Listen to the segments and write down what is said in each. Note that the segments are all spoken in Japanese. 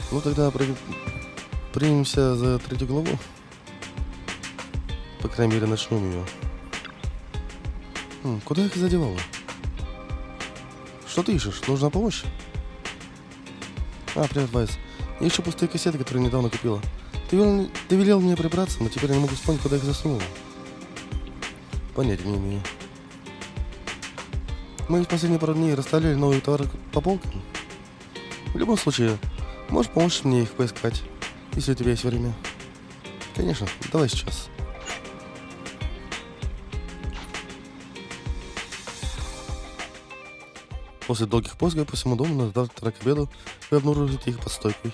Ну тогда примемся за третью главу. По крайней мере, начнем ее. Куда их задевала? Что ты ищешь? Нужна помощь? Привет, Вайс. Я ищу пустые кассеты, которые недавно купила. Ты велел мне прибраться, но теперь я не могу вспомнить, куда их засунула. Понятия не имею. Мы в последние пару дней расставляли новые товары по полкам. В любом случае, можешь помочь мне их поискать, если у тебя есть время. Конечно, давай сейчас. После долгих поисков по всему дому на завтра к обеду вы обнаружите их под стойкой.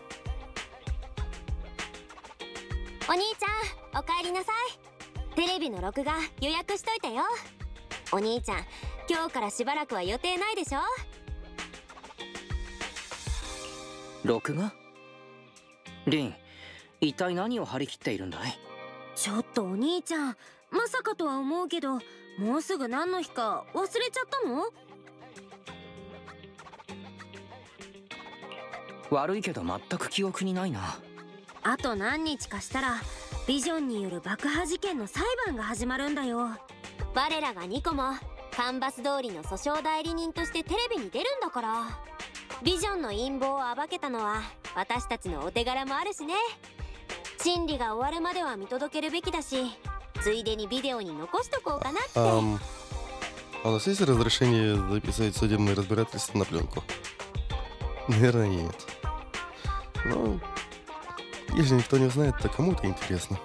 お兄ちゃん、おかえりなさい。テレビの録画予約しといたよ。お兄ちゃん、今日からしばらくは予定ないでしょ。 録画？リン、一体何を張り切っているんだい？ ちょっとお兄ちゃん、まさかとは思うけど、もうすぐ何の日か忘れちゃったの？ 悪いけど全く記憶にないな。 あと何日かしたらビジョンによる爆破事件の裁判が始まるんだよ。我らがニコもカンバス通りの訴訟代理人としてテレビに出るんだから。ビジョンの陰謀を暴けたのは私たちのお手柄もあるしね。審理が終わるまでは見届けるべきだし、ついでにビデオに残しとこうかなって。 У нас есть разрешение записать судебное разбирательство на пленку? Наверное, нет. Но если никто не узнает, то кому это интересно.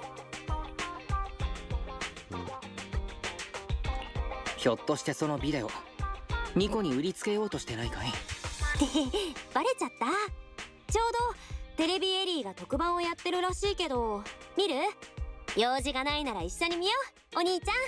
ひょっとしてそのビデオ、ニコに売りつけようとしてないかい？ バレちゃった。ちょうどテレビエリーが特番をやってるらしいけど、見る？用事がないなら一緒に見よう、お兄ちゃん。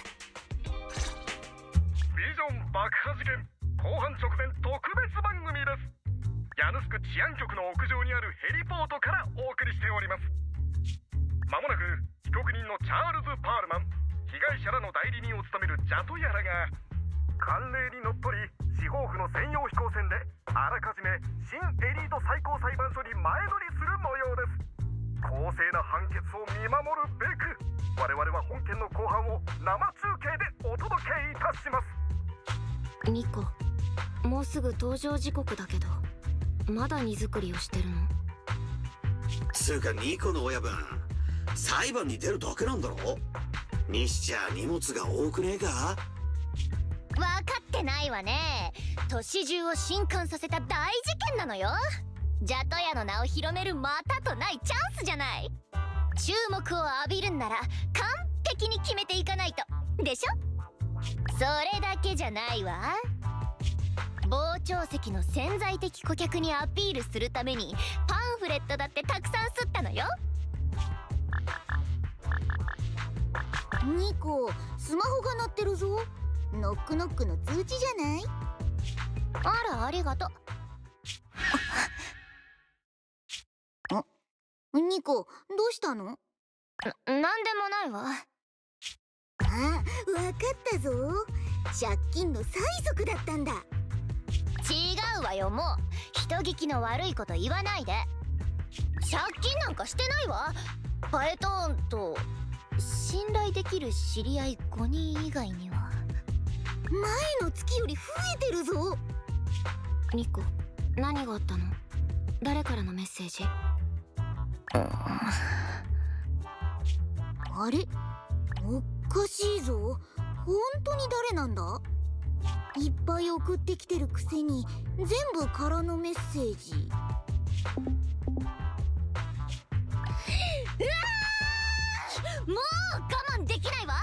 ビジョン爆破事件後半直前特別番組です。ヤヌスク治安局の屋上にあるヘリポートからお送りしております。まもなく被告人のチャールズ・パールマン、被害者らの代理人を務めるジャトヤらが慣例にのっとり司法府の専用飛行船であらかじめ新エリート最高裁判所に前乗りする模様です。公正な判決を見守るべく我々は本件の公判を生中継でお届けいたします。 ニコ、もうすぐ登場時刻だけどまだ荷造りをしてるの？ つうかニコの親分、裁判に出るだけなんだろ？にしちゃ荷物が多くねえか？ 分かってないわね。都市中を震撼させた大事件なのよ。ジャトヤの名を広めるまたとないチャンスじゃない。注目を浴びるんなら完璧に決めていかないとでしょ。それだけじゃないわ。傍聴席の潜在的顧客にアピールするためにパンフレットだってたくさん刷ったのよ。 ニコ、スマホが鳴ってるぞ。ノックノックの通知じゃない？ あら、ありがとう。ニコ、どうしたの？ なんでもないわ。 わかったぞ。借金の催促だったんだ。 違うわよ、もう人聞きの悪いこと言わないで。借金なんかしてないわ。パエトーンと信頼できる知り合い5人以外には。 前の月より増えてるぞ。 ニコ、何があったの？誰からのメッセージ？ あれ、おっかしいぞ。本当に誰なんだ？いっぱい送ってきてるくせに全部空のメッセージ。 もう我慢できないわ。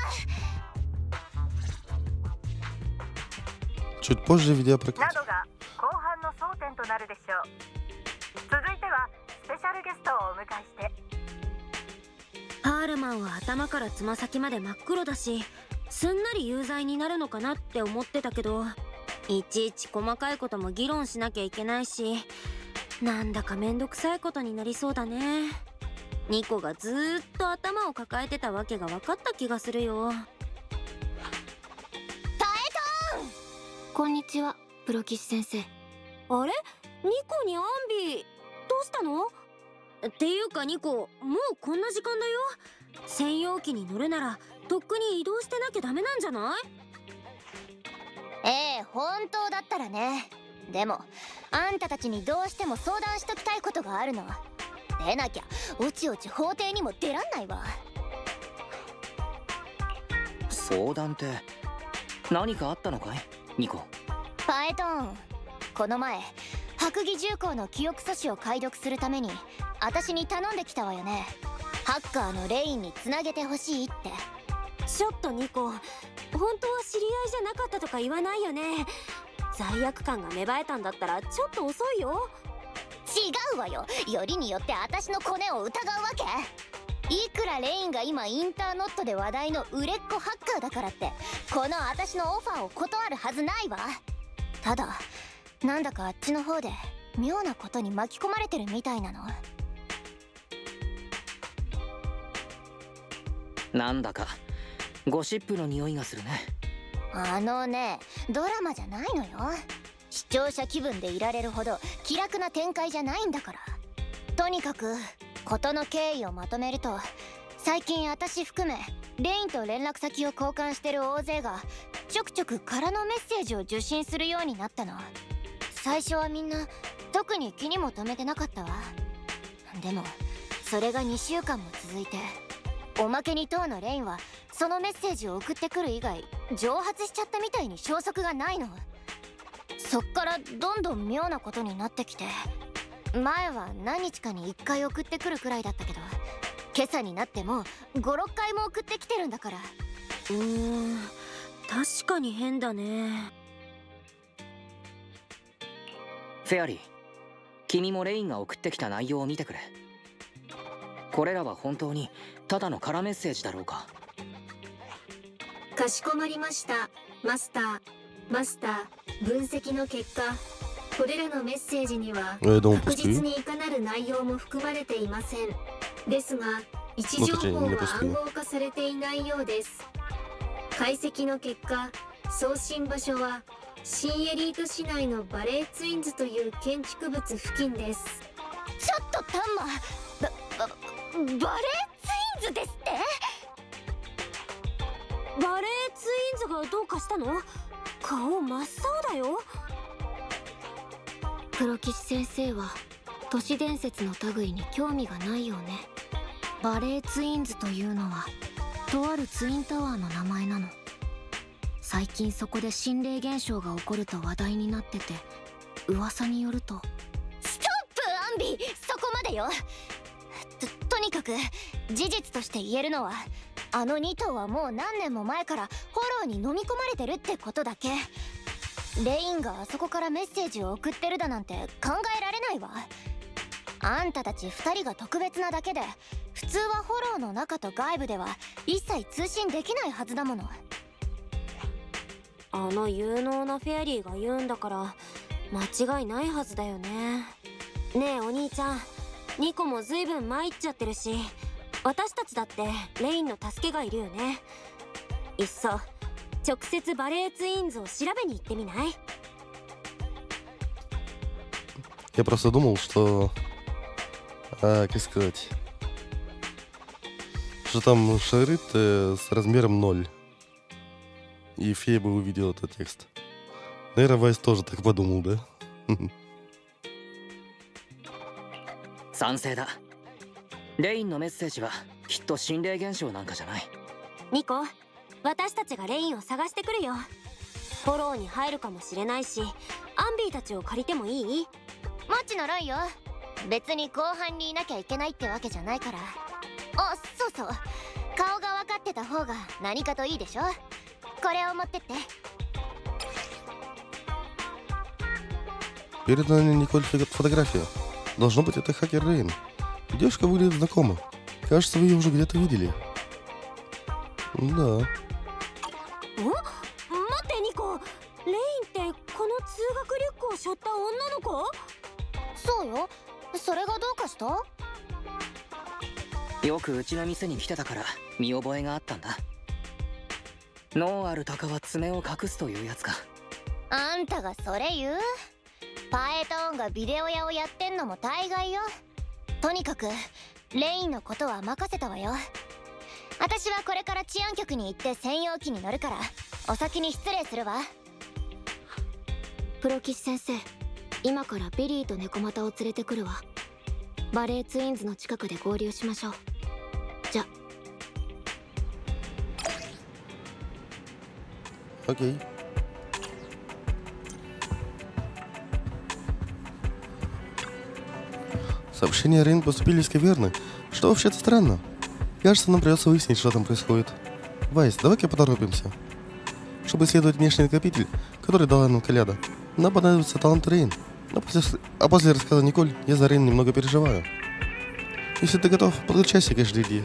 Чуть позже видеопрокат. などが後半の争点となるでしょう。続いてはスペシャルゲストをお迎えして。 パールマンは頭からつま先まで真っ黒だし、すんなり有罪になるのかなって思ってたけど、いちいち細かいことも議論しなきゃいけないし、なんだかめんどくさいことになりそうだね。ニコがずーっと頭を抱えてたわけが分かった気がするよ。パエトーン！こんにちは、プロキシ先生。あれ？ニコにアンビ、どどうしたの？っていうかニコ、もうこんな時間だよ。専用機に乗るならとっくに移動してなきゃダメなんじゃない？ 本当だったらね。でもあんたたちにどうしても相談しときたいことがあるの。出なきゃおちおち法廷にも出らんないわ。 相談って何かあったのかいニコ？ パエトーン、この前白蟻重工の記憶素子を解読するために私に頼んできたわよね。ハッカーのレインにつなげてほしいって。 ちょっとニコ、本当は知り合いじゃなかったとか言わないよね。罪悪感が芽生えたんだったらちょっと遅いよ。 違うわよ。よりによって私のコネを疑うわけ？いくらレインが今インターノットで話題の売れっ子ハッカーだからってこの私のオファーを断るはずないわ。ただなんだかあっちの方で妙なことに巻き込まれてるみたいなの。 なんだかゴシップの匂いがするね。 ドラマじゃないのよ。視聴者気分でいられるほど気楽な展開じゃないんだから。とにかく事の経緯をまとめると、最近私含めレインと連絡先を交換してる大勢がちょくちょく空のメッセージを受信するようになったの。最初はみんな特に気にも留めてなかったわ。でもそれが2週間も続いて、おまけに当のレインはそのメッセージを送ってくる以外蒸発しちゃったみたいに消息がないの。そっからどんどん妙なことになってきて、前は何日かに1回送ってくるくらいだったけど、今朝になっても5、6回も送ってきてるんだから。 確かに変だね。 フェアリー、君もレインが送ってきた内容を見てくれ。これらは本当にただの空メッセージだろうか？ かしこまりました、マスター。分析の結果、これらのメッセージには確実にいかなる内容も含まれていません。ですが位置情報は暗号化されていないようです。解析の結果、送信場所は新エリート市内のバレーツインズという建築物付近です。 ちょっとタンマ、バレーツインズですって？ バレーツインズがどうかしたの？顔真っ青だよ。 黒騎士先生は都市伝説の類に興味がないようね。バレーツインズというのはとあるツインタワーの名前なの。最近そこで心霊現象が起こると話題になってて、噂によると。 ストップアンビ、そこまでよ。とにかく事実として言えるのは、あの2頭はもう何年も前からフォローに飲み込まれてるってことだけ。レインがあそこからメッセージを送ってるだなんて考えられないわ。あんたたち2人が特別なだけで、普通はフォローの中と外部では一切通信できないはずだもの。 あの有能なフェアリーが言うんだから間違いないはずだよね。ねえお兄ちゃん、ニコも随分参っちゃってるし、私たちだってレインの助けがいるよね。いっそ直接バレーツインズを調べに行ってみない？ Я просто думал, что... как сказать... Что там шарит с размером 0. И фея бы увидела этот текст. Наверное, Вайс тоже так подумал, да? 賛成だ。レインのメッセージはきっと心霊現象なんかじゃない。 ニコ、私たちがレインを探してくるよ。フォローに入るかもしれないし、アンビーたちを借りてもいい？ マッチならいいよ。別に後半にいなきゃいけないってわけじゃないから。あ、そうそう、顔が分かってた方が何かといいでしょ。これを持ってって。 Передана Николь фотография. Должно быть, это хакер Рейн. Девушка выглядит знакомо. Кажется, вы ее уже где-то видели. Да. 待ってニコ、レインってこの通学リュックを背負った女の子？ そうよ。それがどうかした？ よくうちの店に来てたから見覚えがあったんだ。脳ある鷹は爪を隠すというやつか。 あんたがそれ言う？ パエトーンがビデオ屋をやってんのも大概よ。とにかくレインのことは任せたわよ。私はこれから治安局に行って専用機に乗るから、お先に失礼するわ。 プロ騎士先生、今からビリーと猫又を連れてくるわ。バレーツインズの近くで合流しましょう。じゃ。 Окей. Сообщения Рейн поступили скверны, что вообще-то странно. Кажется, нам придется выяснить, что там происходит. Вайс, давай-ка поторопимся. Чтобы исследовать внешний накопитель, который дала нам Коляда, нам понадобится талант Рейн. А после рассказа Николь, я за Рейн немного переживаю. Если ты готов, подключайся к HDD.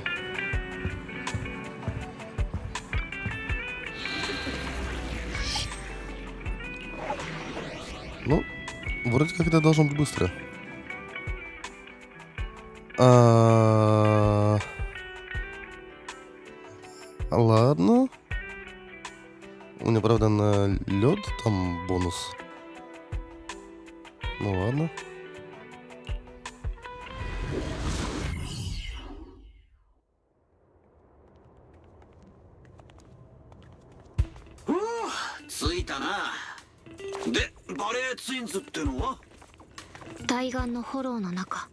Ну, вроде как это должно быть быстро. Ладно. У меня, правда, на лед там бонус. Ну ладно. で、バレーツインズってのは？ 対岸のホローの中。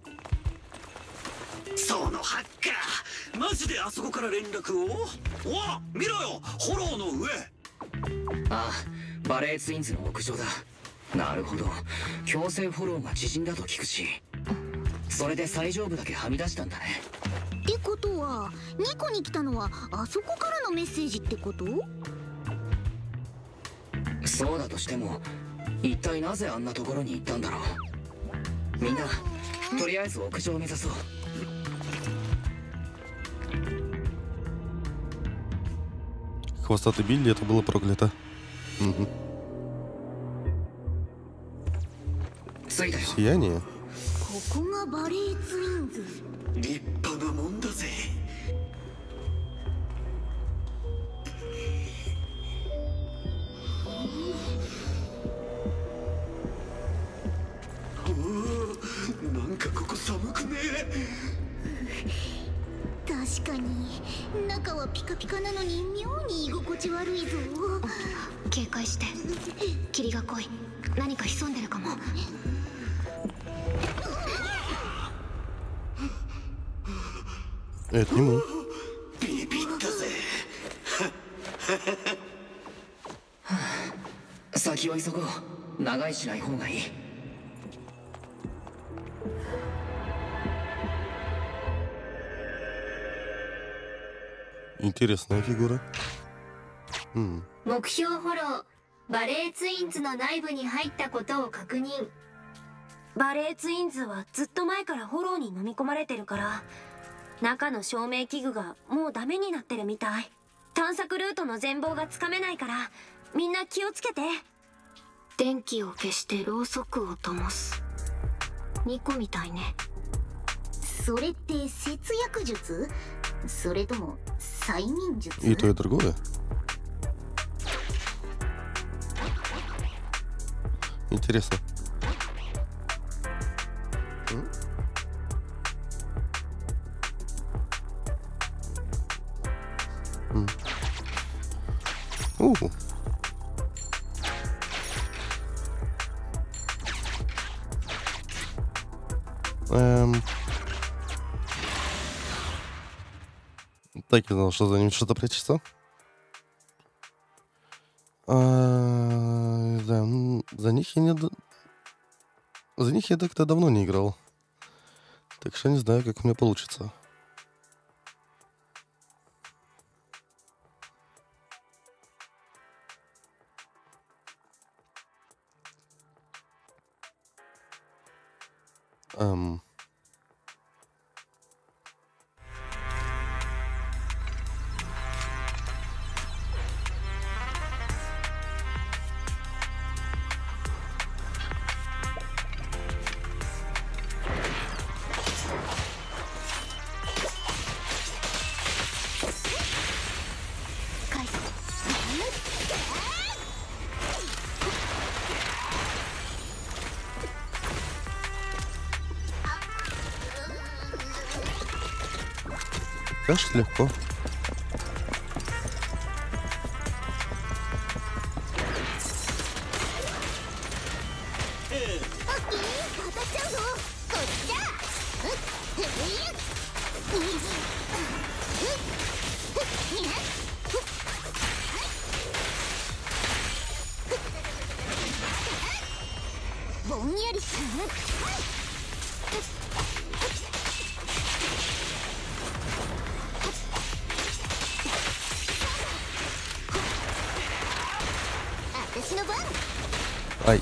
そのハッカー、マジであそこから連絡を？お、見ろよ、ホローの上。 ああ、バレーツインズの屋上だ。なるほど、強制フォローが知人だと聞くし、それで最上部だけはみ出したんだね。 ってことはニコに来たのはあそこからのメッセージってこと？ そうだとしても、一体なぜあんなところに行ったんだろう。みんなとりあえず屋上を目指そう。 Хвостатый Билли, это было проклято. Угу. Сияние? ここがバレーツインズ。 立派なもんだぜ。なんかここ寒くねえ？確かに中はピカピカなのに妙に居心地悪いぞ。 警戒して。霧が濃い。何か潜んでるかも。 Это не мы. ビビったぜ。 先を急ごう。長居しない方がいい。 Интересная фигура. 目標フォロー。バレーツインズの内部に入ったことを確認。 バレーツインズはずっと前からフォローに飲み込まれてるから、中の照明器具がもうダメになってるみたい。探索ルートの全貌がつかめないから、みんな気をつけて。 電気を消してろうそくを灯す。ニコみたいね。 それって節約術？それとも催眠術？ И то, и другое. Интересно. Так, я знал, что за ним что-то прячется. Да, за них я За них я так-то давно не играл. Так что не знаю, как у меня получится. Пока что легко. Ай.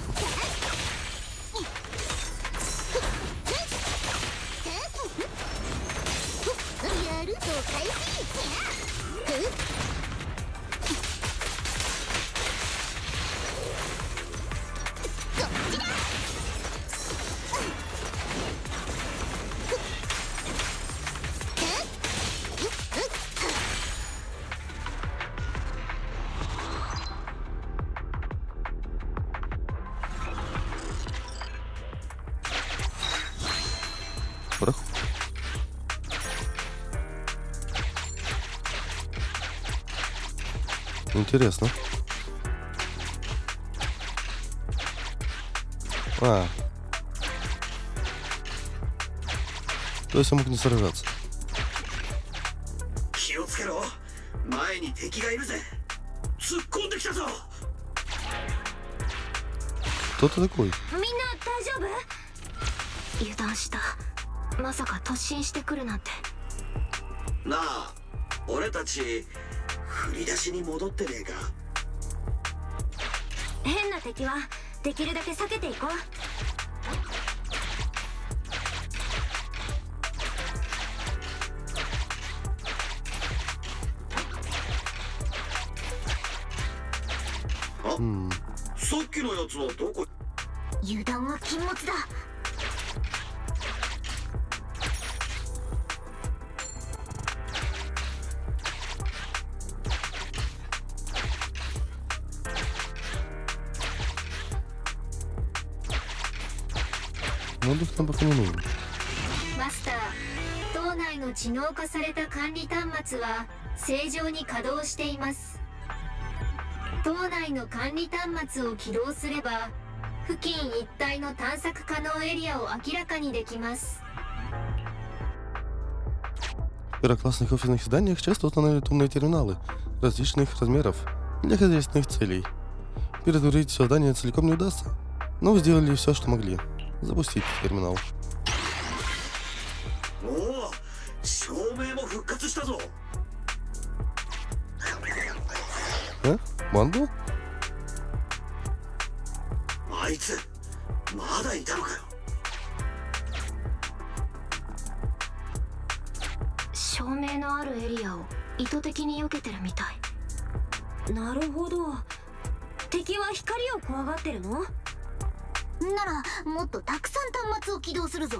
Интересно. То есть я мог не сражаться. Кто ты такой? マスター、島内の知能化された管理端末は正常に稼働しています。島内の管理端末を起動すれば付近一帯の探索可能エリアを明らかにできます。 В первоклассных офисных зданиях часто устанавливают умные терминалы различных размеров для хозяйственных целей. Перетворить все здание целиком не удастся, но вы сделали все, что могли. Запустить терминал. Банду? ならもっとたくさん端末を起動するぞ。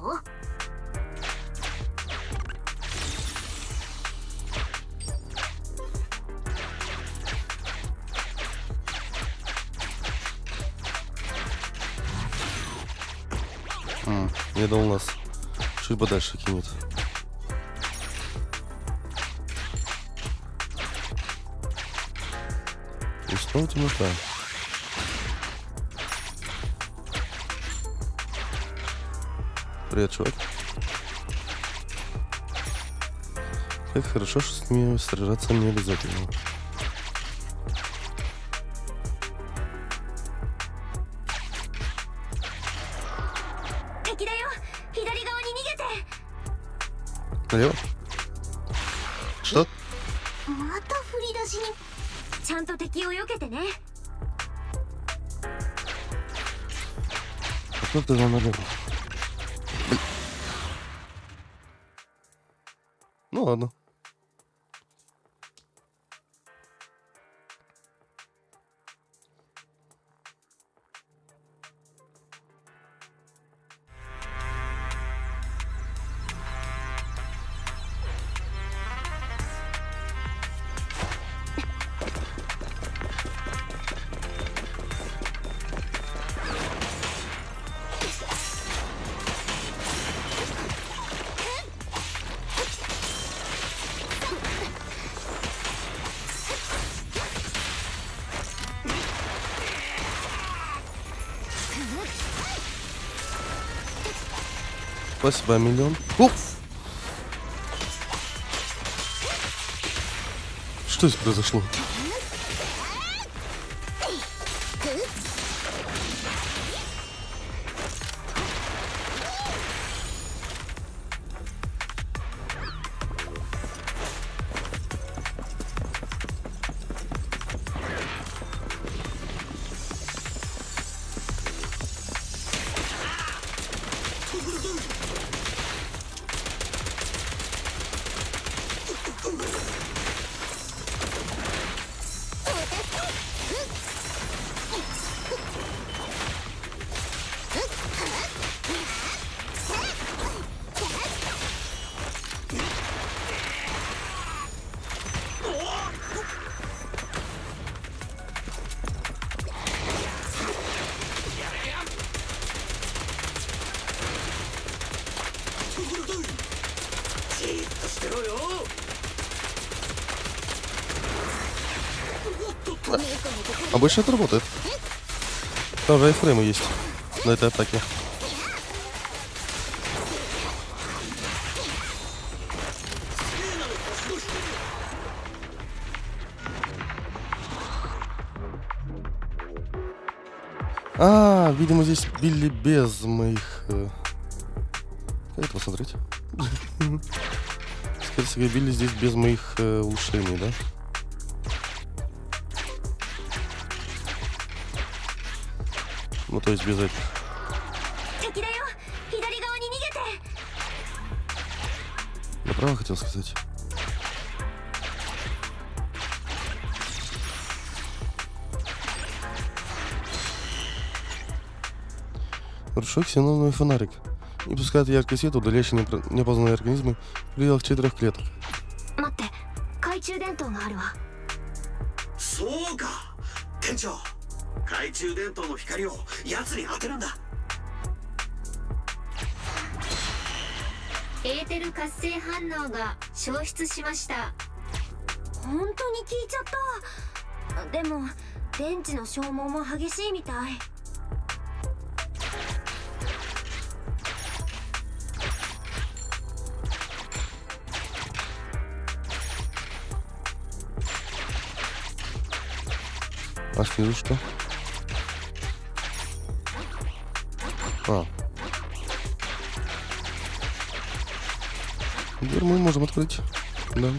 Я думал, нас чуть подальше кинет. И снова темнота. Привет, чувак. Как хорошо, что с ними сражаться не обязательно. Налево? Что? Как ты нам налево? Ну ладно. Спасибо, миллион. Оп! Что здесь произошло? Обычно это работает. Там же айфреймы есть на этой атаке. А, видимо, здесь били без моих... Как это посмотреть? Скорее всего, били здесь без моих улучшений, да? Ну, то есть без этих. Направо хотел сказать. Хорошо, ксеноновый фонарик. И пускает яркий свет, удаляющий неопознанные организмы в пределах 4 клеток. エーテル活性反応が消失しました。 本当に効いちゃった。でも電池の消耗も激しいみたい。 А снизу что? А. Дверь мы можем открыть. Да.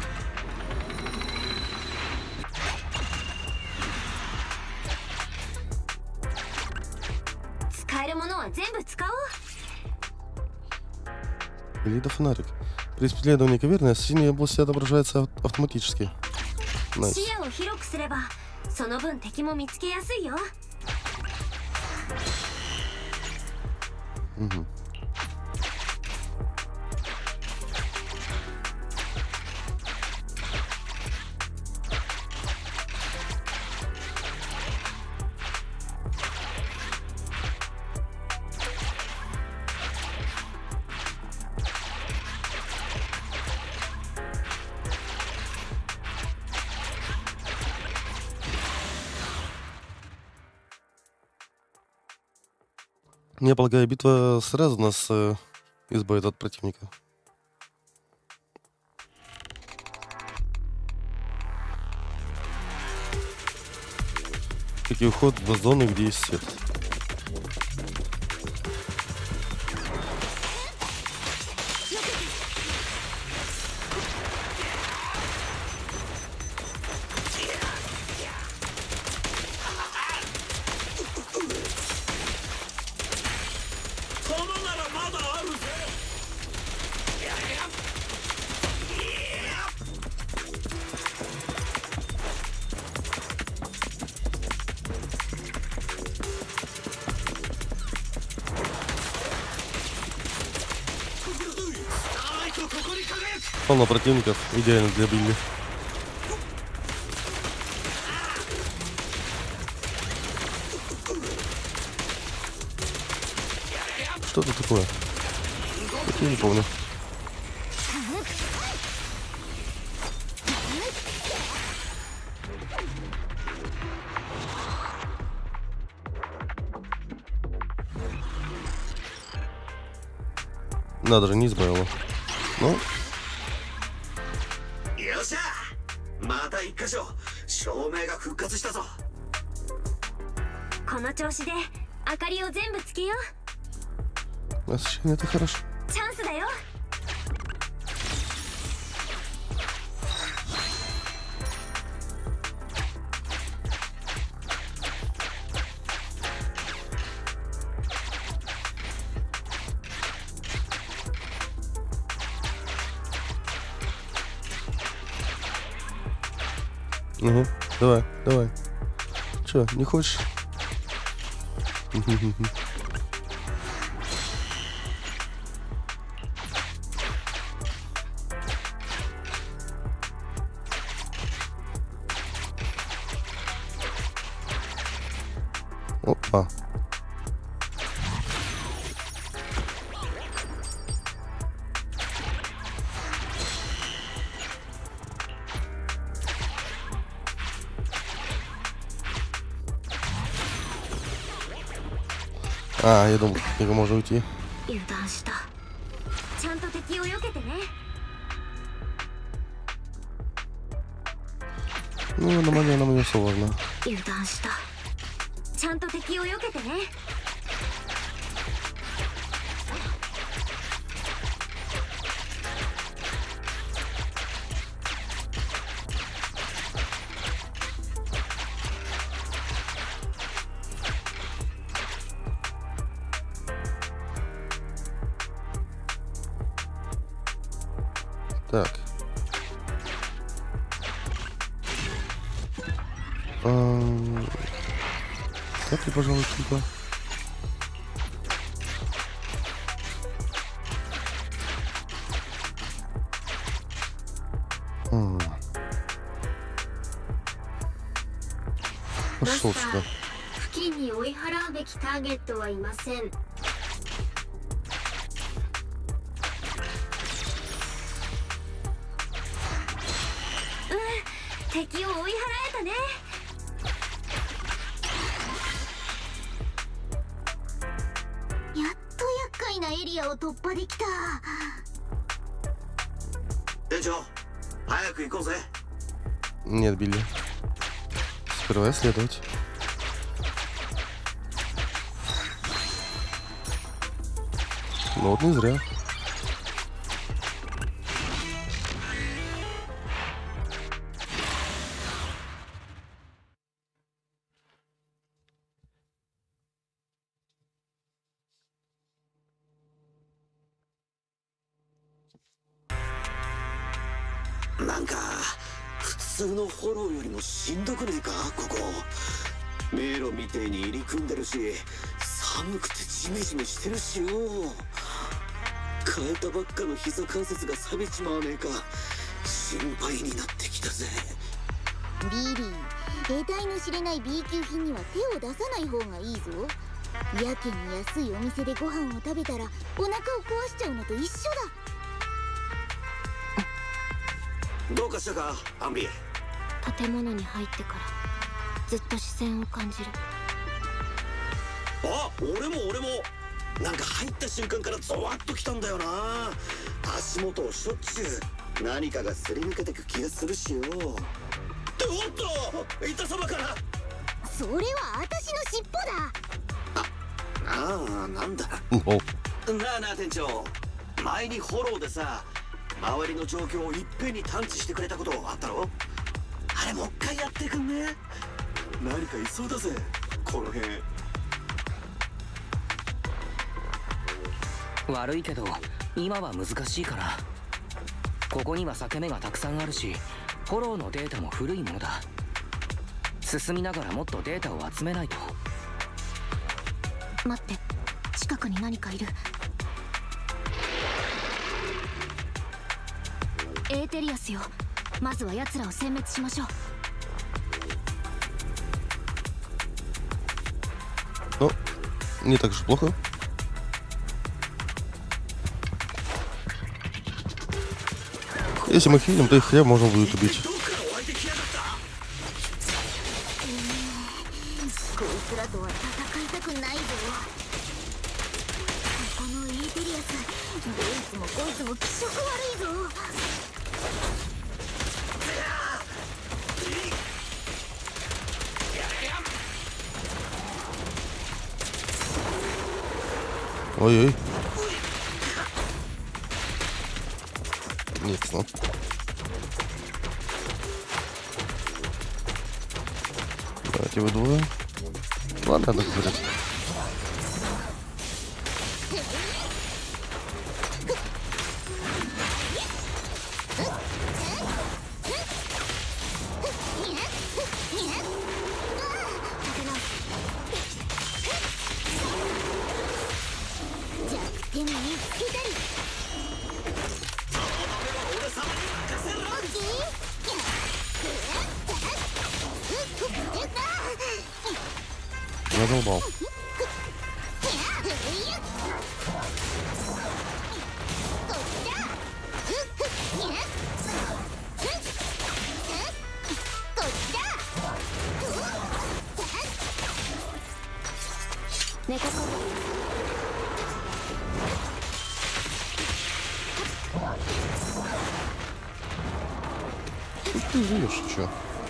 Элита фонарик. При исследовании каверны освещение области отображается автоматически. Найс. Угу. Я полагаю, битва сразу нас избавит от противника. Как и уход в зоны, где есть свет. Полно противников, идеально для Билли. Что это такое? Я не помню. Она даже не избавила. Ну? よっしゃ、また一箇所照明が復活したぞ。 この調子で明かりを全部つけよう。 Освещение это хорошо. チャンスだよ。 Угу. Давай, давай. Че, не хочешь? Опа. А, я думал, от него можно уйти. 油断した。ちゃんと敵を避けてね。 Ну, на мне нам не сложно. 油断した。ちゃんと敵を避けてね。 Так. Так ли, пожалуй, типа. Пошел сюда. 付近に追い払うべきターゲットはいません。 敵を追い払えたね。 やっと厄介なエリアを突破できた。 店長、早く行こうぜ。 Нет, Билли. Сперва исследовать. Ну вот не зря. Нанка, 普通のフォローよりもしんどくねえかここ。迷路みてえに入り組んでるし、寒くてジメジメしてるしよ。変えたばっかの膝関節が錆びちまわねえか心配になってきたぜ。 ビリー、得体の知れない B 級品には手を出さない方がいいぞ。やけに安いお店でご飯を食べたらお腹を壊しちゃうのと一緒だ。 どうかしたかアンビ。 建物に入ってからずっと視線を感じる。 あ、俺もなんか入った瞬間からゾワッときたんだよな。足元をしょっちゅう何かがすり抜けてく気がするしよ。っておっと、いたそばから。 それは私の尻尾だ。 ああ、なんだ。なあなあ店長、前にフォローでさ、周りの状況をいっぺんに探知してくれたことあったろ。あれもう一回やってくんね。何かいそうだぜこの辺。 悪いけど今は難しいかな。ここには裂け目がたくさんあるし、フォローのデータも古いものだ。進みながらもっとデータを集めないと。 待って、近くに何かいる。エーテリアスよ、まずは奴らを殲滅しましょう。 Ну, не так же плохо. Если мы хилим, то их хлеб можно будет убить. こいつらとは戦いたくないぞ。このエーテリアス、どいつもこいつも気色悪いぞ。 Ой-ой. Міцно. Давайте вы двое. Ладно, так будет. Задолбал. Ты видишь, что?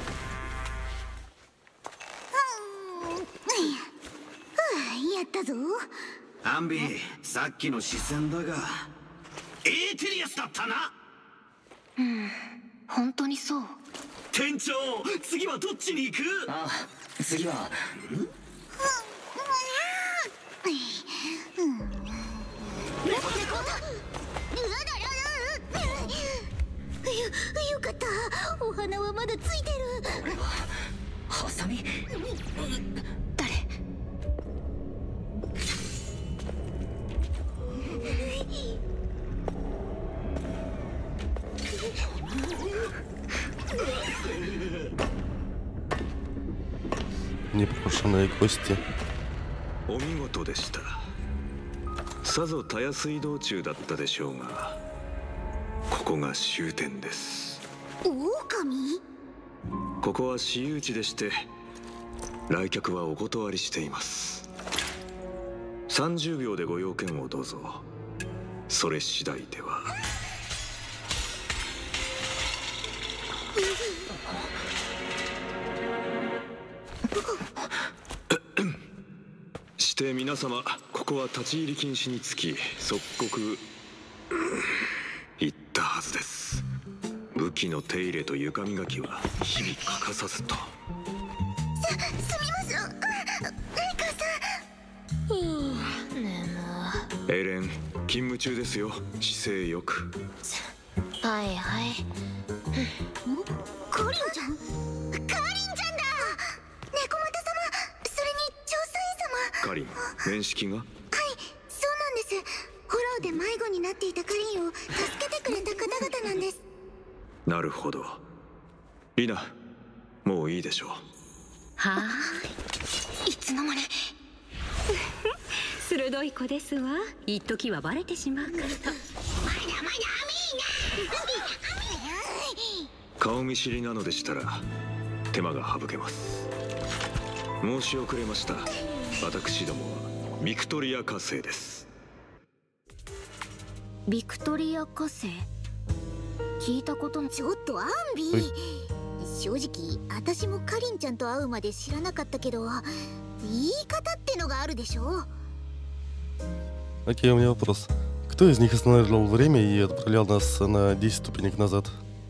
アンビ、さっきの視線だがエーテリアスだったな。 うん、本当にそう。 店長、次はどっちに行く？ ああ、次はよかった、お花はまだついてる。 ハサミ？ 誰？ Непрошенные гости. お見事でした。さぞたやすい道中だったでしょうが、ここが終点です。 狼？ ここは私有地でして来客はお断りしています。30秒でご用件をどうぞ。それ次第では。して皆様、ここは立ち入り禁止につき即刻言ったはずです。武器の手入れと床磨きは日々欠かさずと。 すみます。ライカさん。 エレン、勤務中ですよ。姿勢よく。 はいはい。 カリンちゃん？カリンちゃんだ。猫又様、それに調査員様。 カリン、面識が？ はい、そうなんです。ホローで迷子になっていたカリンを助けてくれた方々なんです。 なるほど。リナ、もういいでしょう。 はーい。いつの間に。鋭い子ですわ。一時はバレてしまうかと。まだまだ顔見知りなのでしたら手間が省けます。申し遅れました。私どもはビクトリア火星です。 ビクトリア火星？聞いたことちょっとアンビー、正直私もカリンちゃんと会うまで知らなかったけど、言い方ってのがあるでしょ。 Окей, у меня вопрос. Кто из них останавливал время и отправлял нас на 10 ступенек назад?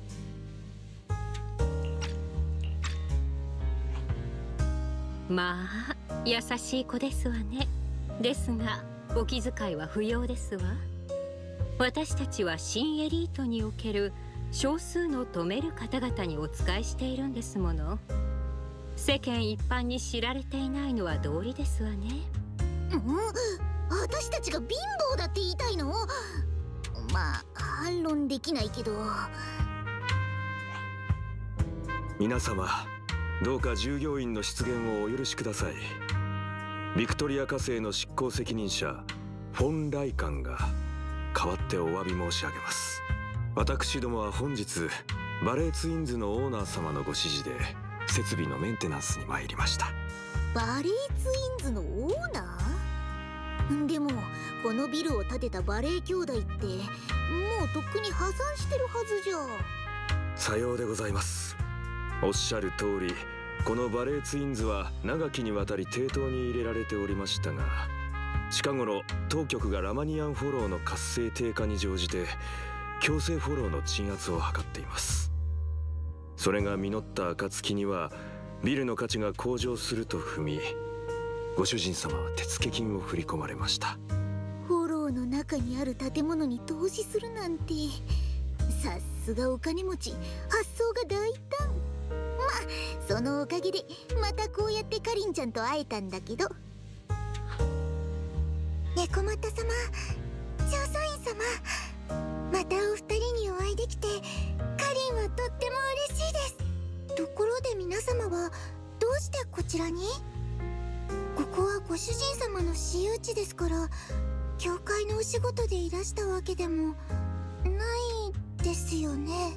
まあ、優しい子ですわね。ですが、お気遣いは不要ですわ。私たちは新エリートにおける少数の止める方々にお仕えしているんですもの。世間一般に知られていないのは道理ですわね。 私たちが貧乏だって言いたいの？まあ反論できないけど。 皆様、どうか従業員の出現をお許しください。ビクトリア火星の執行責任者フォン・ライカンが代わってお詫び申し上げます。私どもは本日バレーツインズのオーナー様のご指示で設備のメンテナンスに参りました。 バレーツインズのオーナー？でもこのビルを建てたバレー兄弟ってとっくに破産してるはずじゃ。 さようでございます。おっしゃる通り、このバレーツインズは長きにわたり抵当に入れられておりましたが、近頃当局がラマニアンフォローの活性低下に乗じて強制フォローの鎮圧を図っています。それが実った暁にはビルの価値が向上すると踏み、ご主人様は手付金を振り込まれました。 フォローの中にある建物に投資するなんて、さすがお金持ち、発想が大胆。まあそのおかげでまたこうやってカリンちゃんと会えたんだけど。 猫又様、調査員様、またお二人にお会いできてカリンはとっても嬉しいです。ところで皆様はどうしてこちらに？ここはご主人様の私有地ですから、教会のお仕事でいらしたわけでもないですよね。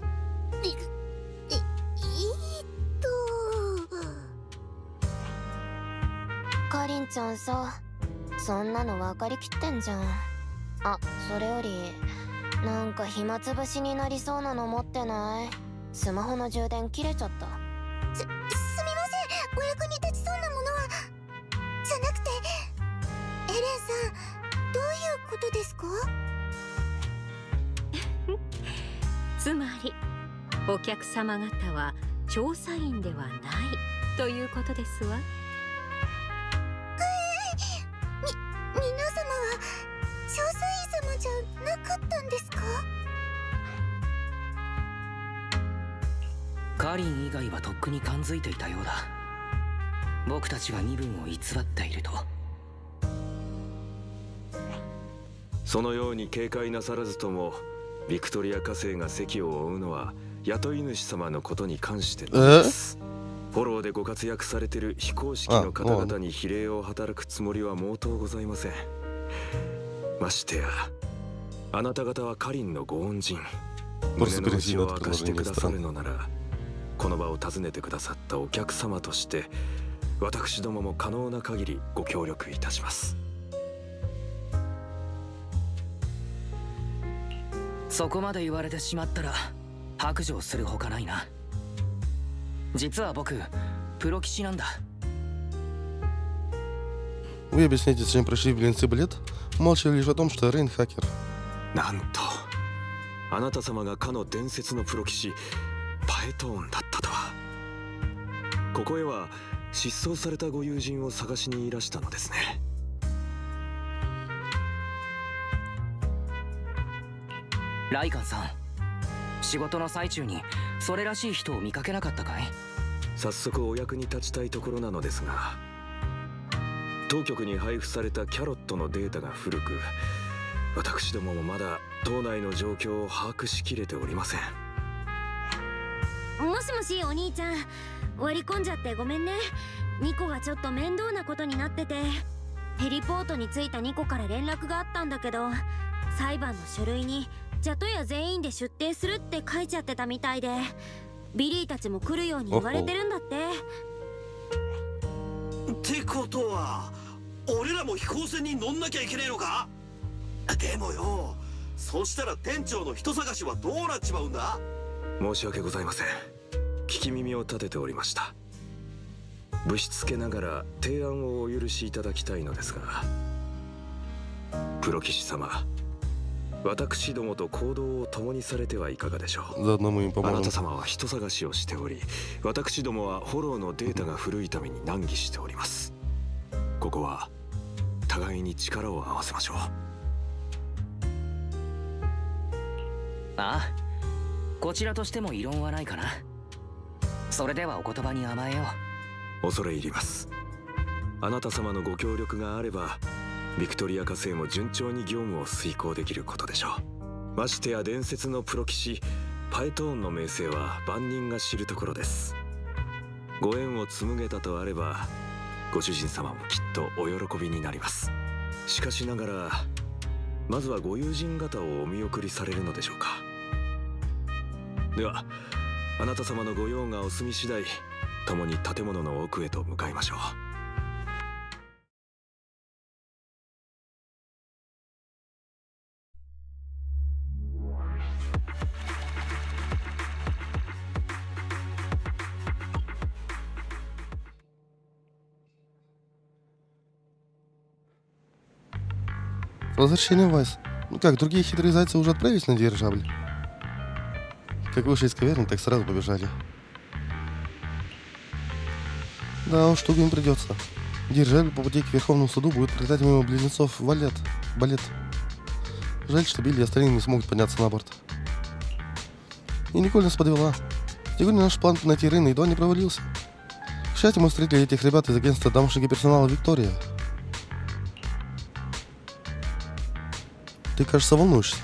カリンちゃんさ、そんなの分かりきってんじゃん。あ、それよりなんか暇つぶしになりそうなの持ってない？スマホの充電切れちゃった。 すみません、お役に立ちそうなものは。じゃなくて、エレンさん、どういうことですか？ つまりお客様方は調査員ではないということですわ。 皆様は調査員様じゃなかったんですか？ カリン以外はとっくに感づいていたようだ。僕たちが身分を偽っていると。 そのように警戒なさらずとも、ビクトリア家政が席を追うのは雇い主様のことに関してです。フォローでご活躍されている非公式の方々に比例を働くつもりは毛頭ございません。ましてやあなた方はカリンのご恩人、胸の内を明かしてくださるのなら、この場を訪ねてくださったお客様として私どもも可能な限りご協力いたします。 そこまで言われてしまったら白状するほかないな。実は僕プロ棋士なんだ。 Вы объясняете, зачем пришли в Ленцибалет? Молча лишь о том, что Рейн хакер. なんとあなた様がかの伝説のプロ棋士パエトーンだったとは。ここへは失踪されたご友人を探しにいらしたのですね。 ライカンさん、仕事の最中にそれらしい人を見かけなかったかい？ 早速お役に立ちたいところなのですが、当局に配布されたキャロットのデータが古く、私どももまだ島内の状況を把握しきれておりません。 もしもし、お兄ちゃん、割り込んじゃってごめんね。ニコがちょっと面倒なことになってて、ヘリポートに着いたニコから連絡があったんだけど、裁判の書類にジャトヤ全員で出廷するって書いちゃってたみたいで、ビリーたちも来るように言われてるんだって。 ってことは俺らも飛行船に乗んなきゃいけねえのか？でもよ、そしたら店長の人探しはどうなっちまうんだ？ 申し訳ございません。聞き耳を立てておりました。ぶしつけながら提案をお許しいただきたいのですが、プロ棋士様、私どもと行動を共にされてはいかがでしょう。あなた様は人探しをしており、私どもはフォローのデータが古いために難儀しております。ここは互いに力を合わせましょう。 ああ、こちらとしても異論はないかな。それではお言葉に甘えよう。恐れ入ります。あなた様のご協力があれば、ビクトリア家政も順調に業務を遂行できることでしょう。ましてや伝説のプロ棋士パエトーンの名声は万人が知るところです。ご縁を紡げたとあれば、ご主人様もきっとお喜びになります。しかしながら、まずはご友人方をお見送りされるのでしょうか。ではあなた様のご用がお済み次第、共に建物の奥へと向かいましょう。 С возвращением, Вайс. Ну как, другие хитрые зайцы уже отправились на дирижабль? Как вышли из каверны, так сразу побежали. Да уж, туго им придется. Дирижабль по пути к Верховному суду будет пролетать мимо близнецов балет. Жаль, что Билли и остальные не смогут подняться на борт. И Николь нас подвела. Сегодня наш план найти Рейна едва не провалился. К счастью, мы встретили этих ребят из агентства домашнего персонала Виктория. Ты, кажется, волнуешься.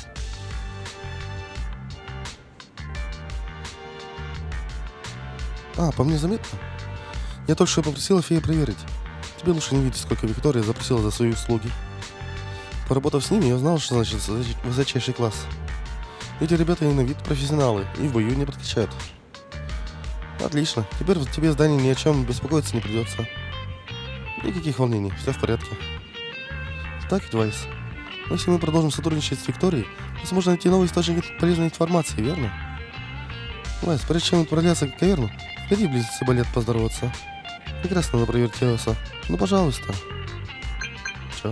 По мне заметно? Я только что попросила фея проверить. Тебе лучше не видеть, сколько Виктория запросила за свои услуги. Поработав с ними, я узнал, что значит высочайший класс. Эти ребята и на вид профессионалы, и в бою не подкачают. Отлично. Теперь тебе здание ни о чем беспокоиться не придется. Никаких волнений, все в порядке. Так ведь, Вайс? Но если мы продолжим сотрудничать с Викторией, то сможем найти новый источник полезной информации, верно? Вайс, прежде чем отправляться к каверну, сходи в близости балет поздороваться. Как раз надо проверить Теоса. Ну, пожалуйста. Чё?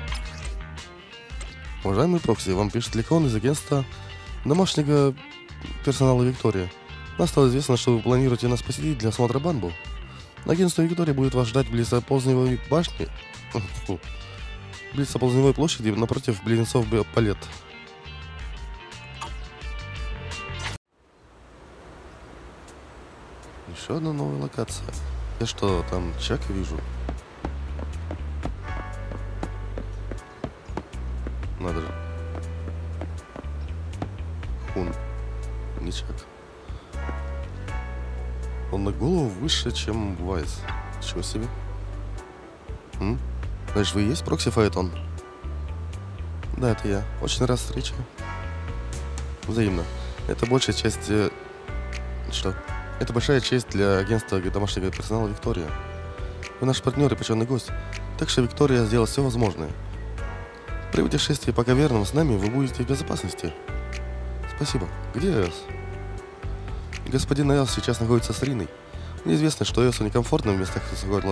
Уважаемый Прокси, вам пишет Ликон из агентства домашнего персонала Виктория. Нам стало известно, что вы планируете нас посетить для осмотра Банбу. Агентство Виктория будет вас ждать близ оползневой башни. Близ оползневой площади напротив близнецов Палет. Еще одна новая локация. Я что, там Чака вижу? Надо же. Хун. Не Чак. Он на голову выше, чем Вайс. Чего себе? Знаешь, вы и есть Прокси Фаэтон? Да, это я. Очень рад встрече. Взаимно. Это большая часть... Что? Это большая честь для агентства домашнего персонала Виктория. Вы наш партнер и почетный гость, так что Виктория сделала все возможное. При путешествии по кавернам с нами вы будете в безопасности. Спасибо. Где Эос? Господин Эос сейчас находится с Риной. Мне известно, что Эосу некомфортно в местах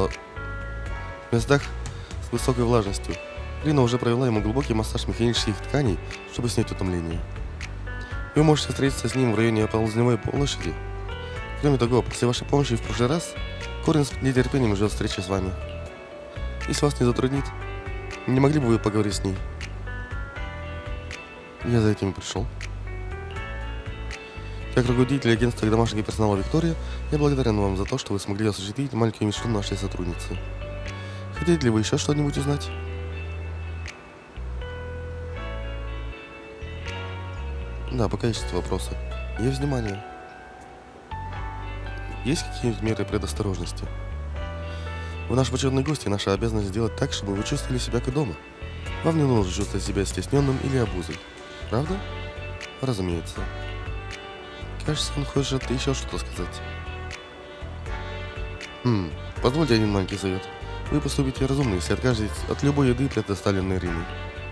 с высокой влажностью. Рина уже провела ему глубокий массаж механических тканей, чтобы снять утомление. Вы можете встретиться с ним в районе оползневой площади. Кроме того, после вашей помощи в прошлый раз, Корин с нетерпением ждет встречи с вами. Если вас не затруднит, не могли бы вы поговорить с ней? Я за этим и пришел. Как руководитель агентства домашнего персонала Виктория, я благодарен вам за то, что вы смогли осуществить маленькую мечту нашей сотрудницы. Хотите ли вы еще что-нибудь узнать? Да, пока есть вопросы. Есть внимание. Есть какие-нибудь меры предосторожности? Вы наш почетный гость, и наша обязанность сделать так, чтобы вы чувствовали себя как дома. Вам не нужно чувствовать себя стесненным или обузой. Правда? Разумеется. Кажется, он хочет еще что-то сказать. Позвольте один маленький совет. Вы поступите разумно, если откажетесь от любой еды, предоставленной Риной.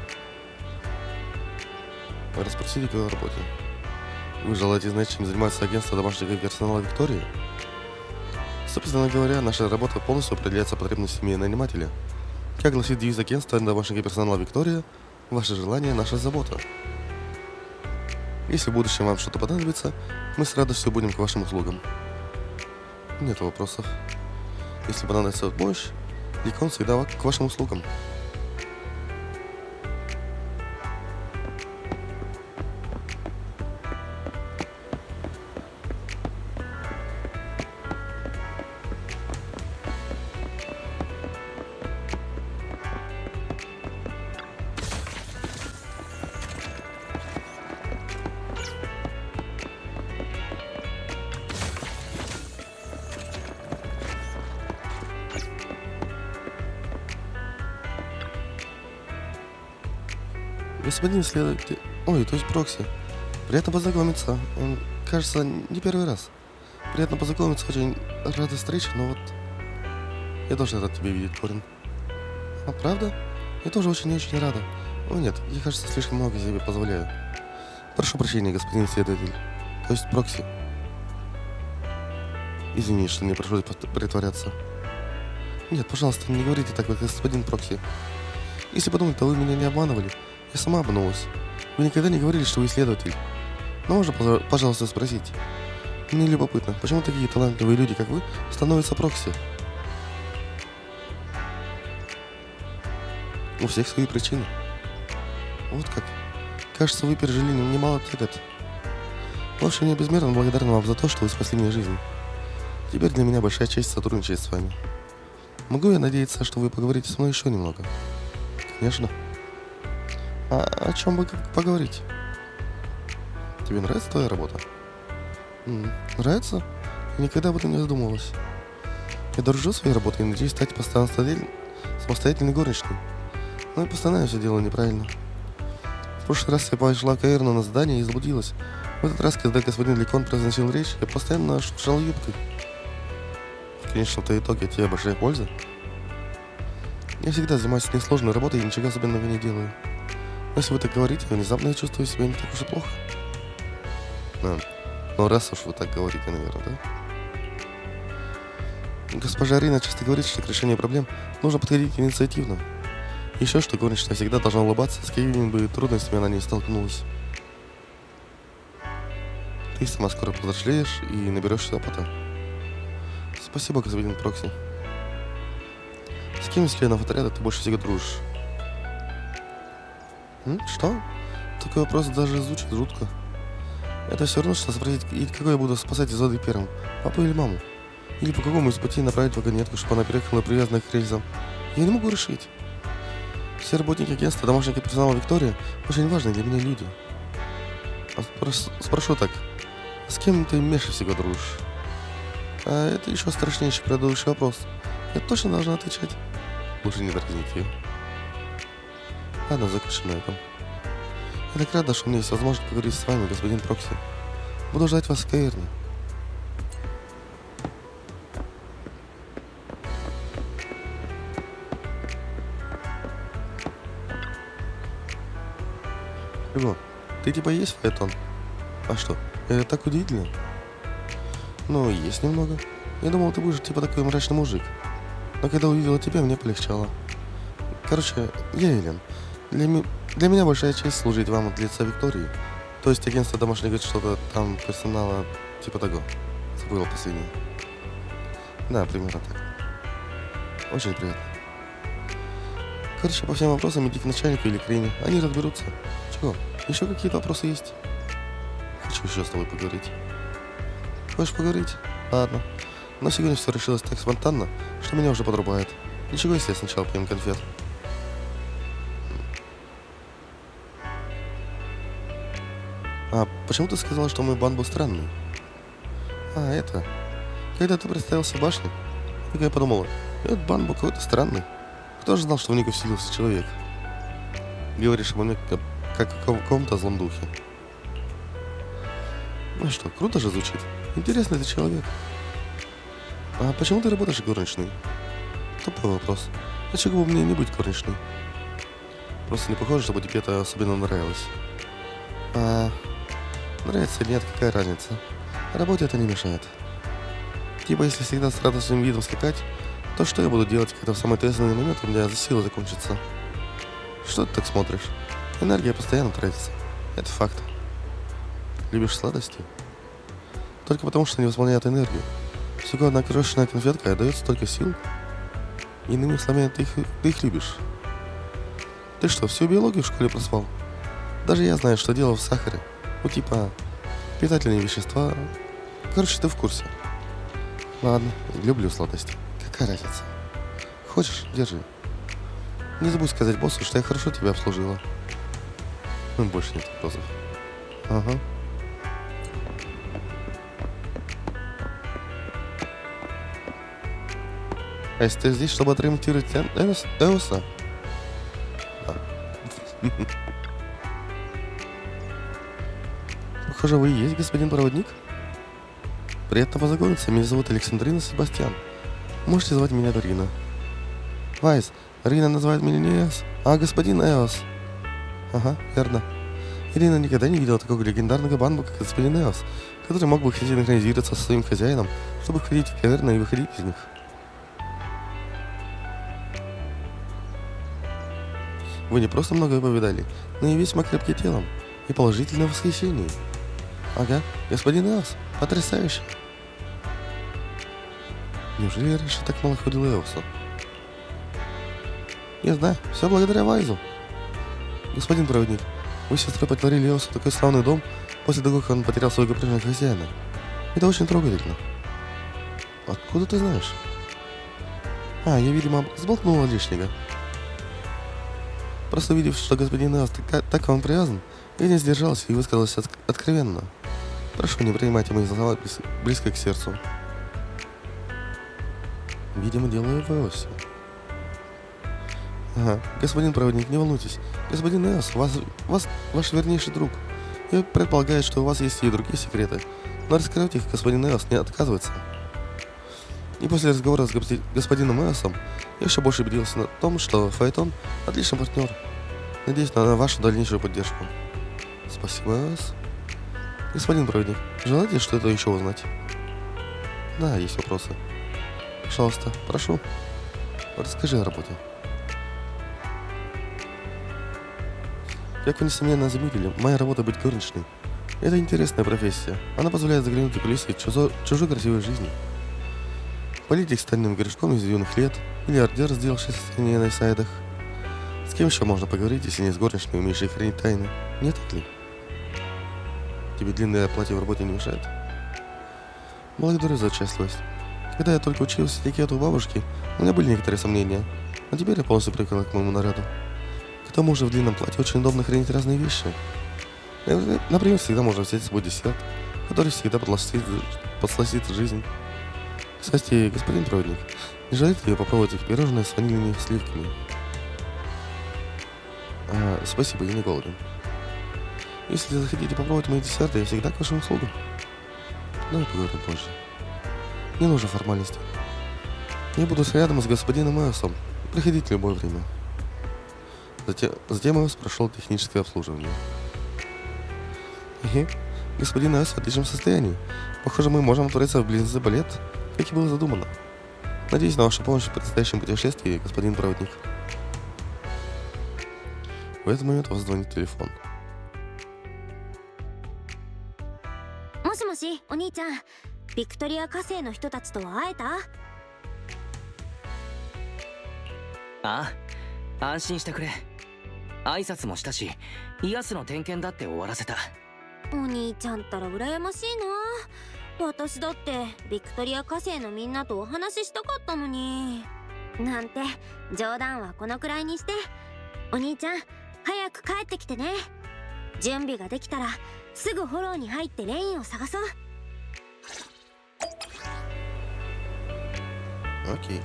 Расспросите о работе. Вы желаете знать, чем занимается агентство домашнего персонала Виктории? Собственно говоря, наша работа полностью определяется потребностями нанимателя. Как гласит девиз агентства домашнего персонала Виктория, ваше желание – наша забота. Если в будущем вам что-то понадобится, мы с радостью будем к вашим услугам. Нет вопросов. Если понадобится помощь, Ликон всегда к вашим услугам. Господин следователь... Ой, то есть Прокси. Приятно познакомиться. Он, кажется, не первый раз. Приятно познакомиться, очень рада встрече, но вот... Я тоже рад тебя видеть, Корин. А правда? Я тоже очень рада. О нет, я, кажется, слишком много себе позволяю. Прошу прощения, господин следователь. То есть Прокси. Извини, что мне пришлось притворяться. Нет, пожалуйста, не говорите так, господин Прокси. Если подумать, то вы меня не обманывали. Я сама обманулась. Вы никогда не говорили, что вы исследователь. Но можно, пожалуйста, спросить? Мне любопытно, почему такие талантливые люди, как вы, становятся прокси? У всех свои причины. Вот как. Кажется, вы пережили немало тягот. В общем, я безмерно благодарна вам за то, что вы спасли мне жизнь. Теперь для меня большая честь сотрудничать с вами. Могу я надеяться, что вы поговорите с мной еще немного? Конечно. А о чем бы поговорить? Тебе нравится твоя работа? Нравится? Я никогда об этом не задумывалась. Я дорожу своей работой и надеюсь стать самостоятельной горничной. Но я постоянно все делаю неправильно. В прошлый раз я пошла к Эйрну на задание и заблудилась. В этот раз, когда господин Лекон произносил речь, я постоянно шуршал юбкой. В конечном-то итоге от тебя большая польза. Я всегда занимаюсь несложной работой и ничего особенного не делаю. Но если вы так говорите, внезапно я чувствую себя не так уж и плохо. Ну раз уж вы так говорите, наверное, да? Госпожа Рина часто говорит, что к решению проблем нужно подходить инициативно. Еще что горничная всегда должна улыбаться, с какими бы трудностями она не столкнулась. Ты сама скоро повзрослеешь и наберешься опыта. Спасибо, господин Прокси. С кем из членов отряда ты больше всего дружишь? Что? Такой вопрос даже звучит жутко. Это все равно, что спросить, какой я буду спасать из воды первым, папу или маму? Или по какому из путей направить вагонетку, чтобы она приехала привязанная к рельсам? Я не могу решить. Все работники агентства домашнего персонала Виктория очень важные для меня люди. Спрошу так, с кем ты меньше всего дружишь? А это еще страшнейший предыдущий вопрос. Я точно должна отвечать. Лучше не дразнить ее. Ладно, закончим на этом. Я так рада, что у меня есть возможность поговорить с вами, господин Прокси. Буду ждать вас в Каирне. Hugo, ты типа есть фаэтон? А что, это так удивительно? Ну, есть немного. Я думал, ты будешь типа такой мрачный мужик. Но когда увидела тебя, мне полегчало. Короче, я Элен. Для меня большая честь служить вам от лица Виктории. То есть агентство домашнего что-то там персонала типа того. Забыла последнее. Да, примерно так. Очень приятно. Короче, по всем вопросам иди к начальнику или к Рине. Они разберутся. Чего? Еще какие-то вопросы есть? Хочу еще с тобой поговорить. Хочешь поговорить? Ладно. Но сегодня все решилось так спонтанно, что меня уже подрубает. Ничего, если я сначала поем конфет. А почему ты сказала, что мой бан был странный? А, это... Когда ты представился в башне, я подумала, этот бан был какой-то странный. Кто же знал, что в него вселился человек? Говоришь обо мне как о каком-то злом духе. Ну что, круто же звучит. Интересный ты человек. А почему ты работаешь горничной? Тупой вопрос. А чего бы мне не быть горничной? Просто не похоже, чтобы тебе это особенно нравилось. А нравится или нет, какая разница? Работе это не мешает. Типа, если всегда с радостным видом скакать, то что я буду делать, когда в самый ответственный момент у меня сила закончится? Что ты так смотришь? Энергия постоянно тратится. Это факт. Любишь сладости? Только потому, что они восполняют энергию. Всего одна крошечная конфетка дает столько сил. Иными словами, ты их любишь. Ты что, всю биологию в школе проспал? Даже я знаю, что дело в сахаре. Ну типа, питательные вещества. Короче, ты в курсе. Ладно, люблю сладости. Какая разница? Хочешь, держи. Не забудь сказать боссу, что я хорошо тебя обслужила. Больше нет вопросов. Ага. А если ты здесь, чтобы отремонтировать Эоса? Да. Похоже, вы и есть господин проводник. Приятно познакомиться. Меня зовут Александрина Себастьян. Можете звать меня Рина. Вайс, Рина называет меня не Эос, а господин Эос. Ага, верно. Ирина никогда не видела такого легендарного банду, как господин Эос, который мог бы синхронизироваться со своим хозяином, чтобы входить в каверны и выходить из них. Вы не просто многое повидали, но и весьма крепкий телом и положительное восхищение. Ага, господин Эос, потрясающе. Неужели я раньше так мало ходил Эосу? Не знаю, все благодаря Вайзу. Господин проводник, вы с сестрой потворили Эосу такой славный дом после того, как он потерял своего прежнего хозяина. Это очень трогательно. Откуда ты знаешь? Я, видимо, сболтнула лишнего. Просто увидев, что господин Эос так к вам привязан, я не сдержался и высказалась откровенно. Прошу, не принимайте мои слова близко к сердцу. Видимо, делаю в Эосе. Ага, господин проводник, не волнуйтесь. Господин Эос, ваш вернейший друг. Я предполагаю, что у вас есть и другие секреты, но раскрывать их господин Эос не отказывается. И после разговора с господином Эосом я еще больше убедился в том, что Фаэтон отличный партнер. Надеюсь на вашу дальнейшую поддержку. Спасибо, Эос. Господин проводник, желаете что-то еще узнать? Да, есть вопросы. Пожалуйста, прошу. Расскажи о работе. Как вы, несомненно, заметили, моя работа быть горничной. Это интересная профессия. Она позволяет заглянуть в кулисы чужой красивой жизни. Политик с стальным корешком из юных лет, миллиардер, сделавшийся состояние на сайтах. С кем еще можно поговорить, если не с горничной, умеющей хранить тайны? Не так ли? Тебе длинное платье в работе не мешает? Благодарю за участливость. Когда я только учился этикету у бабушки, у меня были некоторые сомнения, но теперь я полностью привыкла к моему наряду. К тому же в длинном платье очень удобно хранить разные вещи. Например, всегда можно взять с собой десерт, который всегда подсластит жизнь. Кстати, господин проводник, не желаете ли попробовать их пирожное с ванильными сливками? Спасибо, я не голоден. Если захотите попробовать мои десерты, я всегда к вашим услугам. Давай поговорим позже. Не нужно формальности. Я буду рядом с господином Эосом. Приходите в любое время. Затем Эос прошел техническое обслуживание. Господин Эос в отличном состоянии. Похоже, мы можем отправиться в близнецы балет, как и было задумано. Надеюсь на вашу помощь в предстоящем путешествии, господин проводник. В этот момент у вас звонит телефон. Моши-моши, о兄ちゃん、ビクトリア火星の人たちとは会えた？ ああ、安心してくれ。挨拶もしたし、イアスの点検だって終わらせた。 お兄ちゃんったら羨ましいな。私だってビクトリア火星のみんなとお話ししたかったのに。なんて冗談はこのくらいにして、お兄ちゃん早く帰ってきてね。準備ができたらすぐフォローに入ってレインを探そう。 Окей.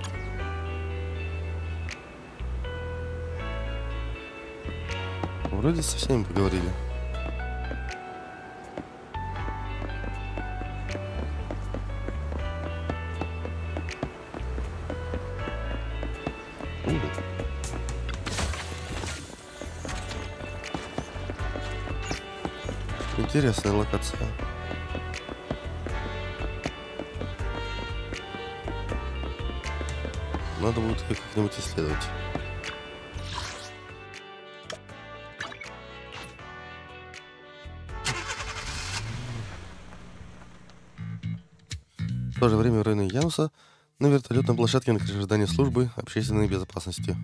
Вроде со всеми поговорили. Интересная локация. Надо будет ее как-нибудь исследовать. В то же время в районе Януса на вертолетной площадке на крыше здания службы общественной безопасности.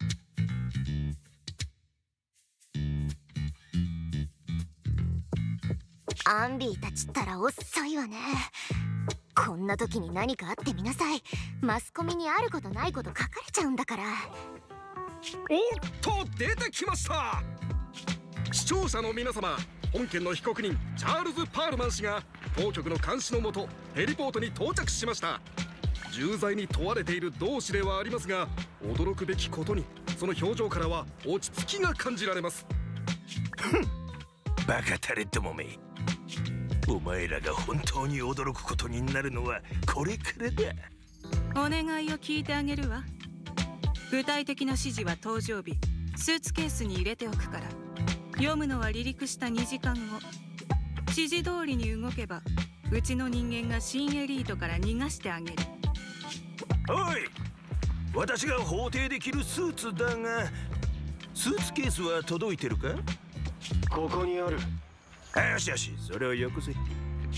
アンビーたちったら遅いわね。こんな時に何かあってみなさい。マスコミにあることないこと書かれちゃうんだから。 おっと出てきました。視聴者の皆様、本件の被告人チャールズ・パールマン氏が当局の監視のもとヘリポートに到着しました。重罪に問われている同志ではありますが、驚くべきことにその表情からは落ち着きが感じられます。 バカタレどもめ、お前らが本当に驚くことになるのはこれからだ。 お願いを聞いてあげるわ。具体的な指示は登場日スーツケースに入れておくから、読むのは離陸した2時間後。指示通りに動けばうちの人間が新エリートから逃がしてあげる。 おい、私が法廷で着るスーツだが、 スーツケースは届いてるか？ ここにある。 よしよし、それをよこせ。 だる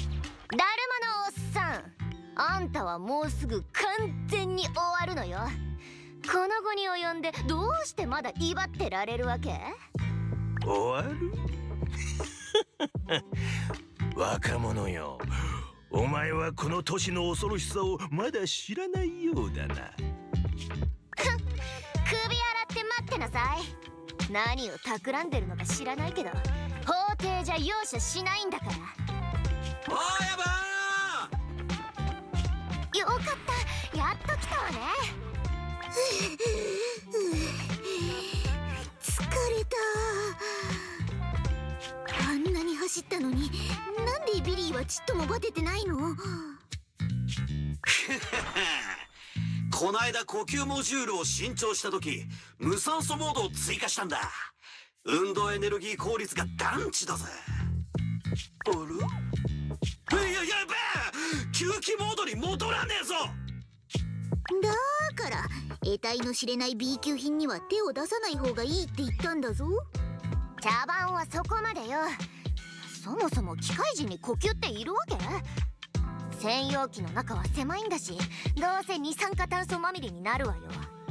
まのおっさん、あんたはもうすぐ完全に終わるのよ。この後に及んでどうしてまだ威張ってられるわけ？ 終わる？若者よ、お前はこの都市の恐ろしさをまだ知らないようだな。 首洗って待ってなさい。何を企んでるのか知らないけど、法廷じゃ容赦しないんだから。 おーやばー！よかった、やっと来たわね。 疲れた。あんなに走ったのに、なんでビリーはちっともバテてないの？ こないだ呼吸モジュールを新調した時、無酸素モードを追加したんだ。運動エネルギー効率が団地だぜ。あれ？やべえ、吸気モードに戻らねえぞ。 だから得体の知れない B 級品には手を出さない方がいいって言ったんだぞ。 茶番はそこまでよ。そもそも機械人に呼吸っているわけ？専用機の中は狭いんだし、どうせ二酸化炭素まみれになるわよ。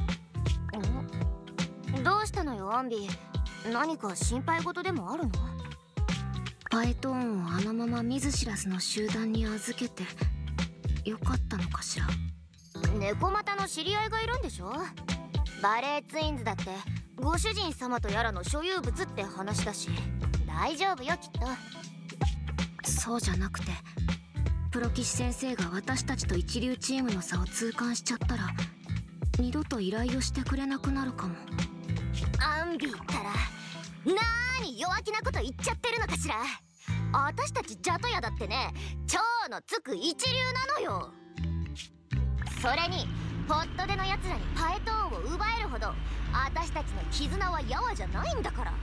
どうしたのよアンビ？何か心配事でもあるの？ パエトーンをあのまま見ず知らずの集団に預けてよかったのかしら。 猫股の知り合いがいるんでしょ？バレーツインズだってご主人様とやらの所有物って話だし、大丈夫よきっと。 そうじゃなくて、プロ騎士先生が私たちと一流チームの差を痛感しちゃったら二度と依頼をしてくれなくなるかも。 アンビったらなーに弱気なこと言っちゃってるのかしら。私たちジャトヤだってね、超のつく一流なのよ。それにポットでのやつらにパエトーンを奪えるほど私たちの絆はやわじゃないんだから。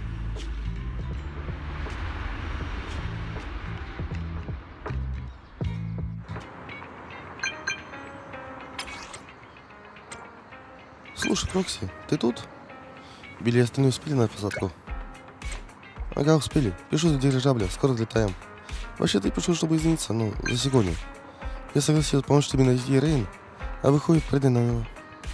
Слушай, Прокси, ты тут? Билли и остальные успели на посадку? Ага, успели. Пишу за дирижабля, скоро взлетаем. Вообще-то я пишу, чтобы извиниться, ну, за сегодня. Я согласился помочь тебе найти Рейн, а выходит, придай нам его.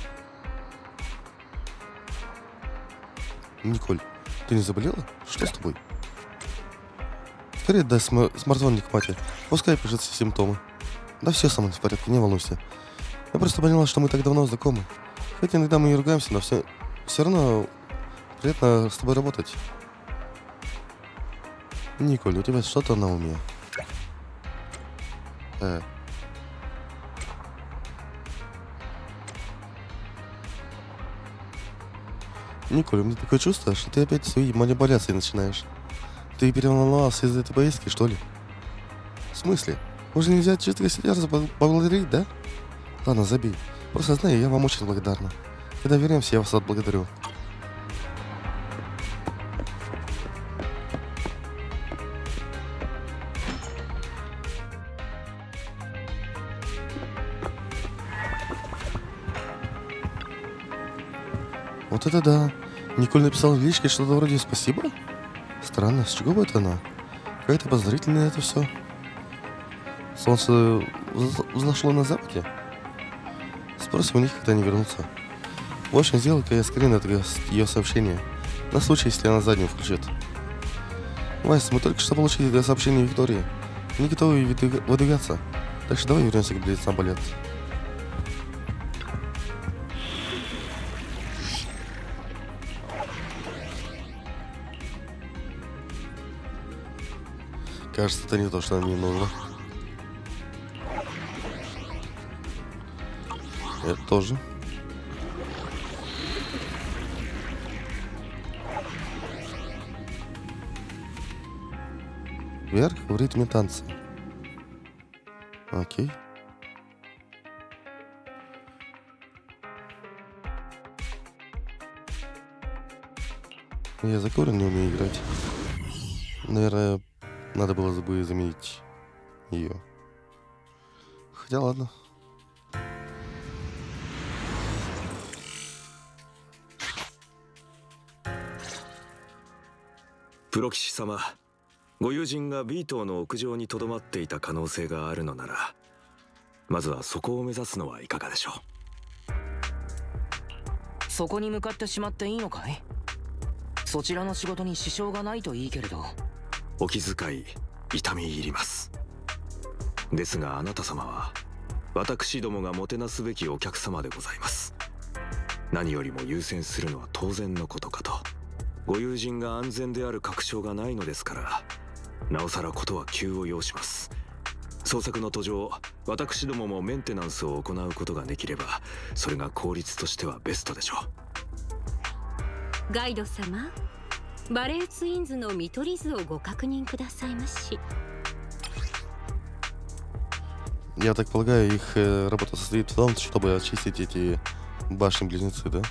Николь, ты не заболела? Что с тобой? Скорее дай смартфонник мате, пускай пишет все симптомы. Да все со мной в порядке, не волнуйся. Я просто поняла, что мы так давно знакомы. Хотя иногда мы и ругаемся, но все равно приятно с тобой работать. Николь, у тебя что-то на уме? Николь, у меня такое чувство, что ты опять свои манипуляции начинаешь. Ты переволновался из-за этой поездки, что ли? В смысле? Уже нельзя чистого сердца поблагодарить, да? Ладно, забей. Просто знаю, я вам очень благодарна. Когда вернемся, я вас отблагодарю. Вот это да. Николь написала в личке что-то вроде «спасибо». Странно, с чего бы это она? Какая-то подозрительная это все. Солнце взошло на западе. Спросим у них, когда они вернутся. В общем, сделай-ка я скрин этого ее сообщения. На случай, если она заднюю включит. Вайс, мы только что получили сообщение Виктории. Не готовы выдвигаться. Так что давай вернемся к близнецам балет. Кажется, это не то, что нам не нужно. Это тоже. Вверх в ритме танца. Окей. Я за корень не умею играть. Наверное, надо было бы заменить ее. Хотя ладно. プロ騎士様、ご友人が B 棟の屋上にとどまっていた可能性があるのなら、まずはそこを目指すのはいかがでしょう。 そこに向かってしまっていいのかい？そちらの仕事に支障がないといいけれど。 お気遣い痛み入ります。ですがあなた様は私どもがもてなすべきお客様でございます。何よりも優先するのは当然のことかと。ご友人が安全である確証がないのですから、なおさらことは急を要します。捜索の途上、私どももメンテナンスを行うことができれば、それが効率としてはベストでしょう。ガイド様、バレーツインズの見取り図をご確認くださいまし。 Я так полагаю, их работа состоит в том, чтобы очистить эти башни-близнецы, да?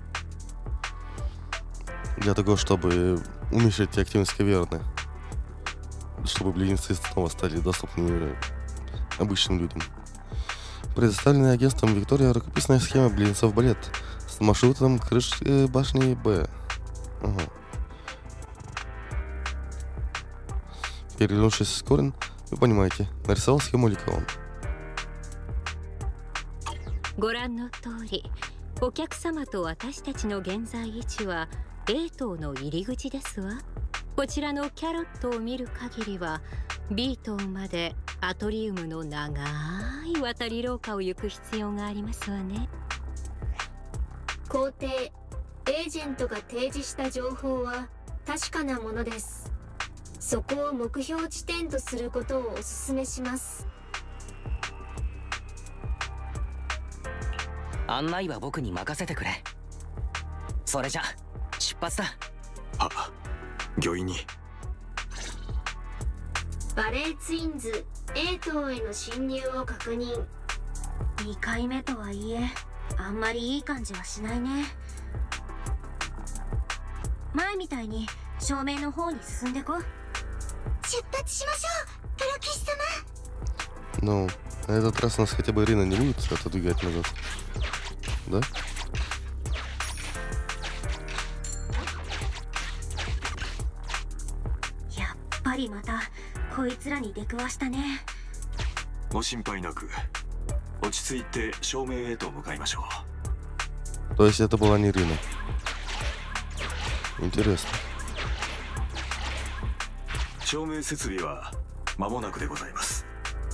Для того, чтобы уменьшить активность каверны. Чтобы близнецы снова стали доступными обычным людям. Предоставленная агентством Виктория рукописная схема близнецов балет с маршрутом крыши башни Б. Ага. Перевернувшись с корень, вы понимаете, нарисовал схему Ликаон. ご覧の通り、お客様と私たちの現在位置は A 棟の入り口ですわ。こちらのキャロットを見る限りは B 棟までアトリウムの長い渡り廊下を行く必要がありますわね。 皇帝、エージェントが提示した情報は確かなものです。そこを目標地点とすることをお勧めします。 案内は僕に任せてくれ。それじゃ出発だ。 は、御意に。 バレーツインズ A 棟への侵入を確認。 2回目とはいえあんまりいい感じはしないね。前みたいに正面の方に進んでこ。 出発しましょう、プロ騎士様。 Ну, на этот раз нас хотя бы Ирина не будет отодвигать назад. Да? やっぱりまたこいつらに出くわしたね。 ご心配なく、落ち着いて正面へと向かいましょう。То есть это была не Ирина. Интересно. 照明設備は間もなくでございます。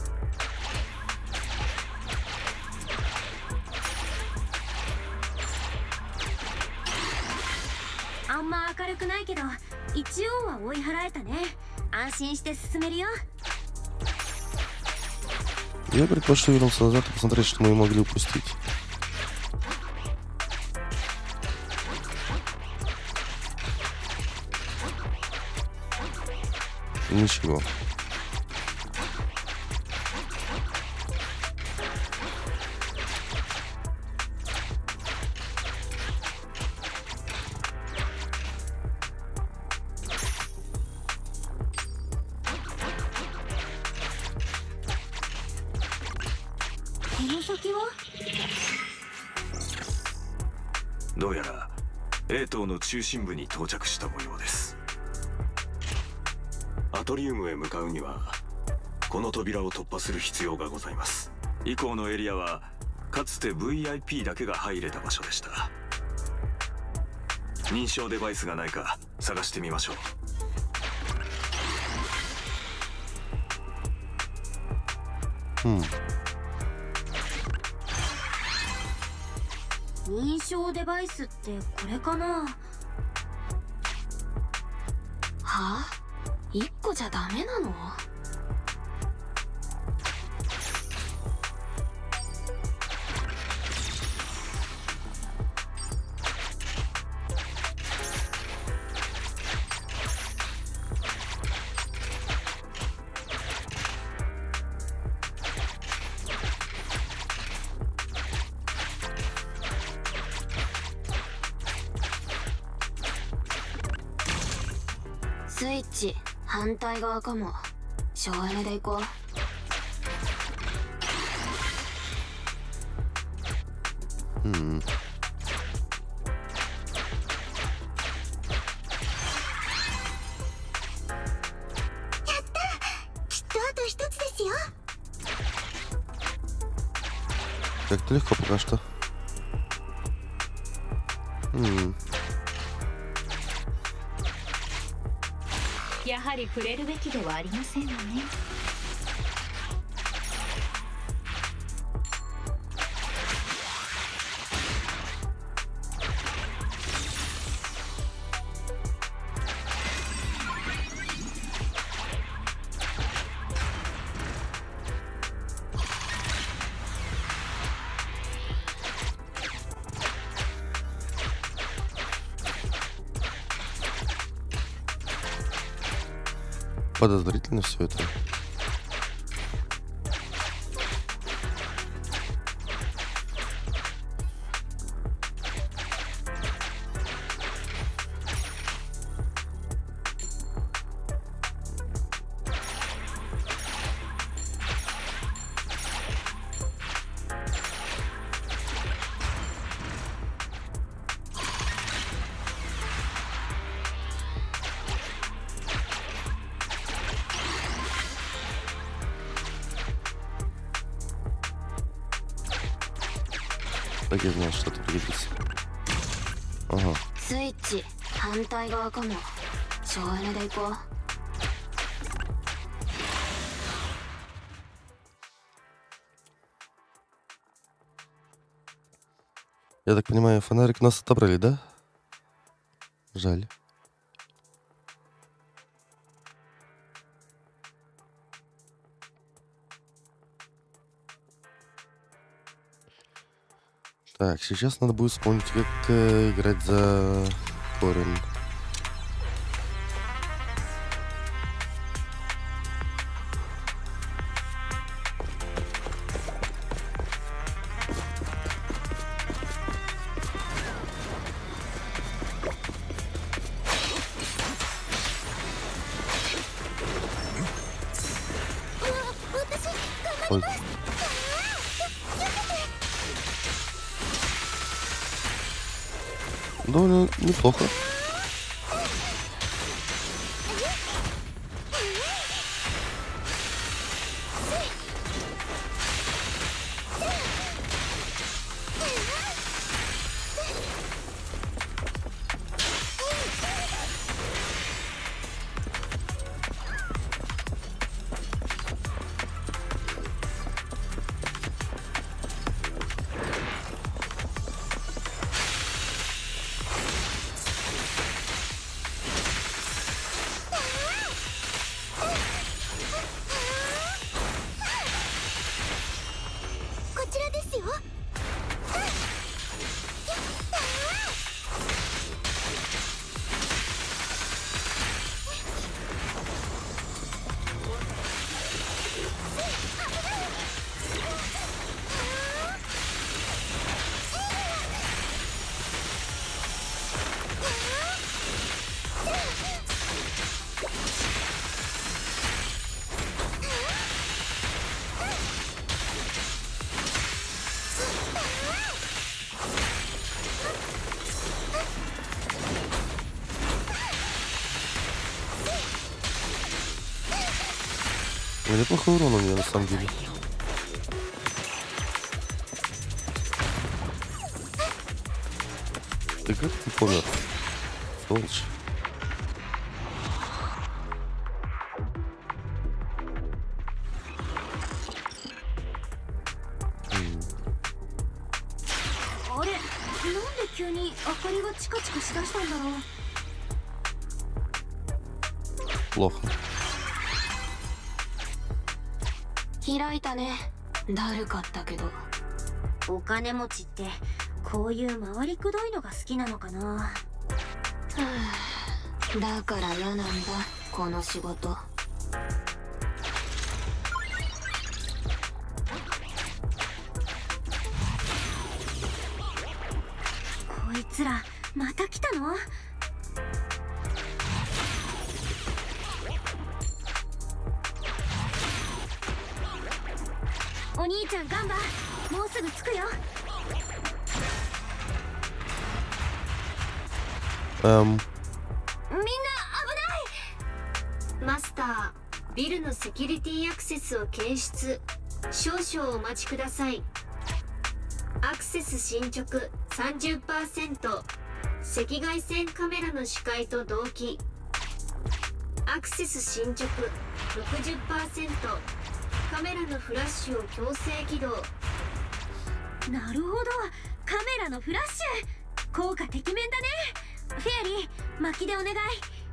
あんま明るくないけど一応は追い払えたね。安心して進めるよ。 Я предпочту вернуться назад и посмотреть, что мы могли упустить. Ничего. — どうやら A 棟の中心部に到着した模様です。アトリウムへ向かうにはこの扉を突破する必要がございます。以降のエリアはかつて VIP だけが入れた場所でした。認証デバイスがないか探してみましょう。 認証デバイスってこれかな。はあ？1個じゃダメなの？スイッチ反対側かも。省エネで行こう。 一つですよ。 Как-то легко пока что. やはり触れるべきではありませんわね。 Подозрительно все это. Так я знал, что это пригодится. Ага. スイッチ反対側かも。省エネで行こう。 Я так понимаю, фонарик нас отобрали, да? Жаль. Так, сейчас надо будет вспомнить, как играть за Корин. Ой. Довольно неплохо. Неплохой урон у меня на самом деле. Ты как не помер? Сволочь. Плохо. 開いたね。だるかったけど。お金持ちってこういう回りくどいのが好きなのかな。はあ、だから嫌なんだこの仕事。こいつらまた来たの？お兄ちゃんガンバ、もうすぐ着くよ。みんな危ない。マスター、 ビルのセキュリティアクセスを検出。少々お待ちください。アクセス進捗 30%。 赤外線カメラの視界と同期。アクセス進捗 60%。 カメラのフラッシュを強制起動。 なるほど、カメラのフラッシュ効果てきめんだね。フェアリー、巻きでお願い。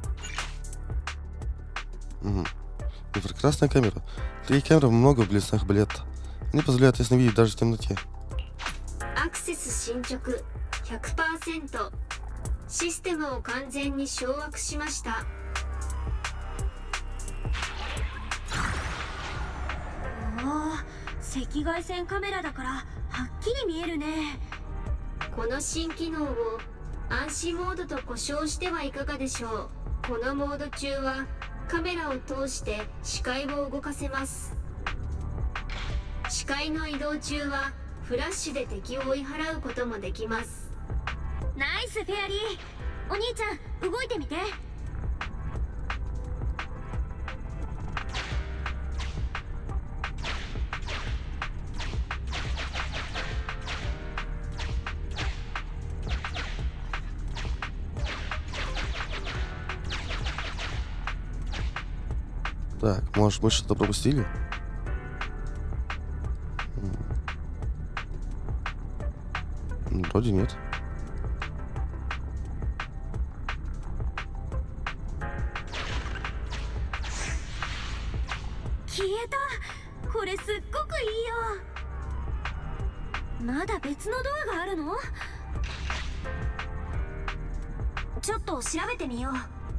Прекрасная камера. Таких камер много в лесных балет. Они позволяют ясно видеть даже в темноте. アクセス進捗 100%。 システムを完全に掌握しました。 赤外線カメラだからはっきり見えるね。 この新機能を暗視モードと呼称してはいかがでしょう。このモード中はカメラを通して視界を動かせます。視界の移動中はフラッシュで敵を追い払うこともできます。 ナイスフェアリー。お兄ちゃん動いてみて。 Так, может, мы что-то пропустили? Вроде нет. 消えた。これすっごくいいよ。まだ別のドアがあるの？ちょっと調べてみよう。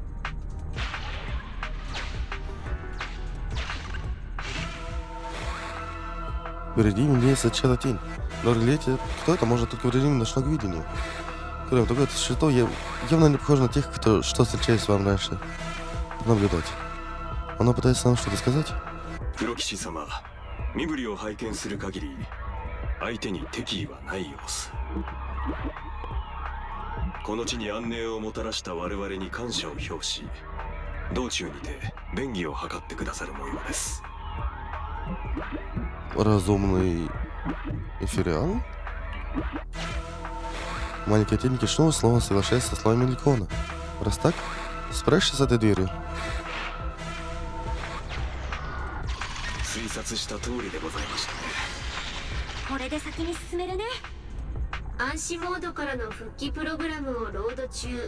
Впереди имеется чья-то тень. Но разглядеть, кто это, может только в режиме ночного видения. Кроме того, это существо явно не похоже на тех, что встречались с вами раньше. Наблюдать. Оно пытается нам что-то сказать? 黒騎士様、身振りを拝見する限り相手に敵意はない様子。この地に安寧をもたらした我々に感謝を表し、道中にて便宜を図ってくださる模様です。 Разумный эфириал? Маленькая тень кишнула, словно соглашаясь со словами Ликона. Раз так, спрячься с этой дверью. 推察した通りでございましたね。 これで先に進めるね。 暗視モードからの復帰プログラムをロード中。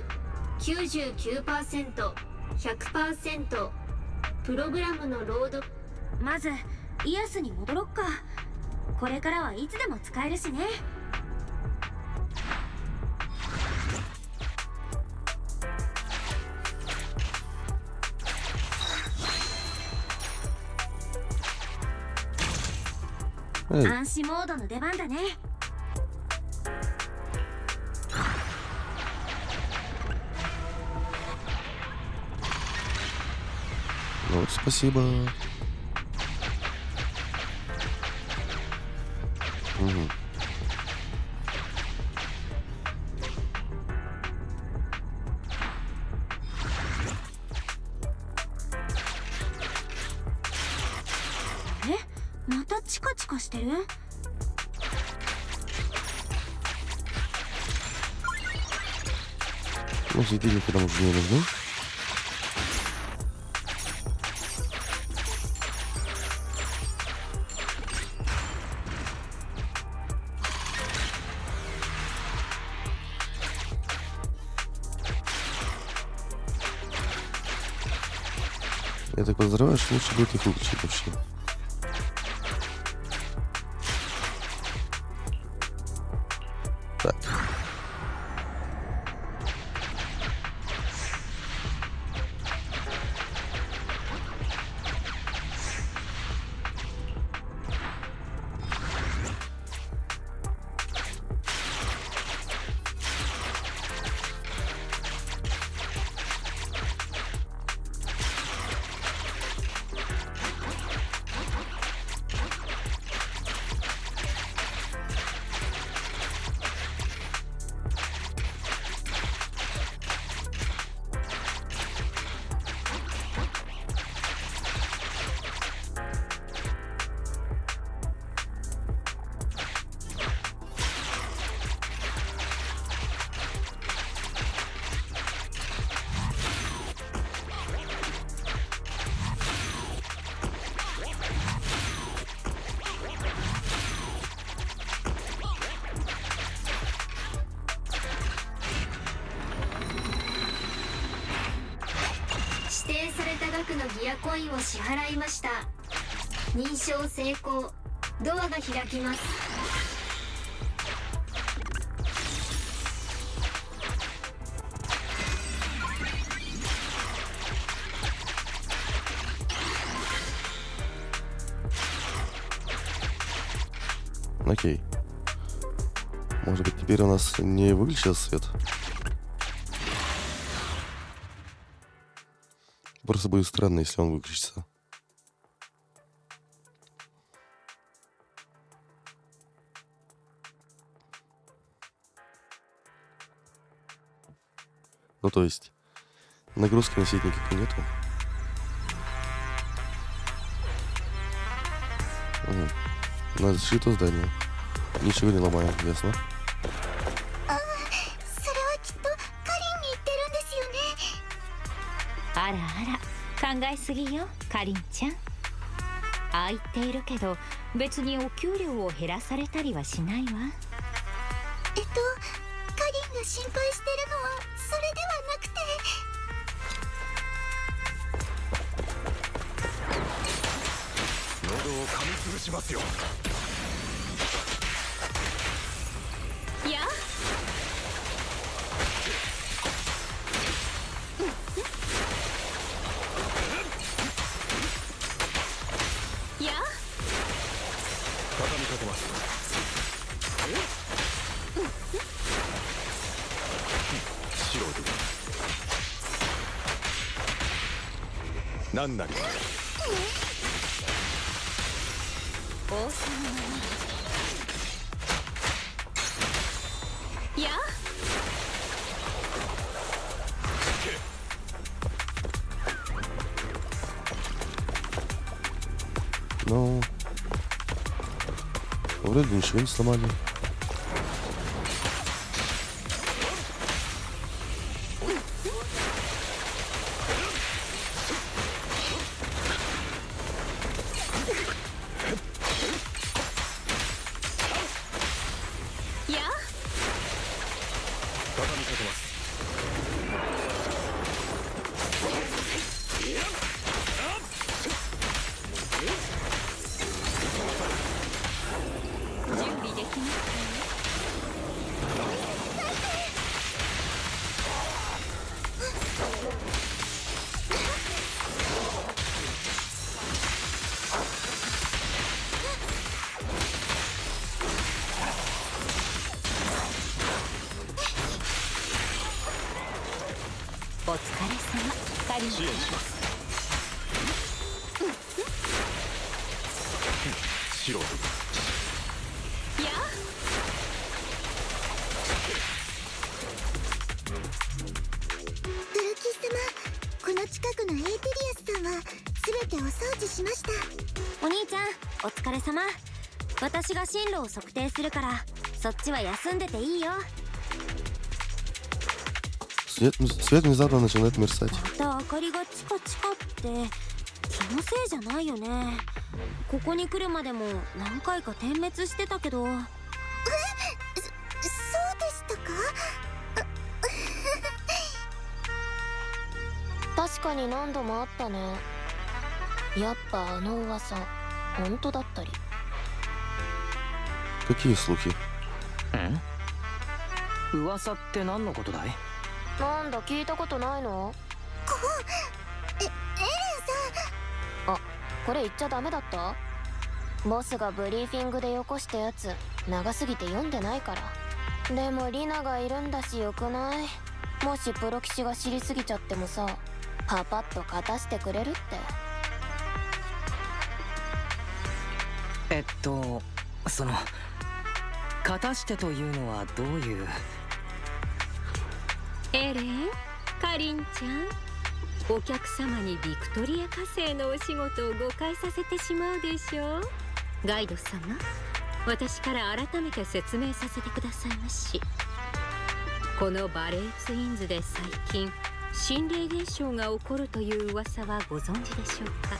99%、 100%。 プログラムのロード。 まずイアスに戻ろっか。これからはいつでも使えるしね。暗視モードの出番だね。 Вот, спасибо. Угу. またチカチカしてる？ Ну, светильники там уже не нужны. Я так подозреваю, что лучше будет их выключить вообще. Так. コインを支払いました。認証成功。ドアが開きます。 Окей. Может быть, теперь у нас не выключился свет? Просто будет странно, если он выключится. Ну, то есть, нагрузки на сеть никакой нету. У нас защиту здания. Ничего не ломаем, ясно? あらあら、考えすぎよ、かりんちゃん。ああ言っているけど、別にお給料を減らされたりはしないわ。 カリンが心配してるのはそれではなくて。 喉を噛みつぶしますよ。 いや。 畳みかけます。白で何なり王様のいや。 Ну, вроде ничего не сломали. お疲れ様、カリン。 支援します。白でいや。 ドラキー様、この近くのエーテリアスさんは全てお掃除しました。 お兄ちゃん、お疲れ様。私が進路を測定するから、そっちは休んでていいよ。 Свет внезапно начинает мерцать. また明かりがチカチカって気のせいじゃないよね。ここに来るまでも何回か点滅してたけど。 そうでしたか？ 確かに何度もあったね。やっぱあの噂本当だったり。 Какие слухи? 噂って何のことだい？ なんだ、聞いたことないの？ エレンさん。あ、これ言っちゃダメだった？ボスがブリーフィングでよこしたやつ長すぎて読んでないから。でもリナがいるんだしよくない？もしプロ騎士が知りすぎちゃってもさ、パパッと勝たしてくれるって。 その勝たしてというのはどういう？ エレン、カリンちゃん、お客様にビクトリア火星のお仕事を誤解させてしまうでしょう。ガイド様、私から改めて説明させてくださいまし。このバレーツインズで最近心霊現象が起こるという噂はご存知でしょうか？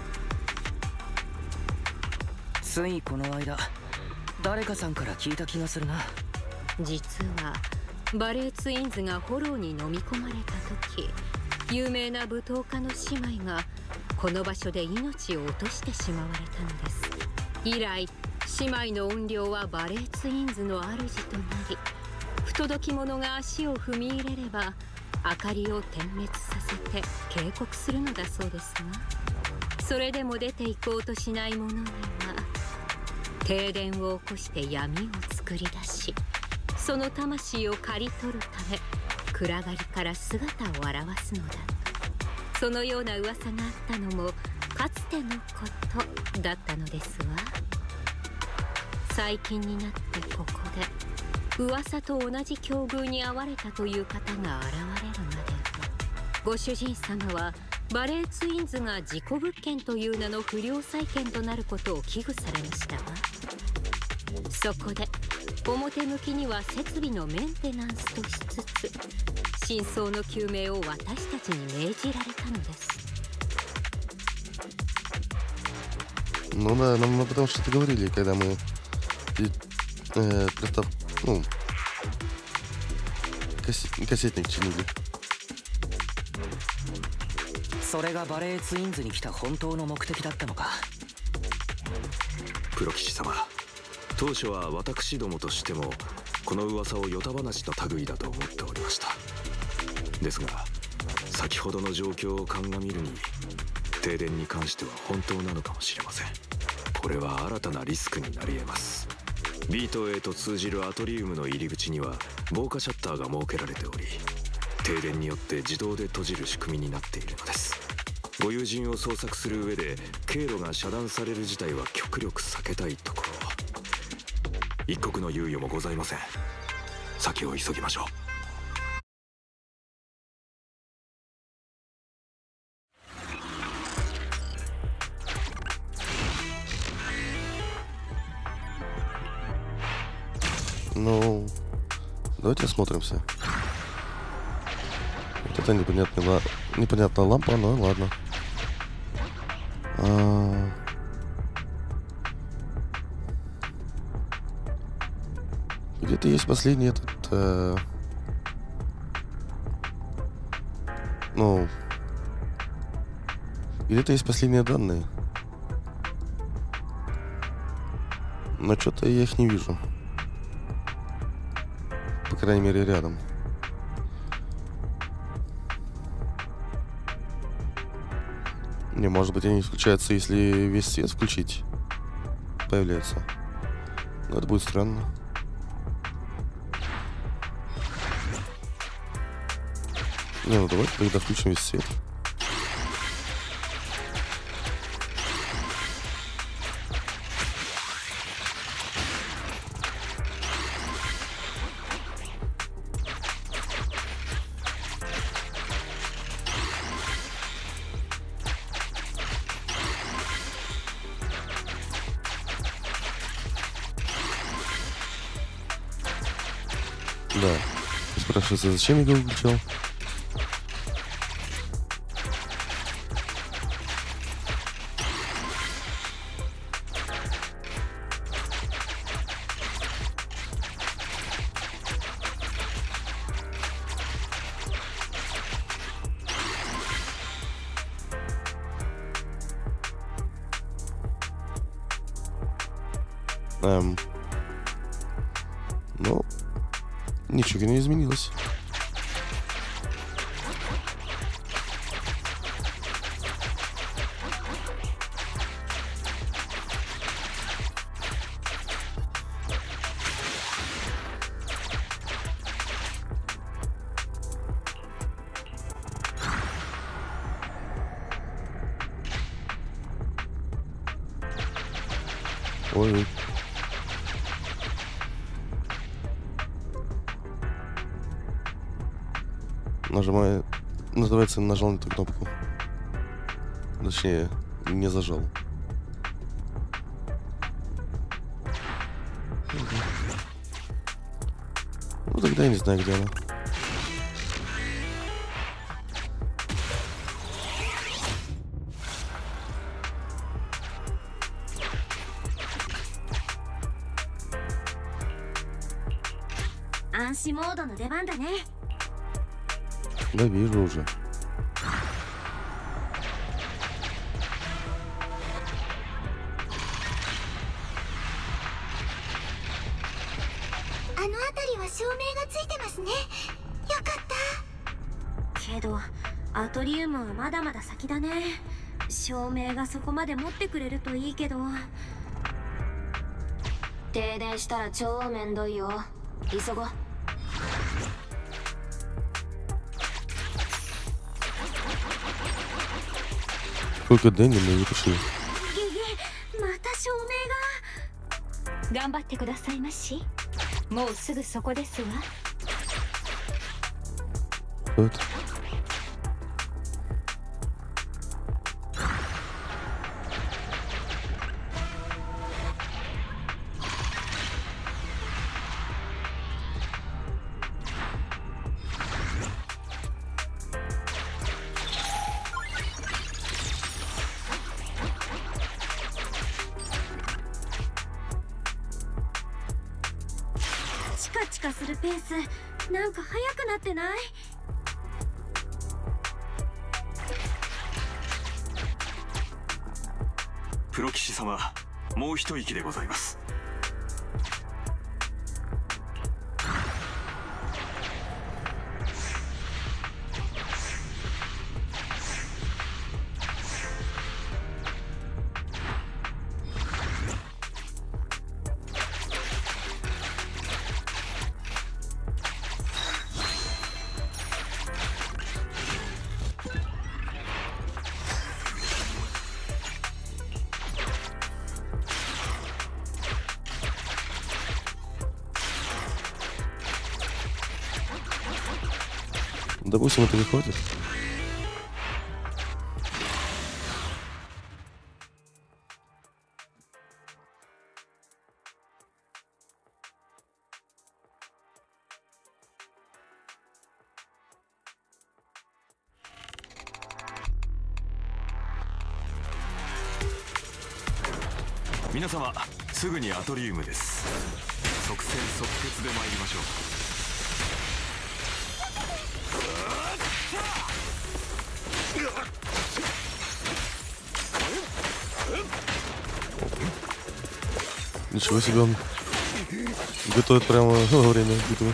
ついこの間誰かさんから聞いた気がするな。 実はバレーツインズがホローに飲み込まれた時、有名な舞踏家の姉妹がこの場所で命を落としてしまわれたのです。以来姉妹の怨霊はバレーツインズの主となり、不届き者が足を踏み入れれば明かりを点滅させて警告するのだそうですが、それでも出て行こうとしない者には停電を起こして闇を作り出し、その魂を刈り取るため暗がりから姿を現すのだ。そのような噂があったのもかつてのことだったのですわ。最近になってここで噂と同じ境遇に遭われたという方が現れるまでは、ご主人様はバレーツインズが事故物件という名の不良債権となることを危惧されましたが、そこで表向きには設備のメンテナンスとしつつ真相の究明を私たちに命じられたのです。 Ну да, нам потому что-то говорили, когда мы кассетник чинили. それがバレーツインズに来た本当の目的だったのか。 プロ騎士様、当初は私どもとしてもこの噂をヨタ話の類だと思っておりました。ですが先ほどの状況を鑑みるに停電に関しては本当なのかもしれません。これは新たなリスクになり得ます。ビートへと通じるアトリウムの入り口には防火シャッターが設けられており、停電によって自動で閉じる仕組みになっているのです。ご友人を捜索する上で経路が遮断される事態は極力避けたいところ。一刻の猶予もございません。先を急ぎましょう。 Ну, давайте осмотримся. Вот это непонятная лампа, но ладно. Где-то есть последний этот... Ну... Где-то есть последние данные. Но что-то я их не вижу. По крайней мере, рядом. Не, может быть, они включаются, если весь свет включить. Появляется. Но это будет странно. Не, ну давайте тогда включим весь свет. Да. Спрашивается, зачем я его выключал? Ну, ничего не изменилось. Ой. Нажимаю, называется, нажал на эту кнопку. Точнее, не зажал. Ну тогда я не знаю, где она. Да, вижу уже. あの辺りは照明がついてますね。よかった。 けどアトリウムはまだまだ先だね。照明がそこまで持ってくれるといいけど。停電したら超めんどいよ。急ごう。 Сколько денег мы вытащили? また照明が。 頑張ってくださいまし。もうすぐそこですわ。 Вот. チカチカするペースなんか速くなってない？ プロ騎士様、もう一息でございます。 Допустим, это выходит. 皆様、すぐにアトリウムです。即戦即決で参りましょう。 Ничего себе, он готовит прямо во время битвы.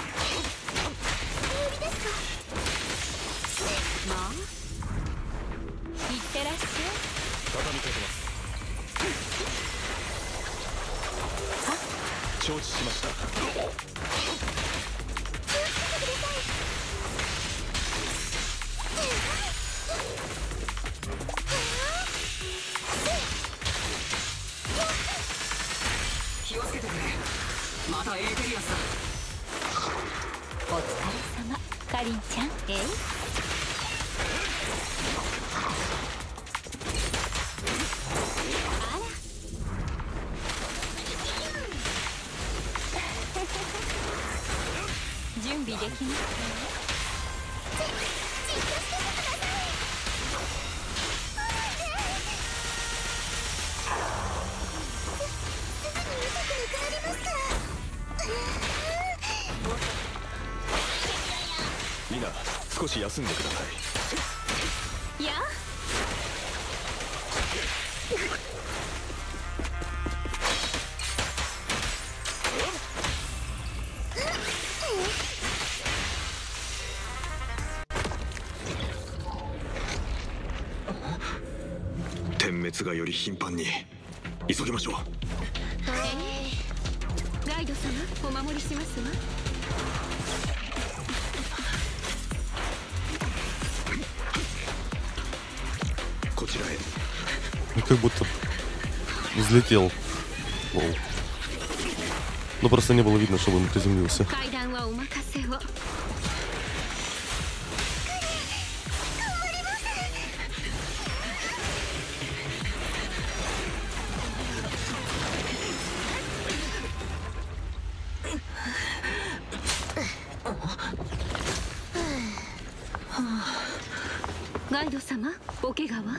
みんな少し休んでください。 いや点滅がより頻繁に。急ぎましょう。 ガイド様、お守りしますわ。 こちらへ。 Как будто взлетел. Лол. Но просто не было видно, чтобы он приземлился. 階段はお任せを。ガイド様、お怪我は？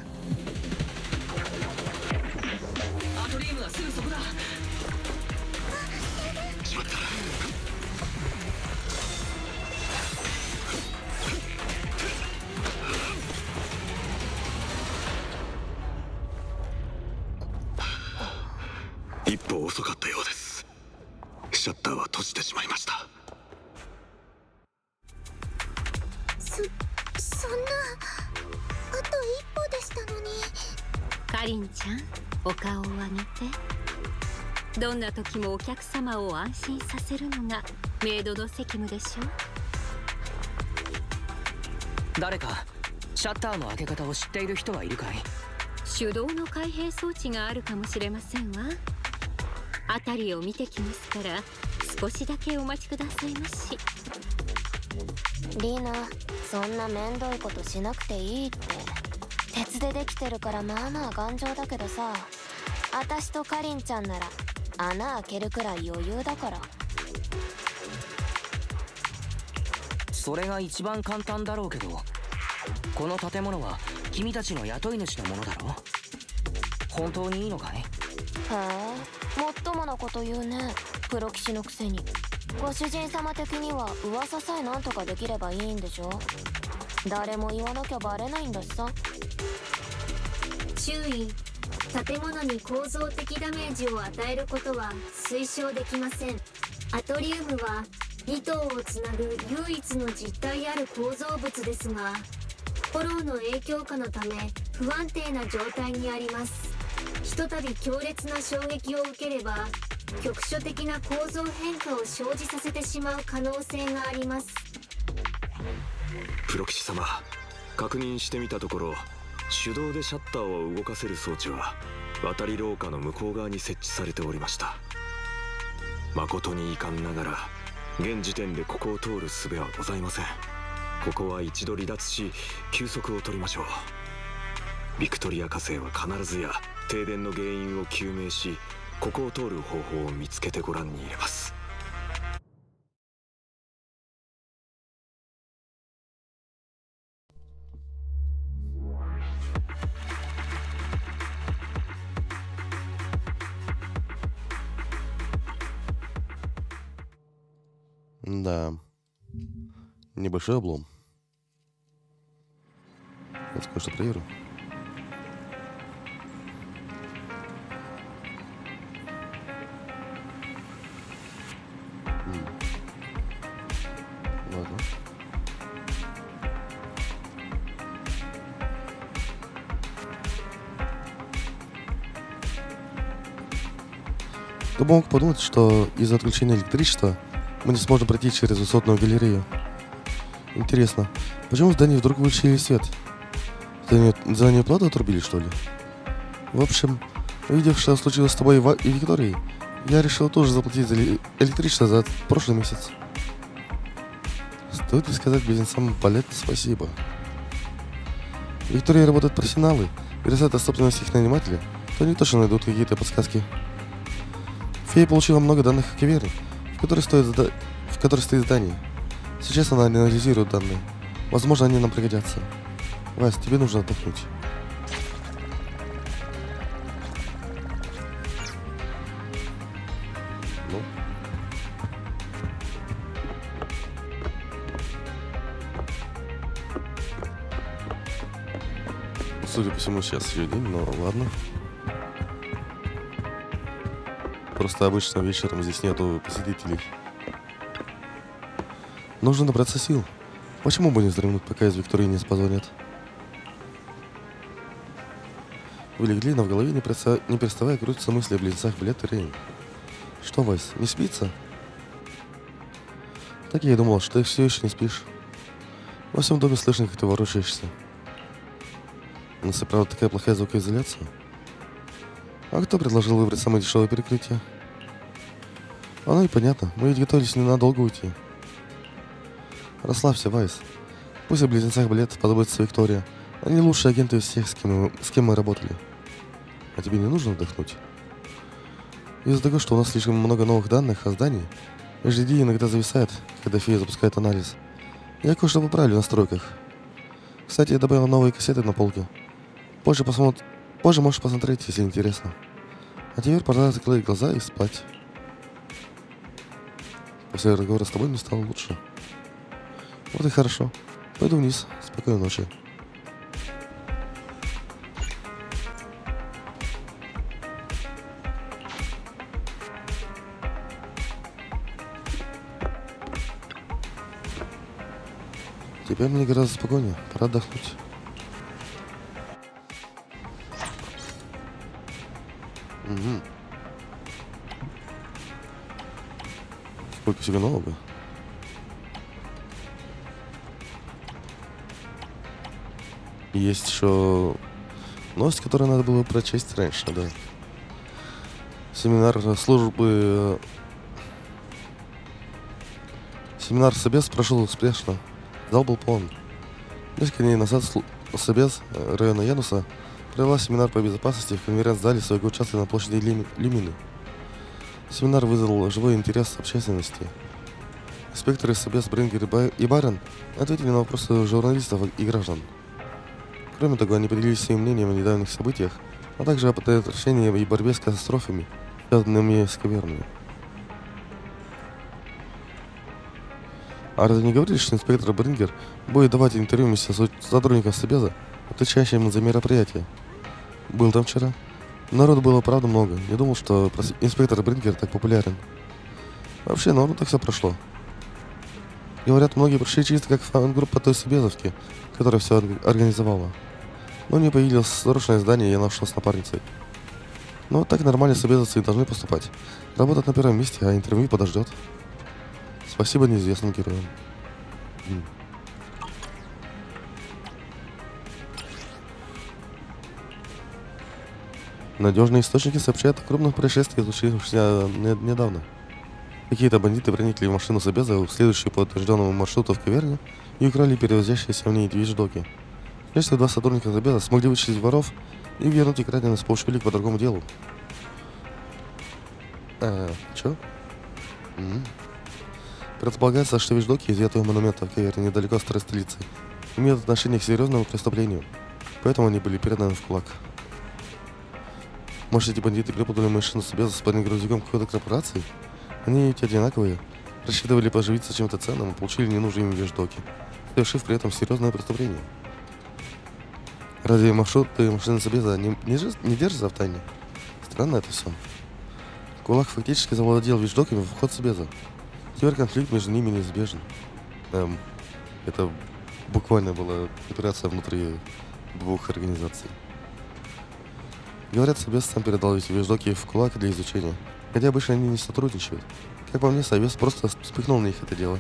アトリウムはすぐそこだ。 しまった。一歩遅かったようです。 シャッターは閉じてしまいました。 そんなあと一歩でしたのに。 かりんちゃん、お顔を上げて。どんな時もお客様を安心させるのがメイドの責務でしょう。 誰かシャッターの開け方を知っている人はいるかい？ 手動の開閉装置があるかもしれませんわ。辺りを見てきますから少しだけお待ちくださいまし。 リナ、そんな面倒いことしなくていいって。鉄でできてるからまあまあ頑丈だけどさ、私とかりんちゃんなら穴開けるくらい余裕だから。 それが一番簡単だろうけど、この建物は君たちの雇い主のものだろ？本当にいいのかい？へえ、もっともなこと言うね、プロ棋士のくせに。ご主人様的には噂さえなんとかできればいいんでしょ？誰も言わなきゃバレないんだしさ。 注意、建物に構造的ダメージを与えることは推奨できません。アトリウムは2棟をつなぐ唯一の実体ある構造物ですが、フォローの影響下のため不安定な状態にあります。ひとたび強烈な衝撃を受ければ局所的な構造変化を生じさせてしまう可能性があります。 プロ棋士様、確認してみたところ、手動でシャッターを動かせる装置は渡り廊下の向こう側に設置されておりました。誠に遺憾ながら現時点でここを通る術はございません。ここは一度離脱し休息を取りましょう。ビクトリア火星は必ずや停電の原因を究明し、ここを通る方法を見つけてご覧に入れます。 Да. Небольшой облом. Сейчас кое-что проверю. Ладно. Кто бы мог подумать, что из-за отключения электричества мы не сможем пройти через высотную галерею. Интересно, почему в здании вдруг выключили свет? Здание плату отрубили, что ли? В общем, увидев, что случилось с тобой и Викторией, я решил тоже заплатить за электричество за прошлый месяц. Стоит ли сказать близнецам Балет спасибо? В Виктории работают профессионалы, и раз это собственность их нанимателя, то они точно найдут какие-то подсказки. Фея получила много данных о Кевере, в которой стоит здание. Сейчас она анализирует данные. Возможно, они нам пригодятся. Вась, тебе нужно отдохнуть. Ну. Судя по всему, сейчас еще день, но ладно. Просто обычно вечером здесь нету посетителей. Нужно набраться сил. Почему бы не вздремнуть, пока из Виктории не позвонят? Вы легли, но в голове не переставая крутятся мысли о близнецах Балет и Рейн. Что, Вайс, не спится? Так я и думал, что ты все еще не спишь. Во всем доме слышно, как ты ворочаешься. У нас и правда такая плохая звукоизоляция. А кто предложил выбрать самое дешевое перекрытие? Оно и понятно, мы ведь готовились ненадолго уйти. Расслабься, Вайс. Пусть о близнецах Балет подобается Виктория. Они лучшие агенты из всех, с кем мы работали. А тебе не нужно отдохнуть? Из-за того, что у нас слишком много новых данных о здании, HDD иногда зависает, когда фея запускает анализ. Я кое-что поправлю в настройках. Кстати, я добавил новые кассеты на полке. Позже можешь посмотреть, если интересно. А теперь пора закрыть глаза и спать. После разговора с тобой мне стало лучше. Вот и хорошо. Пойду вниз. Спокойной ночи. Теперь мне гораздо спокойнее. Пора отдохнуть. Угу. Сколько всего нового. Есть еще новость, которую надо было прочесть раньше, да. Семинар службы... Семинар Собес прошел успешно. Зал был полон. Несколько дней назад Собес района Януса провела семинар по безопасности в конференц-зале своего участка на площади Люмины. Семинар вызвал живой интерес общественности. Инспекторы Собес, Брингер и Барен ответили на вопросы журналистов и граждан. Кроме того, они поделились своим мнением о недавних событиях, а также о предотвращении и борьбе с катастрофами, связанными с скверными. А разве не говорили, что инспектор Брингер будет давать интервью вместе с сотрудником Собеза, отвечающим за мероприятие? Был там вчера. Народу было, правда, много. Не думал, что инспектор Брингер так популярен. Вообще, народу так все прошло. Говорят, многие пришли чисто как фан-группа той Собезовки, которая все организовала. Но мне появилось срочное здание, и я нашел с напарницей. Но вот так нормально собезовцы и должны поступать. Работать на первом месте, а интервью подождет. Спасибо неизвестным героям. Надежные источники сообщают о крупных происшествиях, случившихся недавно. Какие-то бандиты проникли в машину Собеза, следующую по утвержденному маршруту в Каверне, и украли перевозящиеся в ней вещдоки. К счастью, два сотрудника Собеза смогли вычислить воров и вернуть украденное с помощью улик по другому делу. Чё? Предполагается, что вещдоки, изъятые у монумента в Каверне недалеко от старой столицы, имеют отношение к серьезному преступлению, поэтому они были переданы в кулак. Может, эти бандиты перепутали машину Собеза с грузовиком какой-то корпорации? Они ведь одинаковые, рассчитывали поживиться чем-то ценным и получили ненужные им вещдоки, совершив при этом серьезное преступление. Разве маршруты машины Собеза не держатся в тайне? Странно это все. Кулак фактически завладел вещдоками в вход Собеза. Теперь конфликт между ними неизбежен. Это буквально была операция внутри двух организаций. Говорят, Собез сам передал эти вещдоки в кулак для изучения, хотя обычно они не сотрудничают. Как по мне, Собез просто спихнул на них это дело.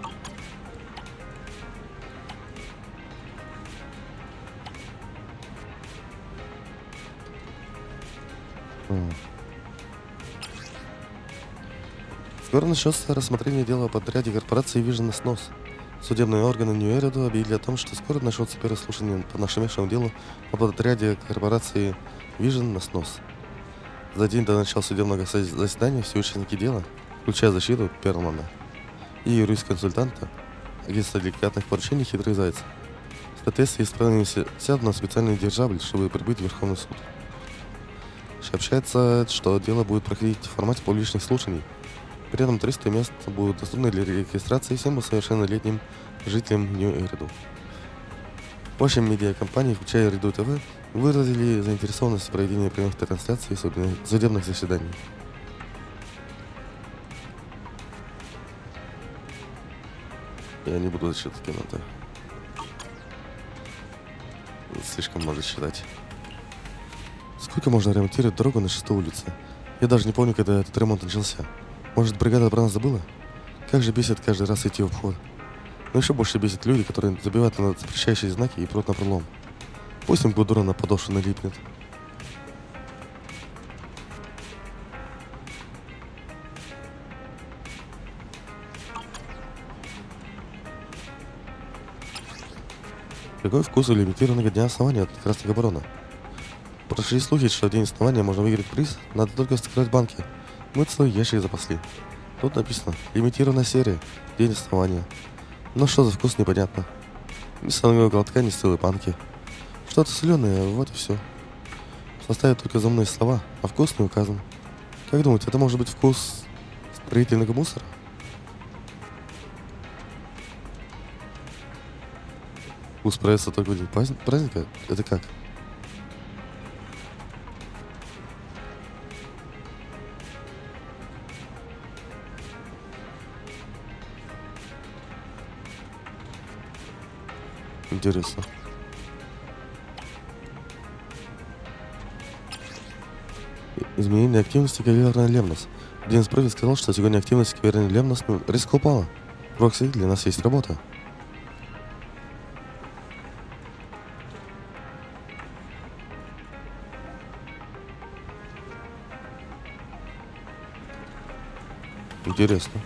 Скоро начнется рассмотрение дела о подряде корпорации Vision на снос. Судебные органы Нью-Эриду объявили о том, что скоро начнется первое слушание по нашумевшему делу о подряде корпорации Vision на снос. За день до начала судебного заседания все участники дела, включая защиту Перлмана и юрист-консультанта, агентства деликатных поручений «Хитрый заяц», в соответствии с правилами сядут на специальный дирижабль, чтобы прибыть в Верховный суд. Сообщается, что дело будет проходить в формате публичных слушаний. При этом 300 мест будут доступны для регистрации всем совершеннолетним жителям Нью-Эриду. В общем, медиакомпании, включая Риду ТВ, выразили заинтересованность в проведении прямых трансляций судебных заседаний. Я не буду зачитывать кино-то. Слишком много читать. Сколько можно ремонтировать дорогу на 6-й улице? Я даже не помню, когда этот ремонт начался. Может, бригада про нас забыла? Как же бесит каждый раз идти в обход. Но еще больше бесит люди, которые забивают на запрещающие знаки и прут на пролом. Пусть им гудура на подошву налипнет. Какой вкус у лимитированного дня основания от Красного Барона? Прошли слухи, что в день основания можно выиграть приз, надо только вскрывать банки. Мы целый ящик запасли. Тут написано «Лимитированная серия. День основания». Но что за вкус, непонятно. Ни самого глотка, ни целой банки. Что-то соленое, вот и все. В составе только заумные слова, а вкус не указан. Как думаете, это может быть вкус строительного мусора? Вкус проявится только в день праздника? Это как? Интересно. Изменение активности Каверны Лемнос. Один из профи сказал, что сегодня активность Каверны Лемнос резко упала. Рокси, для нас есть работа. Интересно.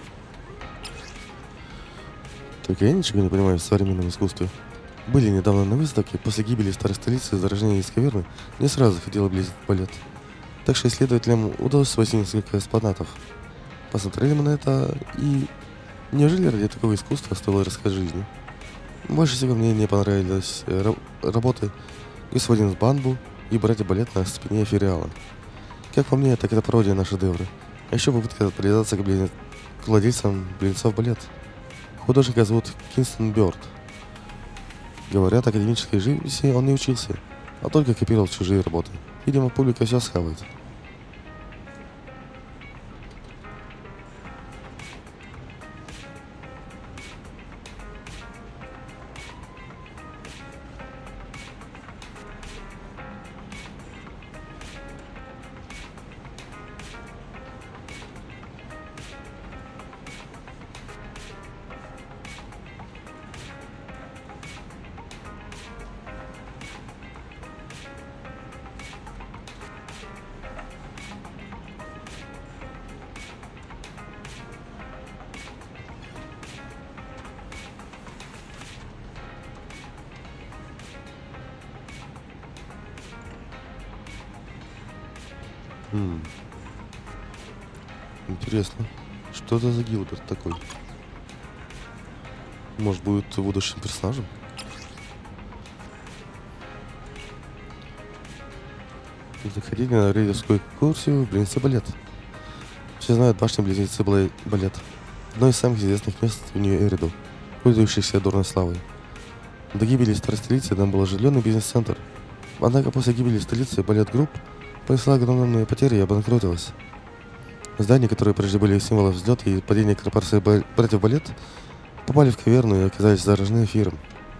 Только я ничего не понимаю в современном искусстве. Были недавно на выставке, после гибели старой столицы и заражения из Каверны, не сразу захотела близить балет. Так что исследователям удалось свести несколько экспонатов. Посмотрели мы на это, и неужели ради такого искусства стоило рассказать жизни? Больше всего мне не понравились работы господин Банбу и братья балет на спине Фериала. Как по мне, так это пародия на шедевры. А еще попытка привязаться к владельцам близнецов балет. Художника зовут Кинстон Бёрд. Говорят, академической живописи он не учился, а только копировал чужие работы. Видимо, публика все схавает. Интересно, что это за Гилберт такой? Может, будет будущим персонажем? Заходите на рейдерскую экскурсию в Близнецы балет. Все знают башню Близнецы балет. Одно из самых известных мест в Нью-Эриду, пользующихся дурной славой. До гибели старой столицы там был оживленный бизнес-центр. Однако после гибели столицы балет-групп понесла огромные потери и обанкротилась. Здания, которые прежде были символом взлета и падения корпорации братьев балет, попали в Каверну и оказались заражены эфиром.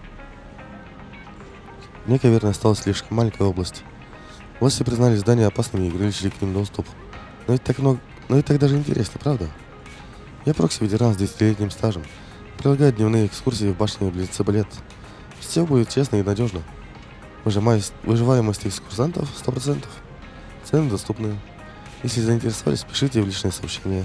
Вне Каверны осталась лишь маленькая область. Власти признали здания опасными и ограничили к ним доступ. Но ведь так даже интересно, правда? Я Прокси-ветеран с 10-летним стажем. Предлагаю дневные экскурсии в башне Близнецы балет. Все будет честно и надежно. Выживаемость экскурсантов 100%. Цены доступные. Если заинтересовались, пишите в личные сообщения.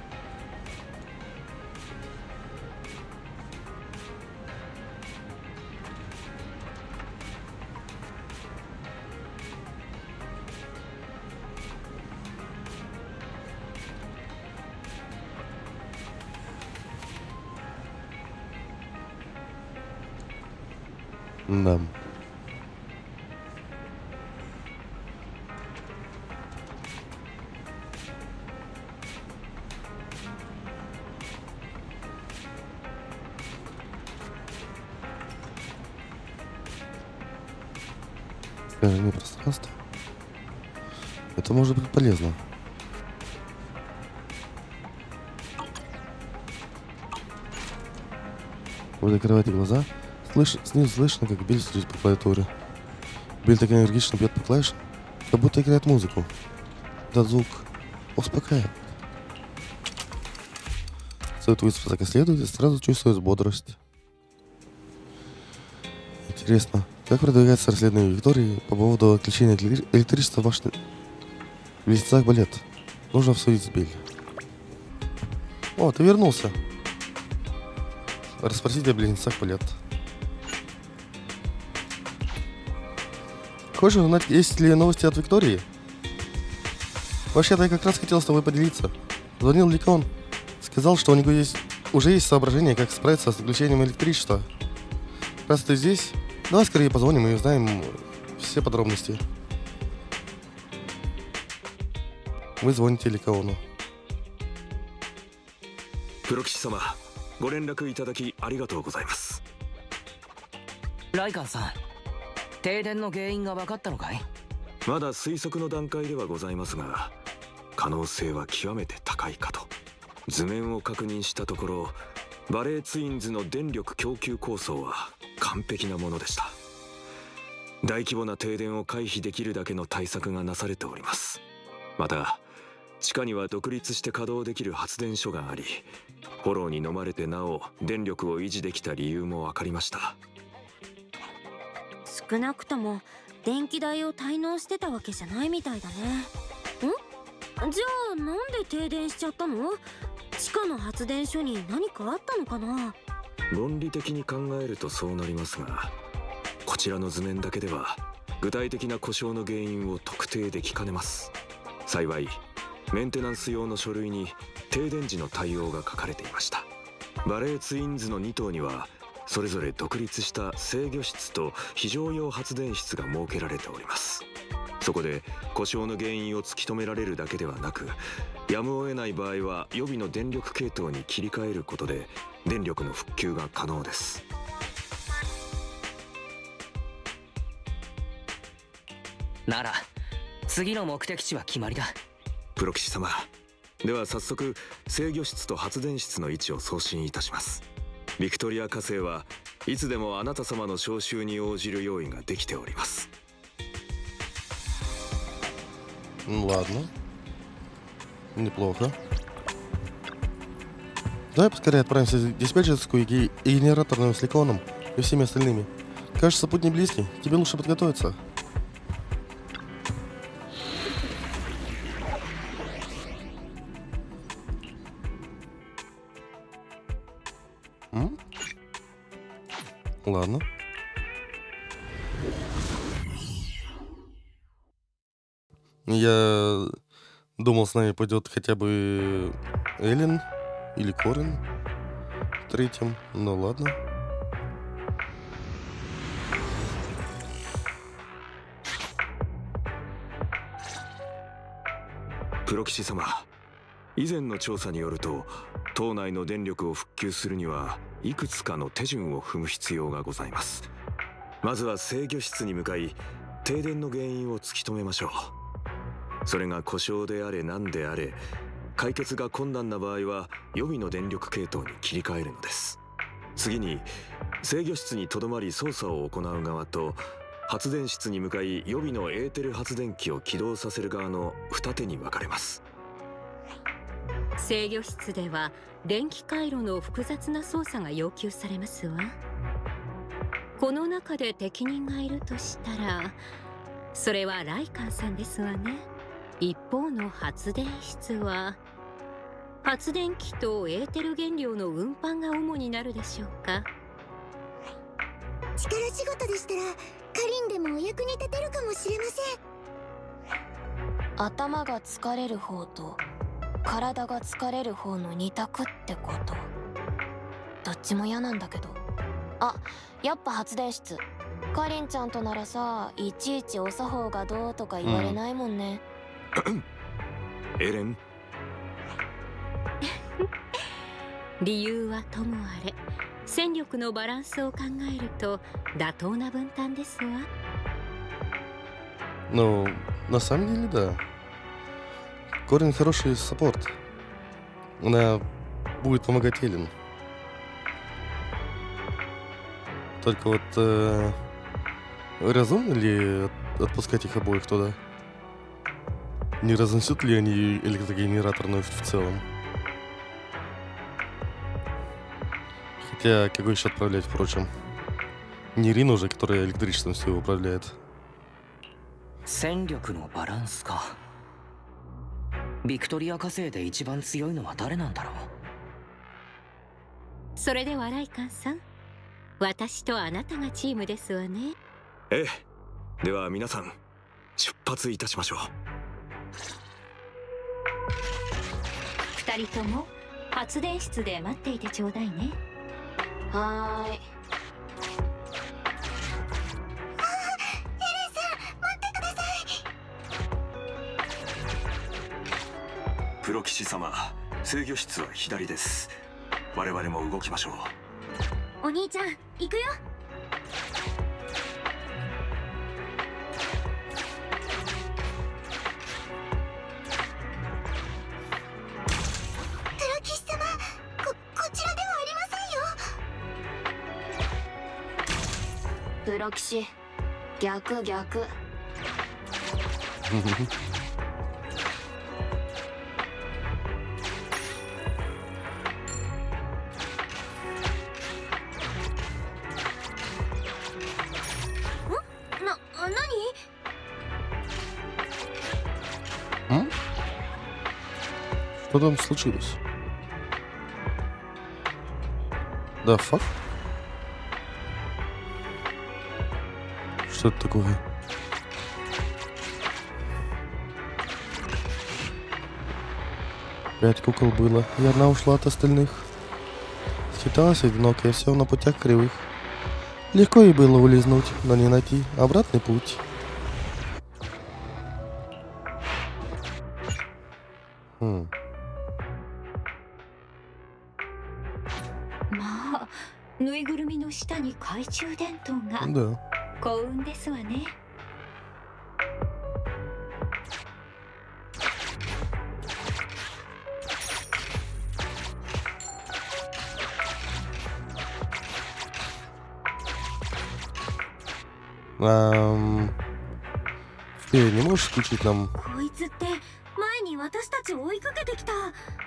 Да. Искажение пространства. Это может быть полезно. Вы закрываете глаза. Снизу слышно, как Билл стучит по клавиатуре. Билл так энергично бьет по клавишам, как будто играет музыку. Этот звук успокаивает. Стоит выспаться как следует, и сразу чувствуешь бодрость. Интересно, как продвигается расследование Виктории по поводу отключения электричества в башне в Близнецах балет? Нужно обсудить с Билли. О, ты вернулся. Расспросите о Близнецах балет. Хочешь узнать, есть ли новости от Виктории? Вообще-то я как раз хотел с тобой поделиться. Звонил Ликон. Сказал, что у него уже есть соображение, как справиться с отключением электричества. Раз ты здесь, давай скорее позвоним и узнаем все подробности. Вы звоните Ликону. Прокси-сама, ご連絡いただきありがとうございます。 ライカンさん、停電の原因が分かったのかい？ まだ推測の段階ではございますが、可能性は極めて高いかと。図面を確認したところ、バレーツインズの電力供給構想は完璧なものでした。大規模な停電を回避できるだけの対策がなされております。また地下には独立して稼働できる発電所があり、フォローに飲まれてなお電力を維持できた理由も分かりました。 少なくとも電気代を滞納してたわけじゃないみたいだね。じゃあなんで停電しちゃったの？地下の発電所に何かあったのかな？ 論理的に考えるとそうなりますが、こちらの図面だけでは具体的な故障の原因を特定できかねます。幸いメンテナンス用の書類に停電時の対応が書かれていました。バレーツインズの2棟にはそれぞれ独立した制御室と非常用発電室が設けられております。そこで故障の原因を突き止められるだけではなく、やむを得ない場合は予備の電力系統に切り替えることで電力の復旧が可能です。 なら次の目的地は決まりだ。 プロ騎士様、では早速制御室と発電室の位置を送信いたします。ビクトリア火星はいつでもあなた様の招集に応じる用意ができております。 Ладно. Неплохо. Давай поскорее отправимся в диспетчерскую и генераторную с Ликоном и всеми остальными. Кажется, путь не близкий. Тебе лучше подготовиться. Ладно. Я думал, с нами пойдет хотя бы Эллен или Корин третьим, но ладно. Прокси様、以前の調査によると、島内の電力を復旧するにはいくつかの手順を踏む必要がございます。まずは制御室に向かい、停電の原因を突き止めましょう。それが故障であれ何であれ、解決が困難な場合は予備の電力系統に切り替えるのです。次に制御室にとどまり操作を行う側と、発電室に向かい予備のエーテル発電機を起動させる側の二手に分かれます。 制御室では電気回路の複雑な操作が要求されますわ。この中で適任がいるとしたら、それはライカンさんですわね。一方の発電室は発電機とエーテル原料の運搬が主になるでしょうか。 力仕事でしたらカリンでもお役に立てるかもしれません。頭が疲れる方と体が疲れる方の二択ってこと。どっちも嫌なんだけど。あ、やっぱ発電室。カリンちゃんとならさ、いちいちお作法がどうとか言われないもんね。 エレン。 理由はともあれ、戦力のバランスを考えると妥当な分担ですわ。 Ну, на самом деле, да. Корин хороший саппорт. Она будет помогать Эллен. Только вот разумно ли отпускать их обоих туда? Не разнесут ли они электрогенераторную в целом? Хотя, кого еще отправлять, впрочем? Не Рину же, которая электричеством все управляет. 戦力のバランスか。ビクトリア火星で一番強いのは誰なんだろう。 それではライカンさん、私とあなたがチームですわね。 ええ。では皆さん出発いたしましょう。 二人とも発電室で待っていてちょうだいね。 はーい。 プロ騎士様、制御室は左です。我々も動きましょう。 お兄ちゃん、行くよ。 プロ騎士様、こちらではありませんよ。 黒騎士、逆逆。 Что там случилось? Да, фак? Что это такое? Пять кукол было, и одна ушла от остальных. Скиталась одинокая, все на путях кривых. Легко ей было улизнуть, но не найти обратный путь. Да. 幸運ですわね。 Фея, не можешь включить нам? こいつって前に私たちを追いかけてきた。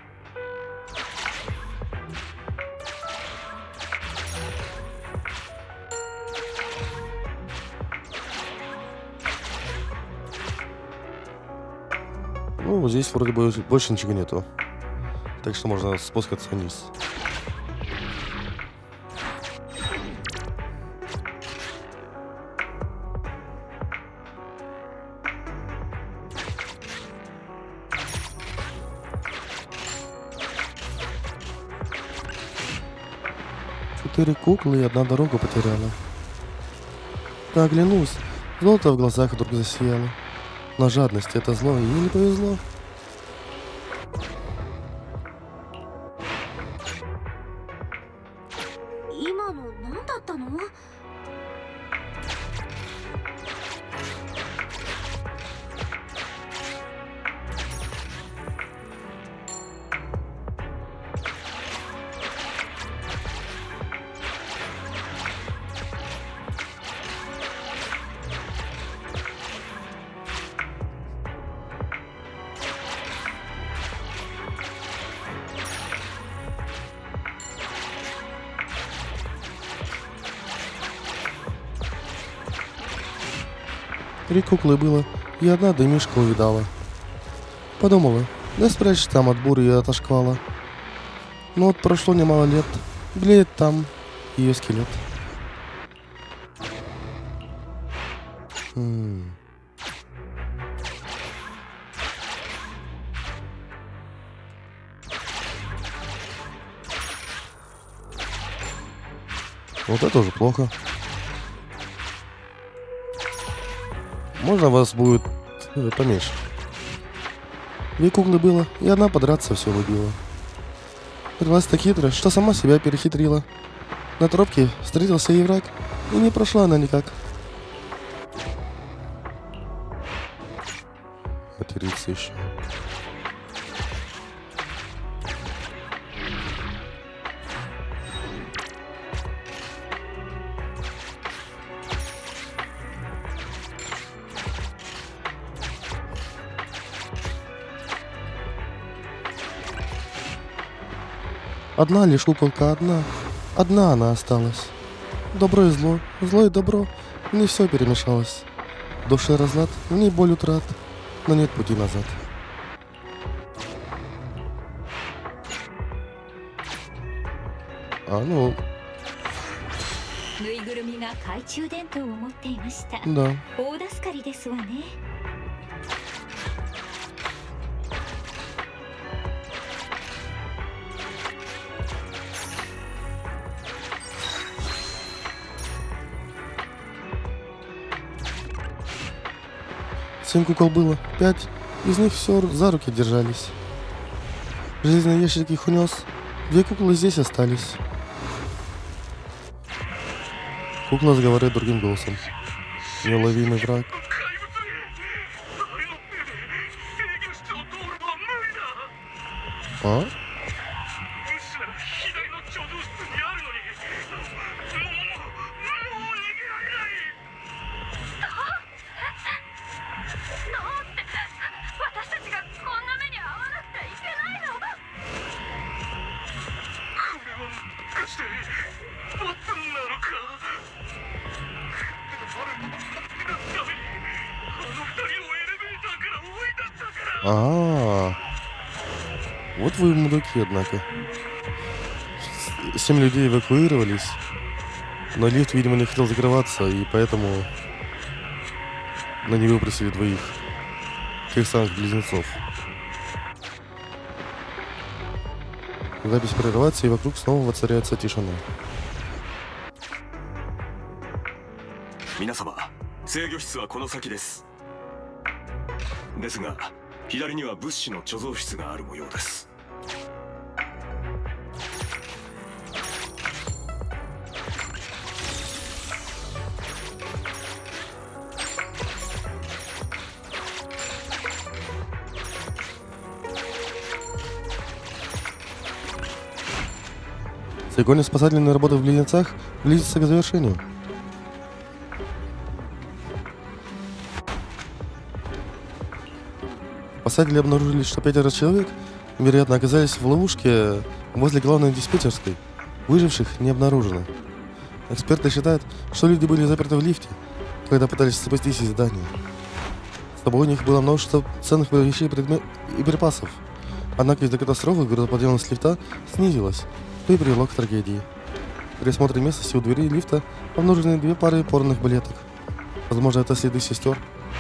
Ну, здесь вроде бы больше ничего нету. Так что можно спускаться вниз. Четыре куклы и одна дорогу потеряла. Да, оглянулась. Золото в глазах вдруг засияло. Но жадность — это зло, и ей не повезло. Три куклы было, и одна дымишка увидала. Подумала, да спрячь там от бури и от шквала. Но вот прошло немало лет, глядит там ее скелет. Вот это уже плохо. Можно вас будет поменьше. Две куклы было, и одна подраться все выбила. Дралась так хитро, что сама себя перехитрила. На тропке встретился ей враг, и не прошла она никак. Материться еще. Одна лишь куколка одна, одна она осталась. Добро и зло, зло и добро, в ней все перемешалось. В душе разлад, в ней боль утрат, но нет пути назад. Ну... ぬいぐるみが懐中電灯を持っていました。 Да. 大助かりですわね。 Семь кукол было, 5, из них все за руки держались. Железный ящик их унес, 2 куклы здесь остались. Кукла заговорит другим голосом. Неуловимый враг. А? Вот вы мудаки, однако. 7 людей эвакуировались, но лифт, видимо, не хотел закрываться, и поэтому на него выбросили двоих, тех самых близнецов. Запись прерывается, и вокруг снова воцаряется тишина. 皆様、制御室はこの先です。ですが、左には物資の貯蔵室がある模様です。 Сегодня спасательная работа в близнецах близится к завершению. Спасатели обнаружили, что 5 человек, вероятно, оказались в ловушке возле главной диспетчерской. Выживших не обнаружено. Эксперты считают, что люди были заперты в лифте, когда пытались спастись из здания. С собой у них было множество ценных вещей и припасов. Однако из-за катастрофы грузоподъемность лифта снизилась, что и привело к трагедии. При осмотре местности у двери лифта обнаружены 2 пары порванных балеток. Возможно, это следы сестер.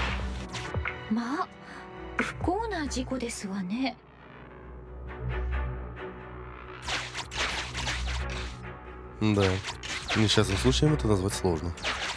Да, несчастным случаем это назвать сложно.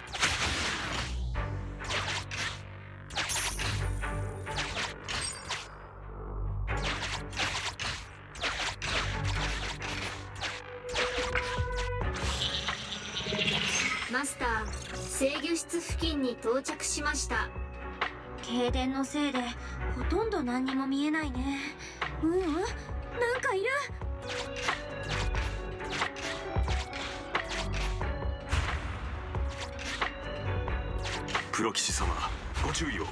Мастер, 制御室付近に到着しました。 停電のせいでほとんど何にも見えないね。なんかいる。 プロ騎士様、ご注意を。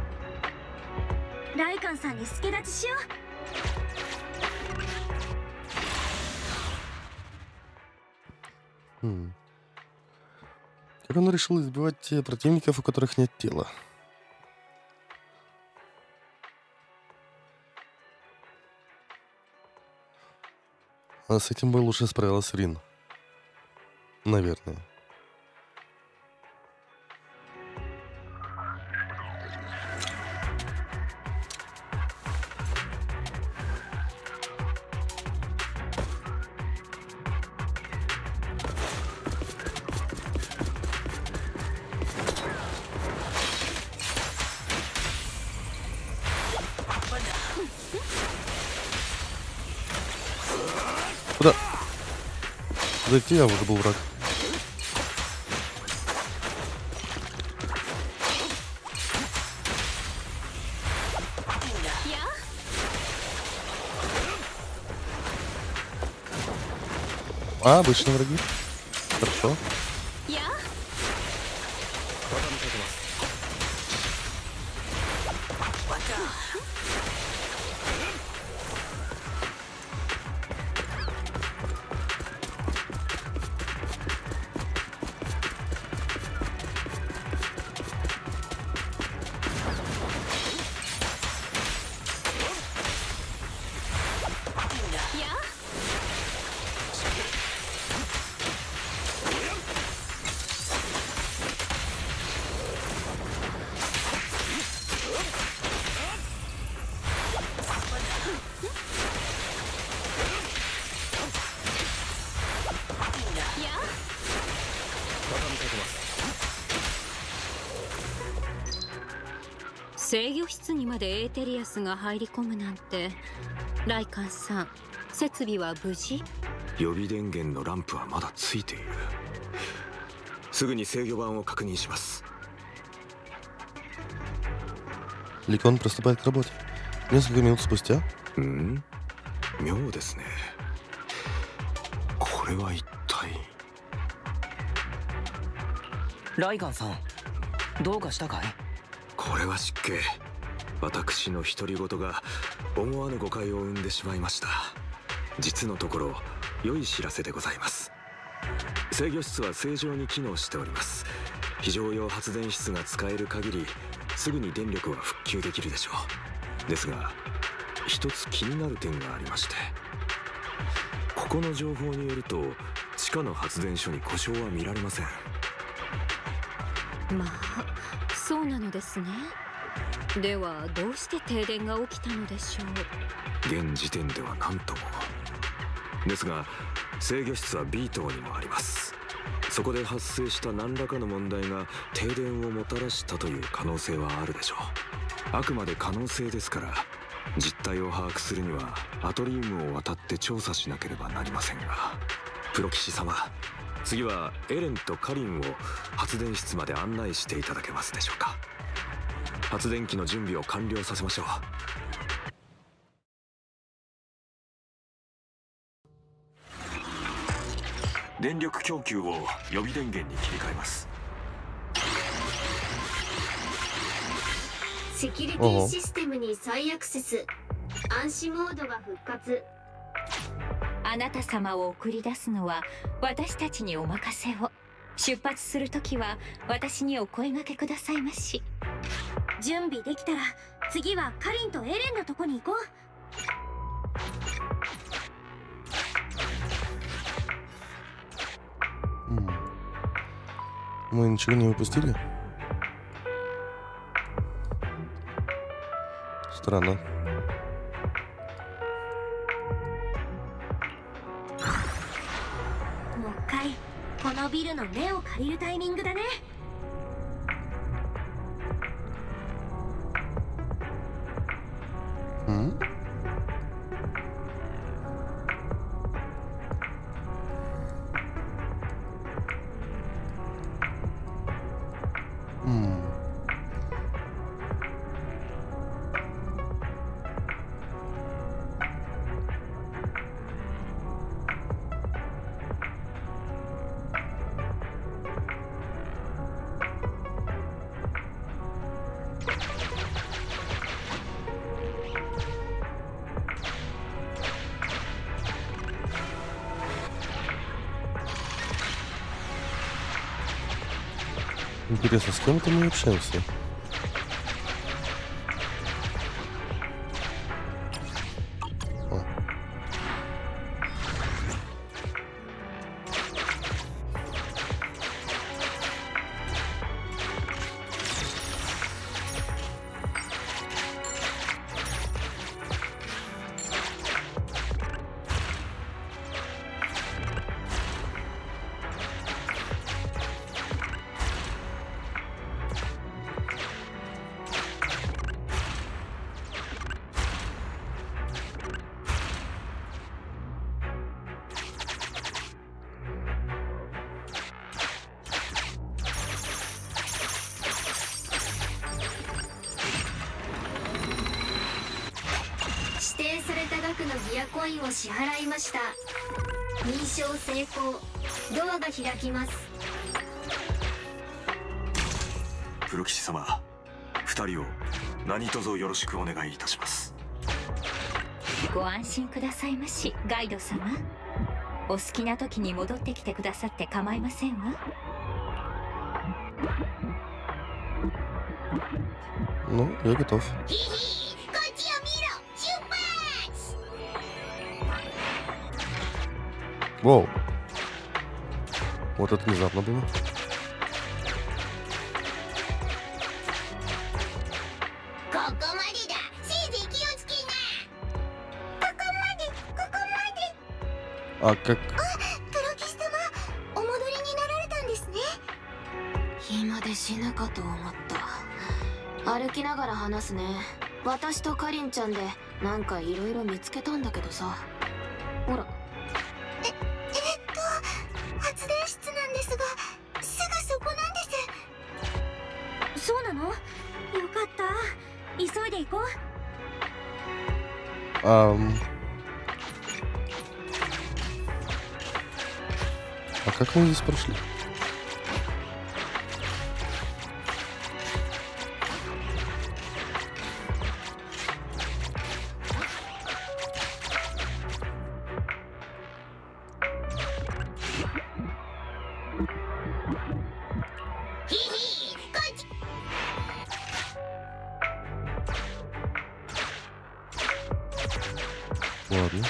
ライカンさんに助立ちしよう。Как он решил избивать противников, у которых нет тела? А с этим бы лучше справилась Рин. Наверное. Куда? Зайти, я уже был враг. Обычные враги. Хорошо. 制御室にまでエーテリアスが入り込むなんて。ライカンさん、設備は無事？ 予備電源のランプはまだついている。すぐに制御盤を確認します。 Ликон приступает к работе. Несколько минут спустя. 妙ですね。これは一体。 ライガンさん、どうかしたかい？ これは失敬。私の独り言が思わぬ誤解を生んでしまいました。実のところ良い知らせでございます。制御室は正常に機能しております。非常用発電室が使える限りすぐに電力は復旧できるでしょう。 ですが一つ気になる点がありまして、ここの情報によると地下の発電所に故障は見られません。 まあそうなのですね。ではどうして停電が起きたのでしょう。 現時点では何とも。ですが制御室は B 棟にもあります。そこで発生した何らかの問題が停電をもたらしたという可能性はあるでしょう。あくまで可能性ですから、実態を把握するにはアトリウムを渡って調査しなければなりませんが、プロ騎士様、次はエレンとカリンを発電室まで案内していただけますでしょうか。発電機の準備を完了させましょう。電力供給を予備電源に切り替えます。 セキュリティシステムに再アクセス。暗視モードが復活。 あなた様を送り出すのは私たちにお任せを。出発するときは私にお声掛けくださいまし。 準備できたら次はカリンとエレンのとこに行こう。 Мы ничего не упустили? Странно. もう一回このビルの目を借りるタイミングだね。 Интересно, с кем это мы общаемся? コインを支払いました。認証成功。ドアが開きます。 プロ騎士様、2人を何卒よろしくお願いいたします。 ご安心くださいまし、ガイド様。お好きな時に戻ってきてくださって構いませんわ。 Ну, я готов. Воу. Вот это внезапно было. А как? 暇で死ぬかと思った。歩きながら話すね。私とカリンちゃんでなんかいろいろ見つけたんだけどさ。ほら。 発電室なんですが、すぐそこなんです。そうなの？よかった。急いで行こう。 А как мы здесь прошли? Ладно.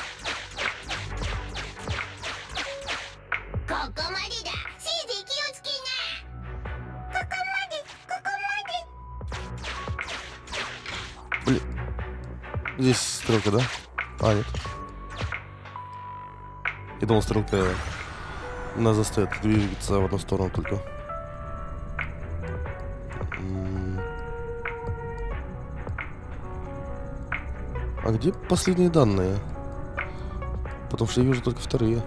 Блин. Здесь стрелка, да? А, нет. Я думал, стрелка нас заставит двигаться в одну сторону только. А где последние данные? Потому что я вижу только вторые.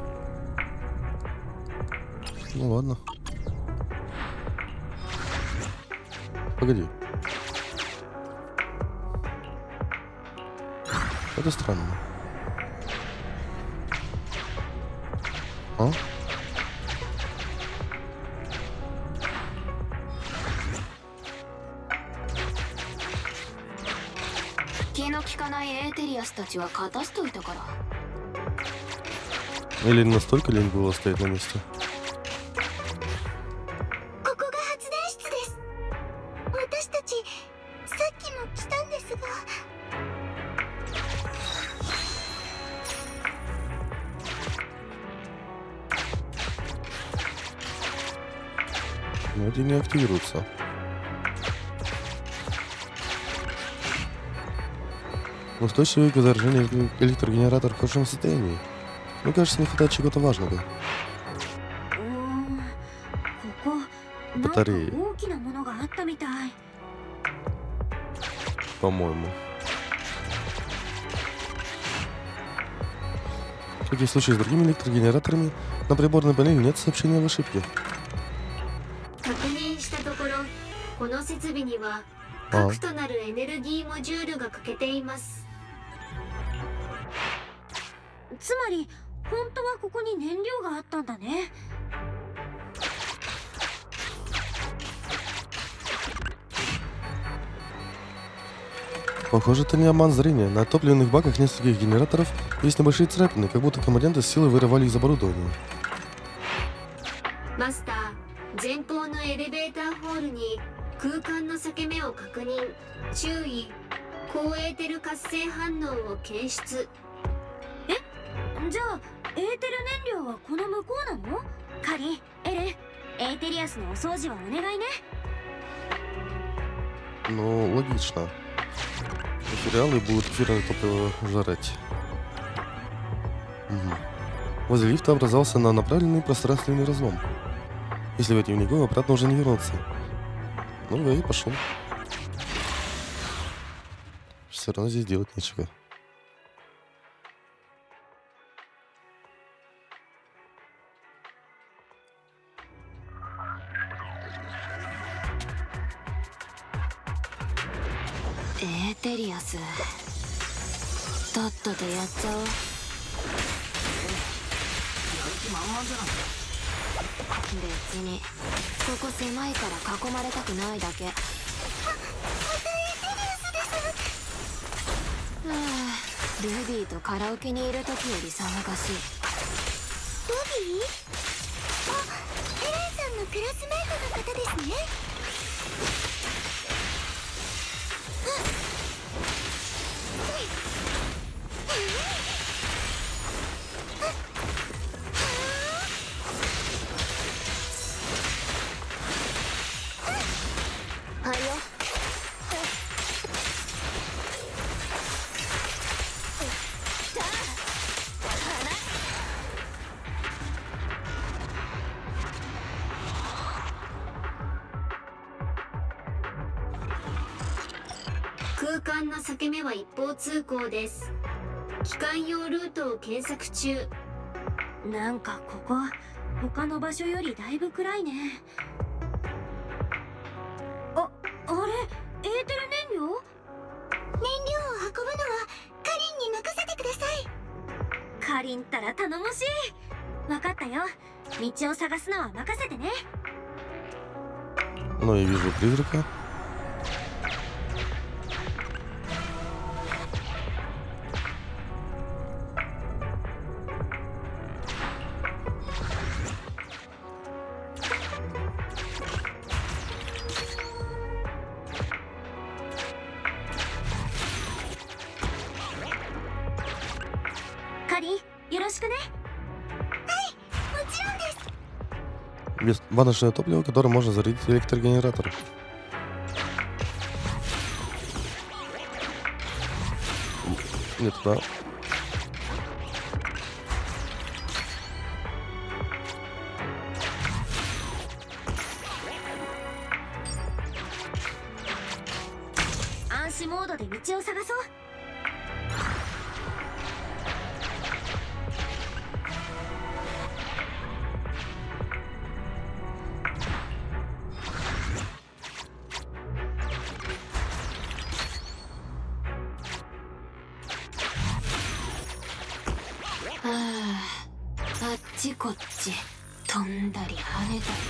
Ну ладно. Погоди. Это странно. А? 気の利かないエーテリアスたちは勝しといたから。 Или настолько лень было стоять на месте? ここが発電室です。私たちさっきも来たんですが。 Но эти не активируются. Устойчивый к заражению электрогенератор в хорошем состоянии. Мне кажется, не хватает чего-то важного. Батареи. По-моему. Как и в случае с другими электрогенераторами, на приборной панели нет сообщения об ошибке. この設備には核となるエネルギーモジュールが欠けています。 つまり本当はここに燃料があったんだね。 Похоже, это не обман зрения. На топливных баках нескольких генераторов есть небольшие царапины, как будто компоненты с силой вырывали из оборудования. マスター、前方のエレベーターホールに空間の裂け目を確認。注意。高エーテル活性反応を検出。 え？じゃあエーテル燃料はこの向こうなの？カリ、エレ、エーテリアスのお掃除はお願いね。 Ну, логично. Материалы будут эфирное топливо жрать. Угу. Возле лифта образовался на направленный пространственный разлом. Если войти в него, обратно уже не вернуться. Ну, я и пошел. Все равно здесь делать нечего. Этериас. とっととやっちゃおう。やる気満々じゃない。別にここ狭いから囲まれたくないだけ。またエテリアスです。はあ、ルビーとカラオケにいる時より騒がしい。ルビー？あ、エレンさんのクラスメートの方ですね。 空間の裂け目は一方通行です。機関用ルートを検索中。 なんかここ他の場所よりだいぶ暗いね。あれ、エーテル燃料？燃料を運ぶのはカリンに任せてください。カリンったら頼もしい。分かったよ。道を探すのは任せてね。 Ну, я вижу призрака. かりん、よろしくね。 はい、もちろんです。 Есть ваночное топливо, которое можно зарядить в электрогенератор. Не туда. Анси モードで道を探そう。あっちこっち飛んだり跳ねたり。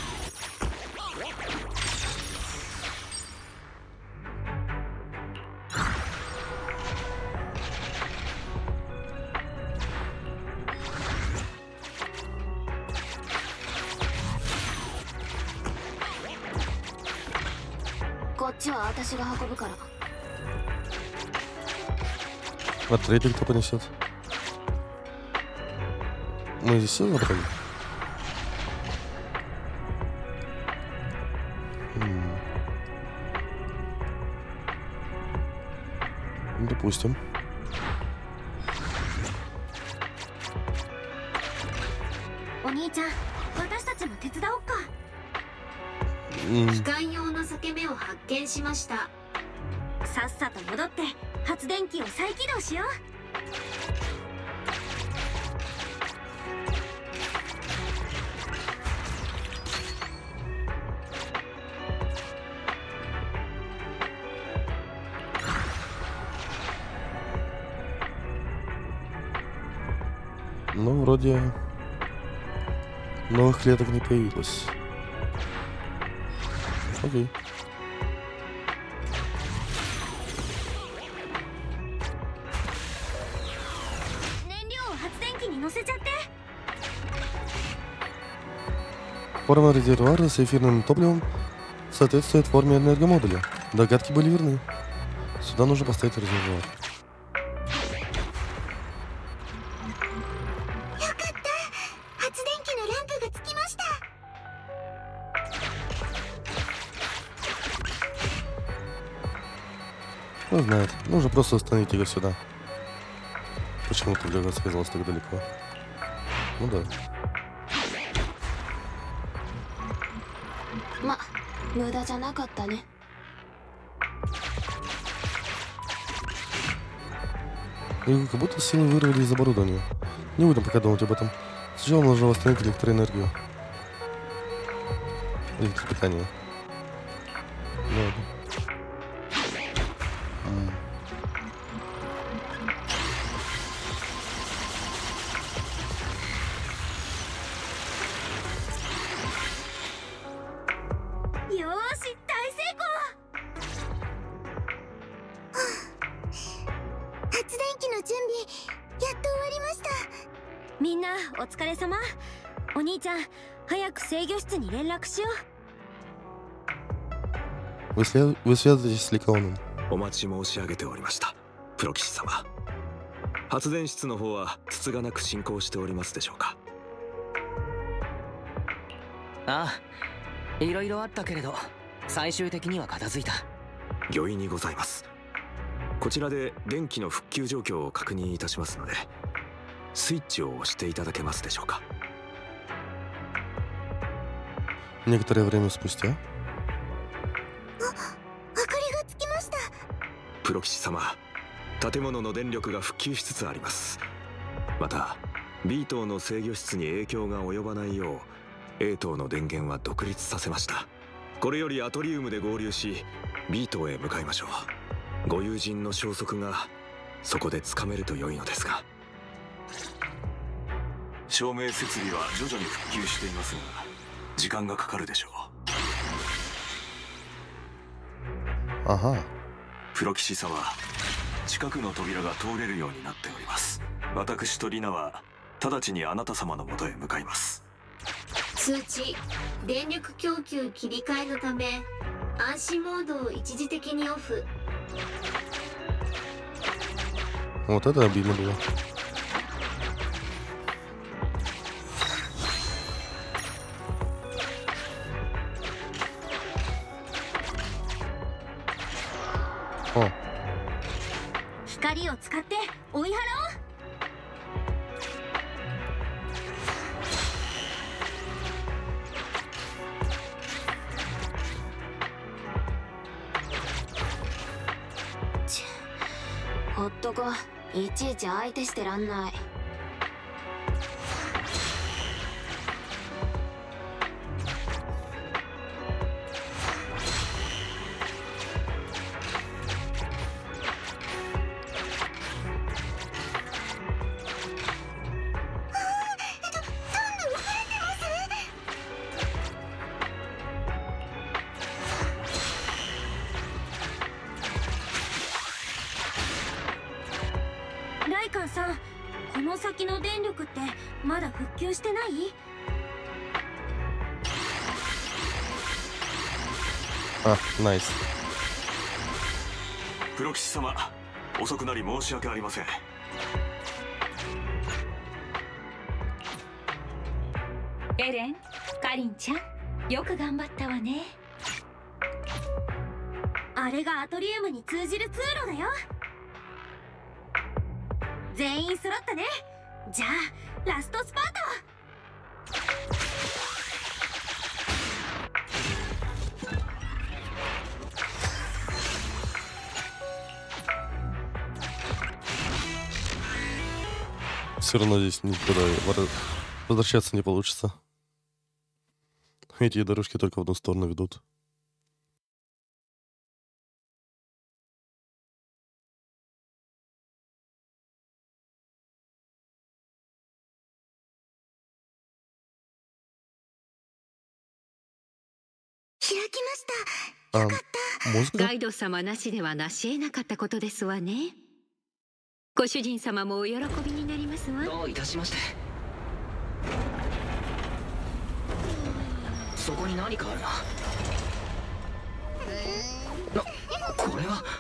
こっちは私が運ぶから。 А третий кто понесет? Мы здесь все забрали? Допустим. О兄ちゃん、私たちも手伝おうか。 機関用の裂け目を発見しました。 さっさと戻って発電機を再起動しよう。 Ну, вроде новых клеток не появилось. Окей. Форма резервуара с эфирным топливом соответствует форме энергомодуля. Догадки были верны. Сюда нужно поставить резервуар. Кто знает, нужно просто установить его сюда. Почему-то для вас оказалось так далеко. Ну да. ま、無駄じゃなかったね。 И как будто сильно вырвали из оборудования. Не будем пока думать об этом. Сначала нужно восстановить электроэнергию. Электропитание. Ладно. お疲れ様。お兄ちゃん、早く制御室に連絡しよう。Вы связываетесь с Ликаоном. お待ち申し上げておりました、プロ騎士様。発電室の方はつつがなく進行しておりますでしょうか。 ああ、いろいろあったけれど最終的には片付いた。 御意にございます。こちらで電気の復旧状況を確認いたしますので、スイッチを押していただけますでしょうか。 Некоторое время спустя. 明かりがつきました。 プロ騎士様、建物の電力が復旧しつつあります。また B 棟の制御室に影響が及ばないよう A 棟の電源は独立させました。これよりアトリウムで合流し B 棟へ向かいましょう。ご友人の消息がそこでつかめると良いのですが。照明設備は徐々に復旧していますが時間がかかるでしょう。 あは。 プロ騎士様、近くの扉が通れるようになっております。私とリナは直ちにあなた様のもとへ向かいます。 通知、電力供給切り替えのため暗視モードを一時的にオフ。 Вот это обидно было. を使って追い払おう。ほっとこ、いちいち相手してらんない。 ライカンさん、この先の電力ってまだ復旧してない？ あ、ナイス。 プロ騎士様、遅くなり申し訳ありません。 エレン、カリンちゃん、よく頑張ったわね。 あれがアトリウムに通じる通路だよ。全員揃ったね。じゃあラストスパート。 Все равно здесь никуда возвращаться не получится. Эти дорожки только в одну сторону ведут. Музыка? ガイド様なしでは成し得なかったことですわね。ご主人様もお喜びになりますわ。 どういたしまして。そこに何かあるな。これは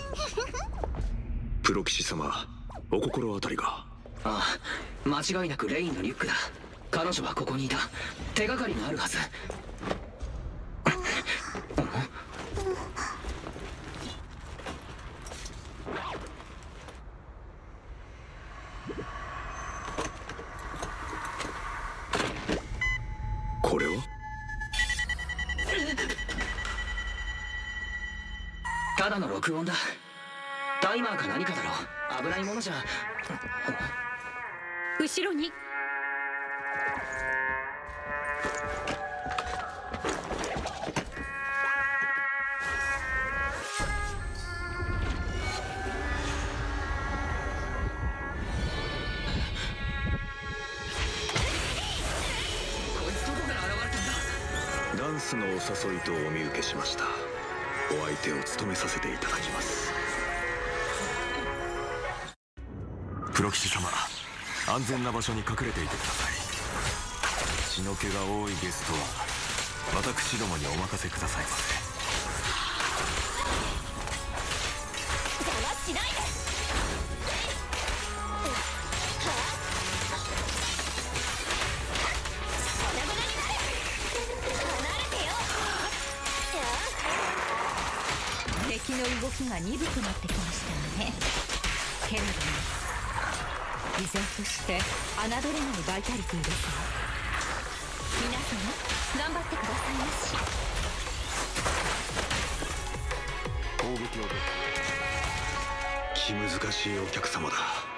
プロ騎士様、お心当たりが。 ああ、間違いなくレインのリュックだ。彼女はここにいた。手がかりがあるはず。 これはただの録音だ。タイマーか何かだろう。危ないものじゃ。 後ろに。 ダンスのお誘いとお見受けしました。お相手を務めさせていただきます。プロ騎士様、安全な場所に隠れていてください。血の気が多いゲストは私どもにお任せくださいませ。 邪魔しないで。 敵の動きが鈍くなってきましたね。けれども依然として侮れないバイタリティですわ。皆様頑張ってくださいまし。 攻撃を気難しいお客様だ。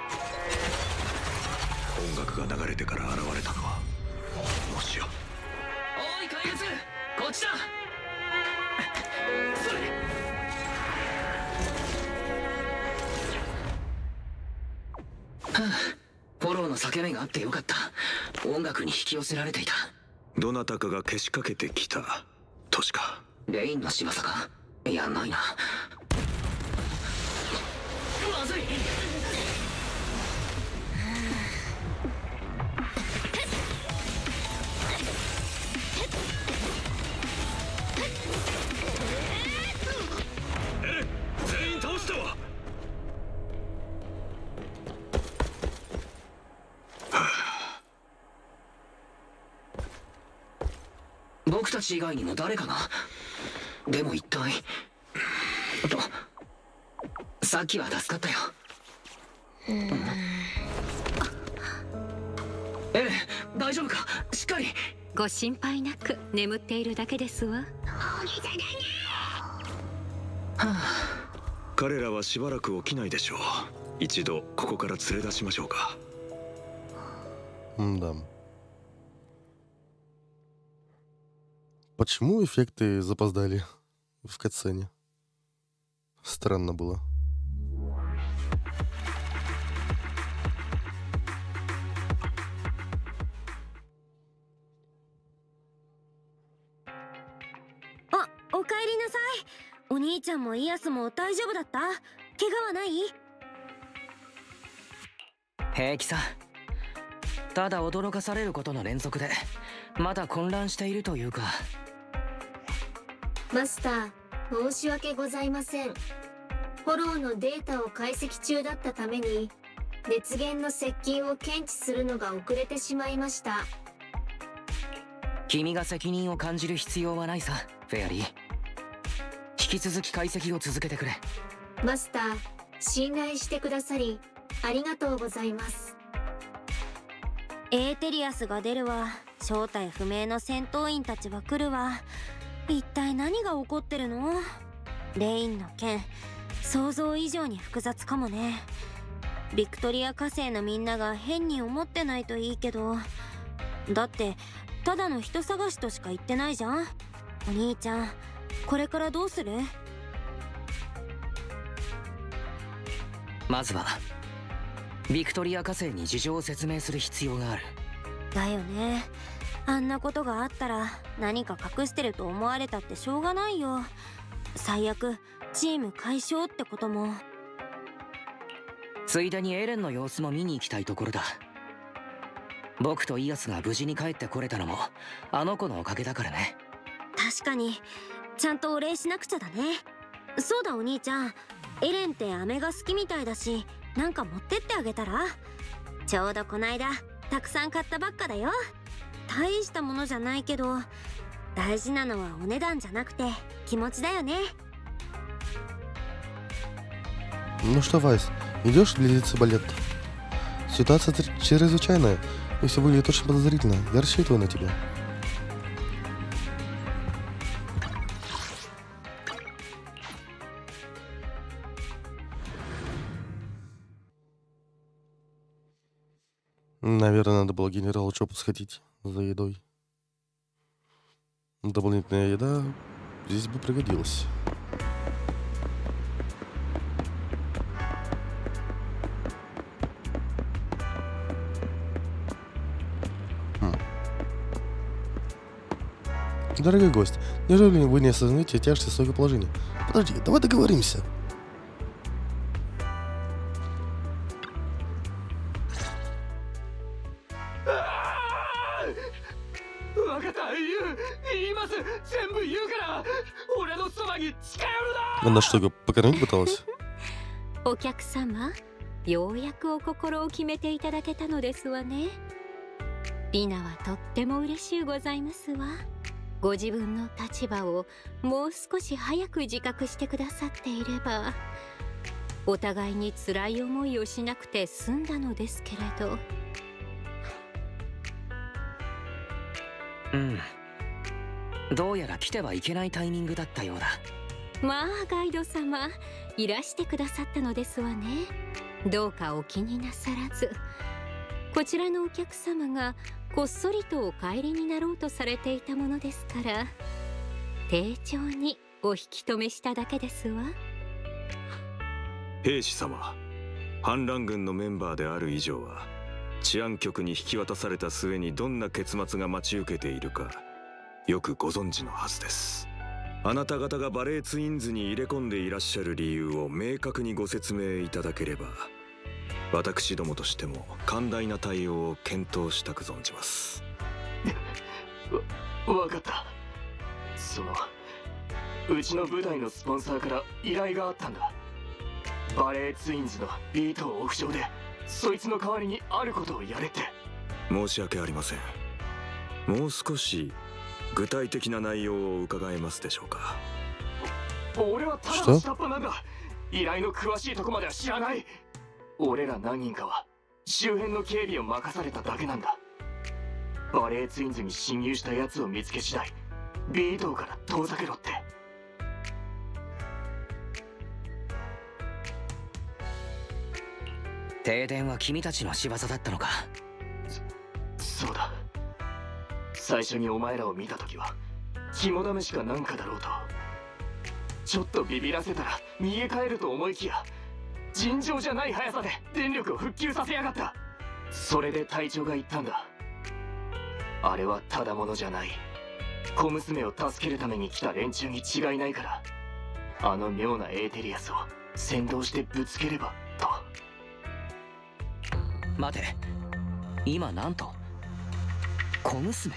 音楽が流れてから現れたのはもしや。 おい怪物、こっちだ。それフォローの裂け目があってよかった。音楽に引き寄せられていた。 どなたかがけしかけてきたとしか。 レインの仕業か。いや、ないな。まずい。 全員倒したわ。 僕たち以外にも誰かが。でも一体さっきは助かったよ。 大丈夫か？しっかり。 ご心配なく眠っているだけですわ。 彼らはしばらく起きないでしょう。一度ここから連れ出しましょうか。 Да. Почему эффекты запоздали в катсцене? Странно было. А, おかえりなさい。お兄ちゃんもイアスも大丈夫だった？怪我はない？ 平気さ。ただ驚かされることの連続でまだ混乱しているというか。 マスター、申し訳ございません。フォローのデータを解析中だったために熱源の接近を検知するのが遅れてしまいました。 君が責任を感じる必要はないさ、フェアリー。引き続き解析を続けてくれ。 マスター、信頼してくださりありがとうございます。 エーテリアスが出るわ。正体不明の戦闘員たちは来るわ。一体何が起こってるの？レインの件、想像以上に複雑かもね。ビクトリア火星のみんなが変に思ってないといいけど。だってただの人探しとしか言ってないじゃん。お兄ちゃん、これからどうする？ まずはビクトリア火星に事情を説明する必要がある。 だよね。あんなことがあったら何か隠してると思われたってしょうがないよ。最悪チーム解消ってことも。 ついでにエレンの様子も見に行きたいところだ。僕とイアスが無事に帰ってこれたのもあの子のおかげだからね。 確かにちゃんとお礼しなくちゃだね。そうだお兄ちゃん、エレンって飴が好きみたいだし、なんか持ってってあげたら？ちょうどこないだたくさん買ったばっかだよ。大したものじゃないけど、大事なのはお値段じゃなくて気持ちだよね。 Ну что, Вайс, идешь глядеться балет? Ситуация чрезвычайная, и все выглядит очень подозрительно. Я рассчитываю на тебя. Наверное, надо было генералу Чопу сходить за едой. Дополнительная еда здесь бы пригодилась. Дорогой гость, неужели вы не осознаете тяжести своего положения? Подожди, давай договоримся. Она что, его покормить пыталась? お客様、ようやくお心を決めていただけたのですわね。リナはとっても嬉しゅうございますわ。ご自分の立場をもう少し早く自覚してくださっていれば、お互いに辛い思いをしなくて済んだのですけれど。 どうやら来てはいけないタイミングだったようだ。 まあガイド様、いらしてくださったのですわね。どうかお気になさらず。こちらのお客様がこっそりとお帰りになろうとされていたものですから、丁重にお引き止めしただけですわ。 兵士様、反乱軍のメンバーである以上は治安局に引き渡された末にどんな結末が待ち受けているかよくご存知のはずです。あなた方がバレーツインズに入れ込んでいらっしゃる理由を明確にご説明いただければ、私どもとしても寛大な対応を検討したく存じます。 わかった。うちの部隊のスポンサーから依頼があったんだ。バレーツインズのビートをオフショーでそいつの代わりにあることをやれって。 申し訳ありません。もう少し具体的な内容を伺えますでしょうか。 俺はただの下っ端なんだ。依頼の詳しいとこまでは知らない。 俺ら何人かは周辺の警備を任されただけなんだ。バレーツインズに侵入した奴を見つけ次第 B 棟から遠ざけろって。 停電は君たちの仕業だったのか。 そうだ。最初にお前らを見た時は肝試しかなんかだろうと。ちょっとビビらせたら逃げ帰ると思いきや、尋常じゃない速さで電力を復旧させやがった。それで隊長が言ったんだ。あれはただものじゃない。小娘を助けるために来た連中に違いないから、あの妙なエーテリアスを先導してぶつければと。 待て、今なんと小娘？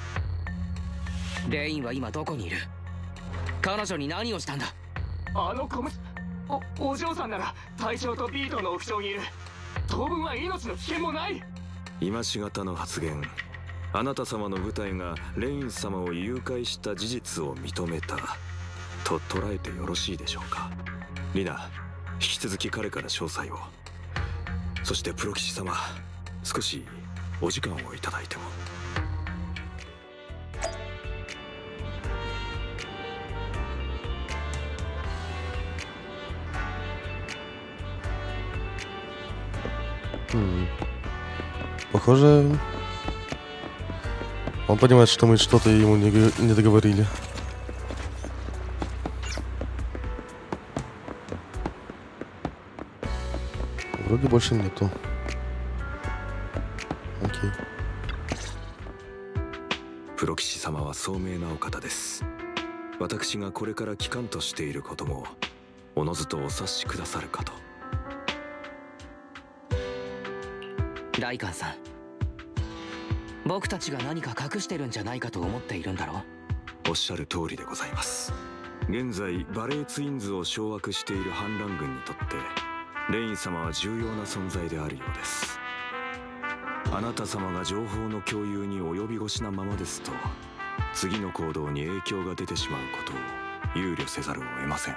レインは今どこにいる？彼女に何をしたんだ？ あの小娘、お嬢さんなら隊長とビートの屋上にいる。当分は命の危険もない。 今しがたの発言。あなた様の部隊がレイン様を誘拐した事実を認めたと捉えてよろしいでしょうか。リナ、引き続き彼から詳細を。そしてプロ騎士様、少しお時間をいただいても。 Похоже, он понимает, что мы что-то ему не договорили. Вроде больше нету. Окей. プロ騎士様は聡明なお方です。私がこれから機関としていることもおのずとお察しくださるかと。 ライカンさん、僕たちが何か隠してるんじゃないかと思っているんだろう。 おっしゃる通りでございます。現在バレーツインズを掌握している反乱軍にとってレイン様は重要な存在であるようです。あなた様が情報の共有に及び腰なままですと、次の行動に影響が出てしまうことを憂慮せざるを得ません。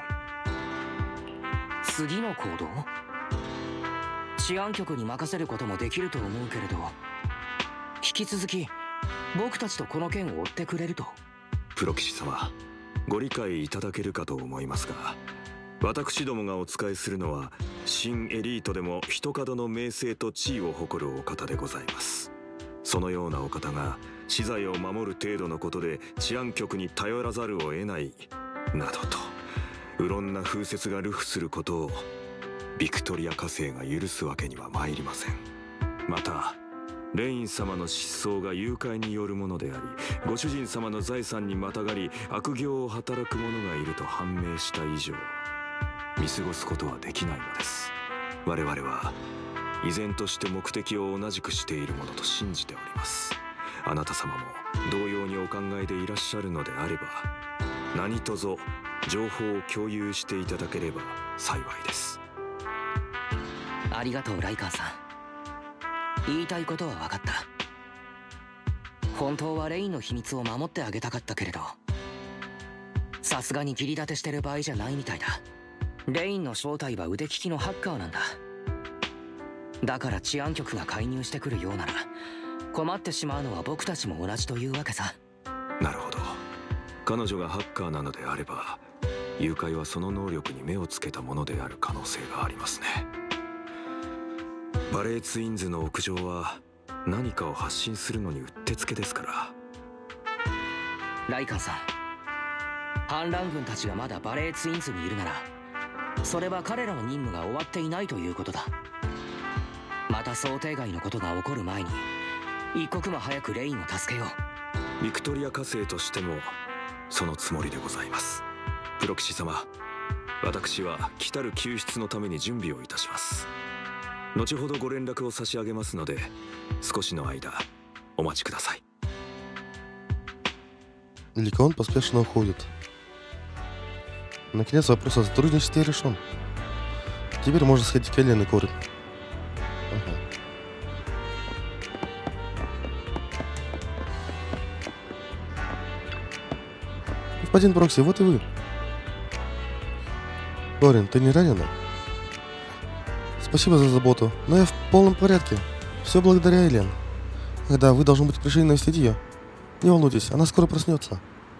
次の行動？治安局に任せることもできると思うけれど、引き続き僕たちとこの件を追ってくれると。 プロ騎士様、ご理解いただけるかと思いますが、私どもがお仕えするのは新エリートでも一門の名声と地位を誇るお方でございます。そのようなお方が資材を守る程度のことで治安局に頼らざるを得ないなどとうろんな風説が流布することをビクトリア家政が許すわけには参りません。またレイン様の失踪が誘拐によるものであり、ご主人様の財産にまたがり悪行を働く者がいると判明した以上、見過ごすことはできないのです。我々は依然として目的を同じくしているものと信じております。あなた様も同様にお考えでいらっしゃるのであれば、何とぞ情報を共有していただければ幸いです。 ありがとうライカーさん。言いたいことは分かった。本当はレインの秘密を守ってあげたかったけれど、さすがに義理立てしてる場合じゃないみたいだ。レインの正体は腕利きのハッカーなんだ。だから治安局が介入してくるようなら困ってしまうのは僕たちも同じというわけさ。 なるほど。彼女がハッカーなのであれば、誘拐はその能力に目をつけたものである可能性がありますね。バレーツインズの屋上は何かを発信するのにうってつけですから。 ライカンさん、反乱軍たちがまだバレーツインズにいるなら、それは彼らの任務が終わっていないということだ。また想定外のことが起こる前に一刻も早くレインを助けよう。ビクトリア家政としてもそのつもりでございます。プロ騎士様、私は来たる救出のために準備をいたします。後ほどご連絡を差し上げますので、少しの間お待ちください。 Ликон поспешно уходит. Наконец вопрос о сотрудничестве решен. Теперь можно сходить к Эллен и Корин. Ага. Господин Прокси, вот и вы. Корин, ты не ранена? Спасибо за заботу, но я в полном порядке. Все благодаря Элен. Да, вы, должны быть, пришли навестить ее. Не волнуйтесь, она скоро проснется.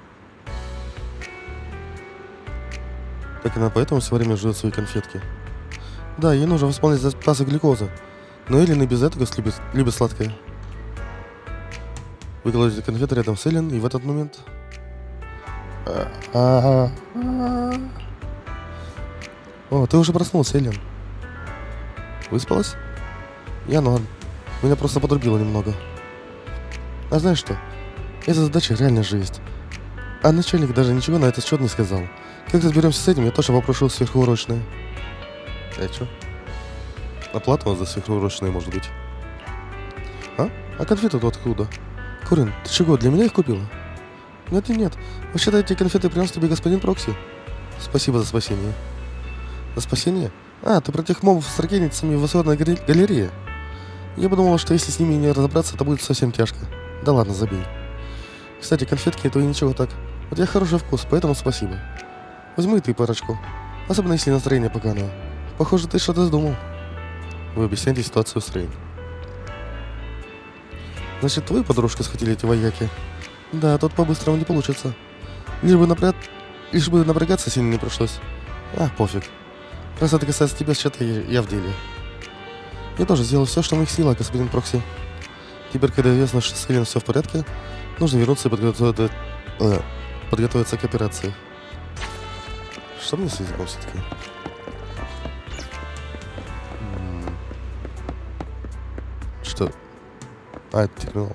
Так она поэтому все время жует свои конфетки. Да, ей нужно восполнять запасы глюкозы. Но Элен и без этого любит сладкое. Вы кладете конфеты рядом с Элен, и в этот момент... О, ты уже проснулся, Элен. Выспалась? Я норм. Меня просто подрубило немного. А знаешь что? Эта задача реально жесть. А начальник даже ничего на этот счет не сказал. Как разберемся с этим, я тоже попрошу сверхурочные. А чё? Оплата у вас за сверхурочные, может быть. А? А конфеты тут откуда? Корин, ты чего, для меня их купила? Нет и нет. Вообще-то эти конфеты принес тебе господин Прокси. Спасибо за спасение. За спасение? А, ты про тех мобов с ракетницами в высотной галерее. Я подумал, что если с ними не разобраться, то будет совсем тяжко. Да ладно, забей. Кстати, конфетки то и ничего так. У тебя хороший вкус, поэтому спасибо. Возьми ты парочку. Особенно если настроение поганое. Похоже, ты что-то сдумал. Вы объясняете ситуацию с Рейн. Значит, твою подружку схватили эти вояки? Да, тут по-быстрому не получится. Лишь бы напрягаться сильно не пришлось. А, пофиг. Раз это касается тебя, считай, я в деле. Я тоже сделал все, что в моих силах, господин Прокси. Теперь, когда известно, что с Элен все в порядке, нужно вернуться и подготовиться к операции. Что мне с языком все-таки? Что? А, это терминал.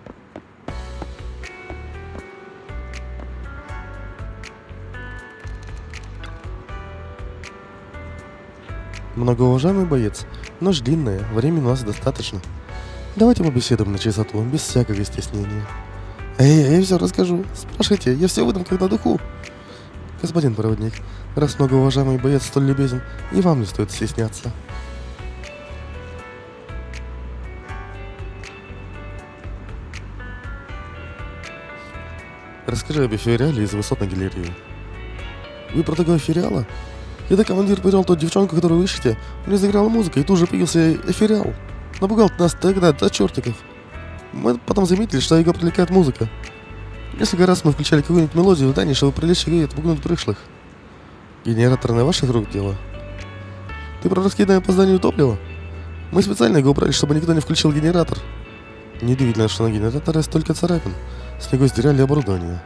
Многоуважаемый боец, ночь длинная, времени у нас достаточно. Давайте побеседуем на чистоту, без всякого стеснения. Я все расскажу. Спрашивайте, я все выдам как на духу. Господин проводник, раз многоуважаемый боец столь любезен, и вам не стоит стесняться. Расскажи об эфириале из высотной галереи. Вы про такого эфириала? Когда командир привел ту девчонку, которую вы ищете, у нее заиграла музыка, и тут же появился эфириал. Напугал нас тогда до чертиков. Мы потом заметили, что его привлекает музыка. Несколько раз мы включали какую-нибудь мелодию в здании, чтобы привлечь и отпугнуть пришлых. Генератор на ваших рук дело. Ты про раскидание по зданию топлива? Мы специально его убрали, чтобы никто не включил генератор. Неудивительно, что на генераторе столько царапин. С него сдирали оборудование.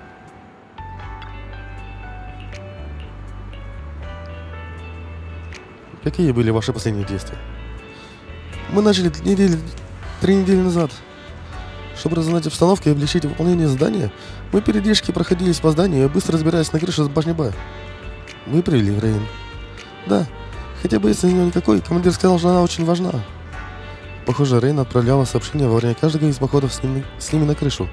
Какие были ваши последние действия? Мы начали 3 недели назад. Чтобы разузнать обстановку и облегчить выполнение задания, мы периодически проходились по зданию и быстро разбирались на крыше с башни Б. Вы привели Рейн. Да, хотя бы если у него никакой, командир сказал, что она очень важна. Похоже, Рейн отправляла сообщения во время каждого из походов с ними на крышу.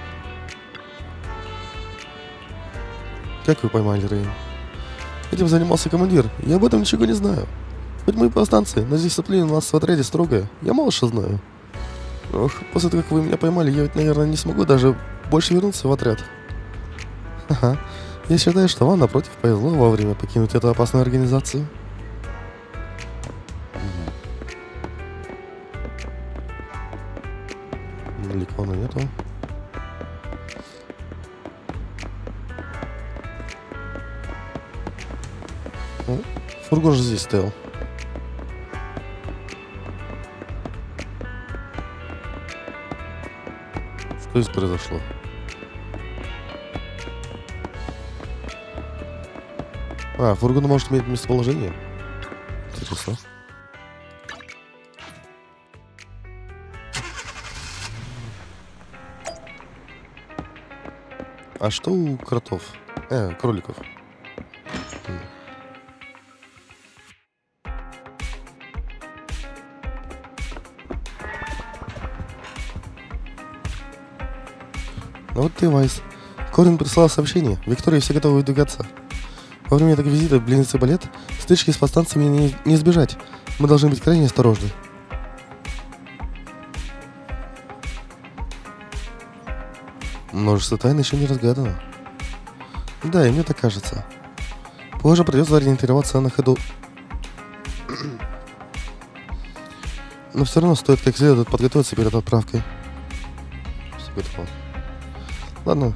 Как вы поймали Рейн? Этим занимался командир, я об этом ничего не знаю. Хоть мы и повстанцы, но дисциплина у нас в отряде строгая, я мало что знаю. Ох, после того, как вы меня поймали, я ведь, наверное, не смогу даже больше вернуться в отряд. Ага, я считаю, что вам, напротив, повезло во время покинуть эту опасную организацию. Ликона нету. Фургон же здесь стоял. Что здесь произошло? А, фургон может иметь местоположение? Интересно. А что у кротов? Кроликов. Ну вот ты, Вайс. Корин прислал сообщение. Виктория все готовы выдвигаться. Во время этого визита в Близнецы Балет стычки с повстанцами не избежать. Мы должны быть крайне осторожны. Множество тайн еще не разгадано. Да, и мне так кажется. Позже придется ориентироваться на ходу. Но все равно стоит как следует подготовиться перед отправкой. Все готово. Ладно.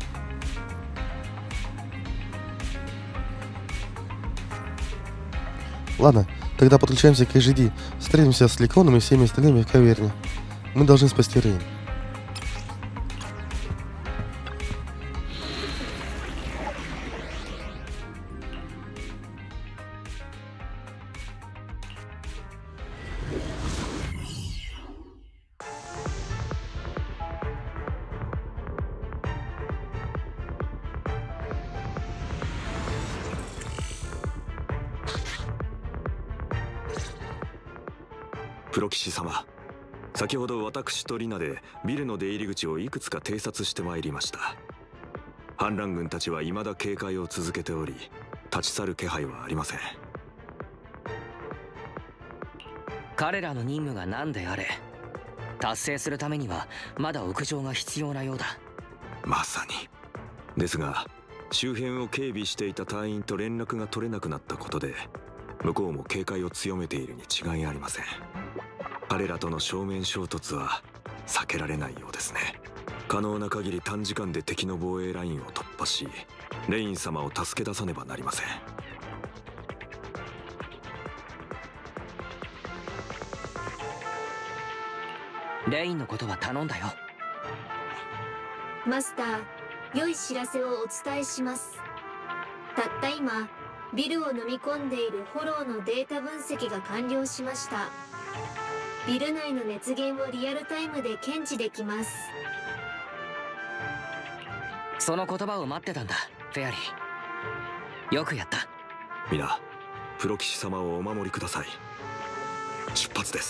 Ладно, тогда подключаемся к HGD. Встретимся с Ликоном и всеми остальными в каверне. Мы должны спасти Рейн. プロ騎士様、先ほど私とリナでビルの出入り口をいくつか偵察してまいりました。反乱軍たちは未だ警戒を続けており、立ち去る気配はありません。 彼らの任務が何であれ、達成するためにはまだ屋上が必要なようだ。 まさに。ですが、周辺を警備していた隊員と連絡が取れなくなったことで、向こうも警戒を強めているに違いありません。彼らとの正面衝突は避けられないようですね。可能な限り短時間で敵の防衛ラインを突破し、レイン様を助け出さねばなりません。 レインのことは頼んだよ。 マスター、良い知らせをお伝えします。たった今、ビルを飲み込んでいるフォローのデータ分析が完了しました。ビル内の熱源をリアルタイムで検知できます。 その言葉を待ってたんだ、フェアリー。よくやった。 皆、プロ騎士様をお守りください。出発です。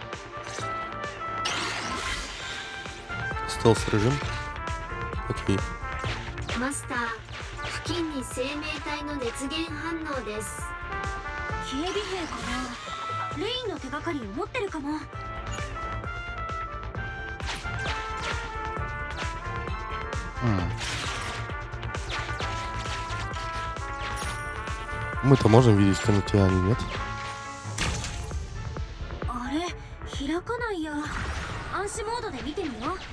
Stealth режим. Окей. マスター、付近に生命体の熱源反応です。 警備兵かな。レインの手がかりを持ってるかも。 Мы-то можем видеть в темноте, а они нет. あれ、開かないや。暗視モードで見てみよう。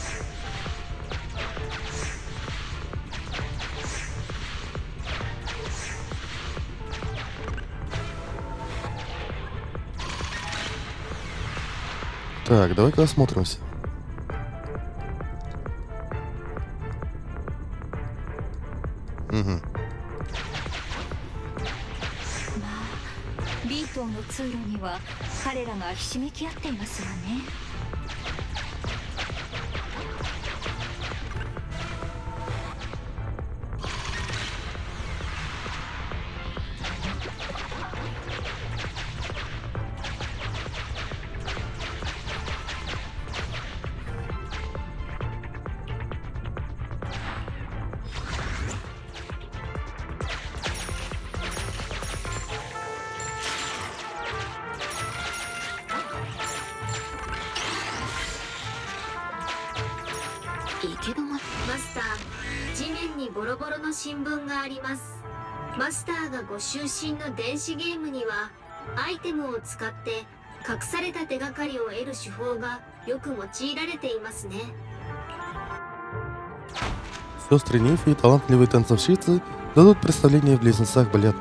Так, давай-ка осмотримся. Угу. ビートの通路には彼らがひしめき合っていますわね。 マスター、地面にボロボロの新聞があります。マスターがご就寝の電子ゲームにはアイテムを使って隠された手がかりを得る手法がよく用いられていますね。 Сестры Нифи и талантливые танцовщицы дадут представление в Близнецах балет.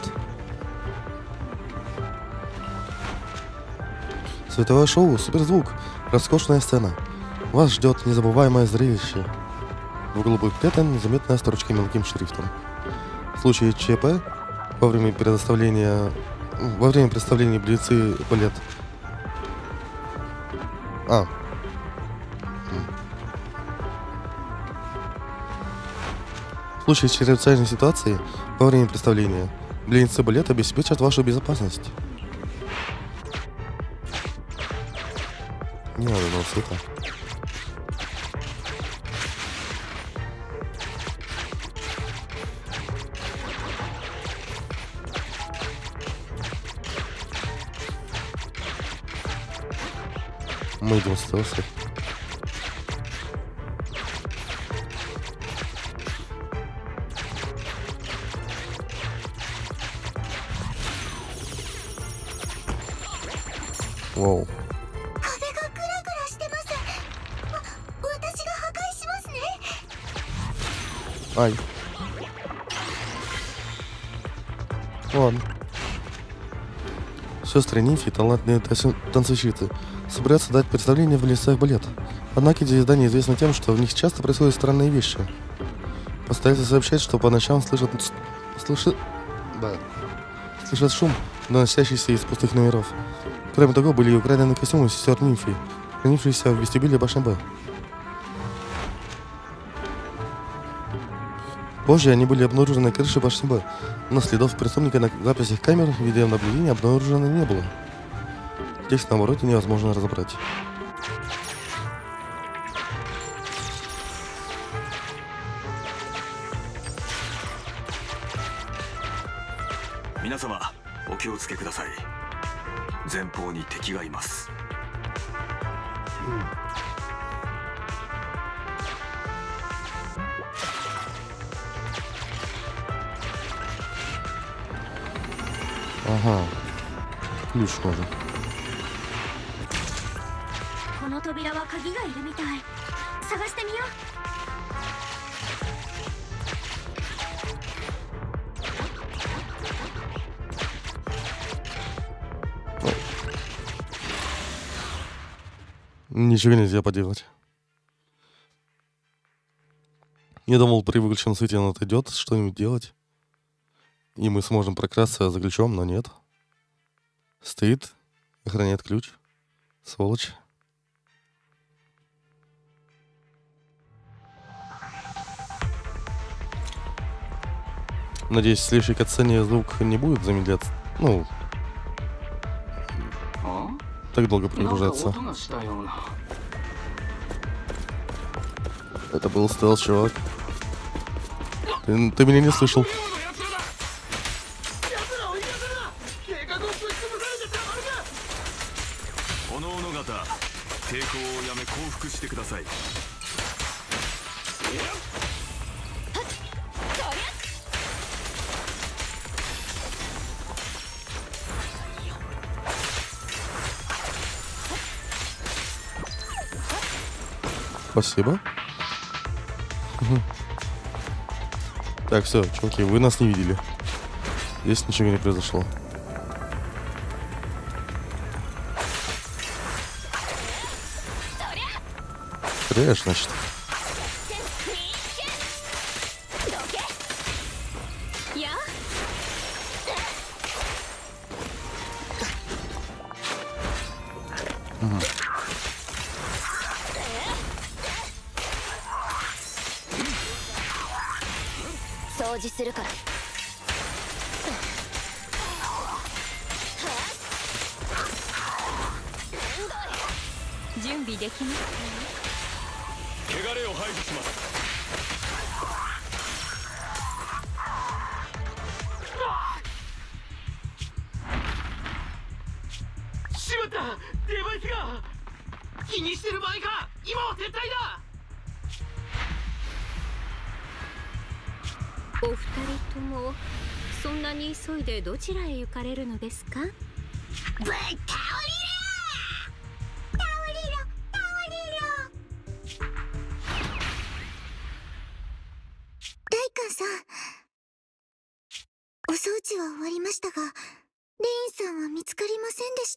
Световое шоу, суперзвук, роскошная сцена. Вас ждет незабываемое зрелище. В голубых клеток незаметная строчка мелким шрифтом. В случае ЧП во время представления близнецы балет. В случае чрезвычайной ситуации во время представления близнецы балет обеспечат вашу безопасность. Не надо на света. Мы идем в стелсе. Вау. Ай. Ладно. Сестры Нифи, талантливые танцовщицы, собираются дать представление в лесах балета. Однако эти издания известны тем, что в них часто происходят странные вещи. Постояльцы сообщают, что по ночам слышат шум, доносящийся из пустых номеров. Кроме того, были и украдены костюмы сестер Нифи, хранившиеся в вестибюле башни Б. Позже они были обнаружены на крыше башни Б, но следов преступника на записях камер видеонаблюдения обнаружено не было. Текст на обороте невозможно разобрать. Ага. Ключ нужен. Ничего нельзя поделать. Я думал, при выключенном свете он отойдет, что-нибудь делать. И мы сможем прокрасться за ключом, но нет. Стоит, охраняет ключ. Сволочь. Надеюсь, в следующей катсцене звук не будет замедляться. Ну, так долго прогружаться. Это был стелс, чувак. Ты меня не слышал. Спасибо. Так, все, чуваки, вы нас не видели. Здесь ничего не произошло. Стреляешь, значит. お二人ともそんなに急いでどちらへ行かれるのですか？ お掃除は終わりましたが、レインさんは見つかりませんでした。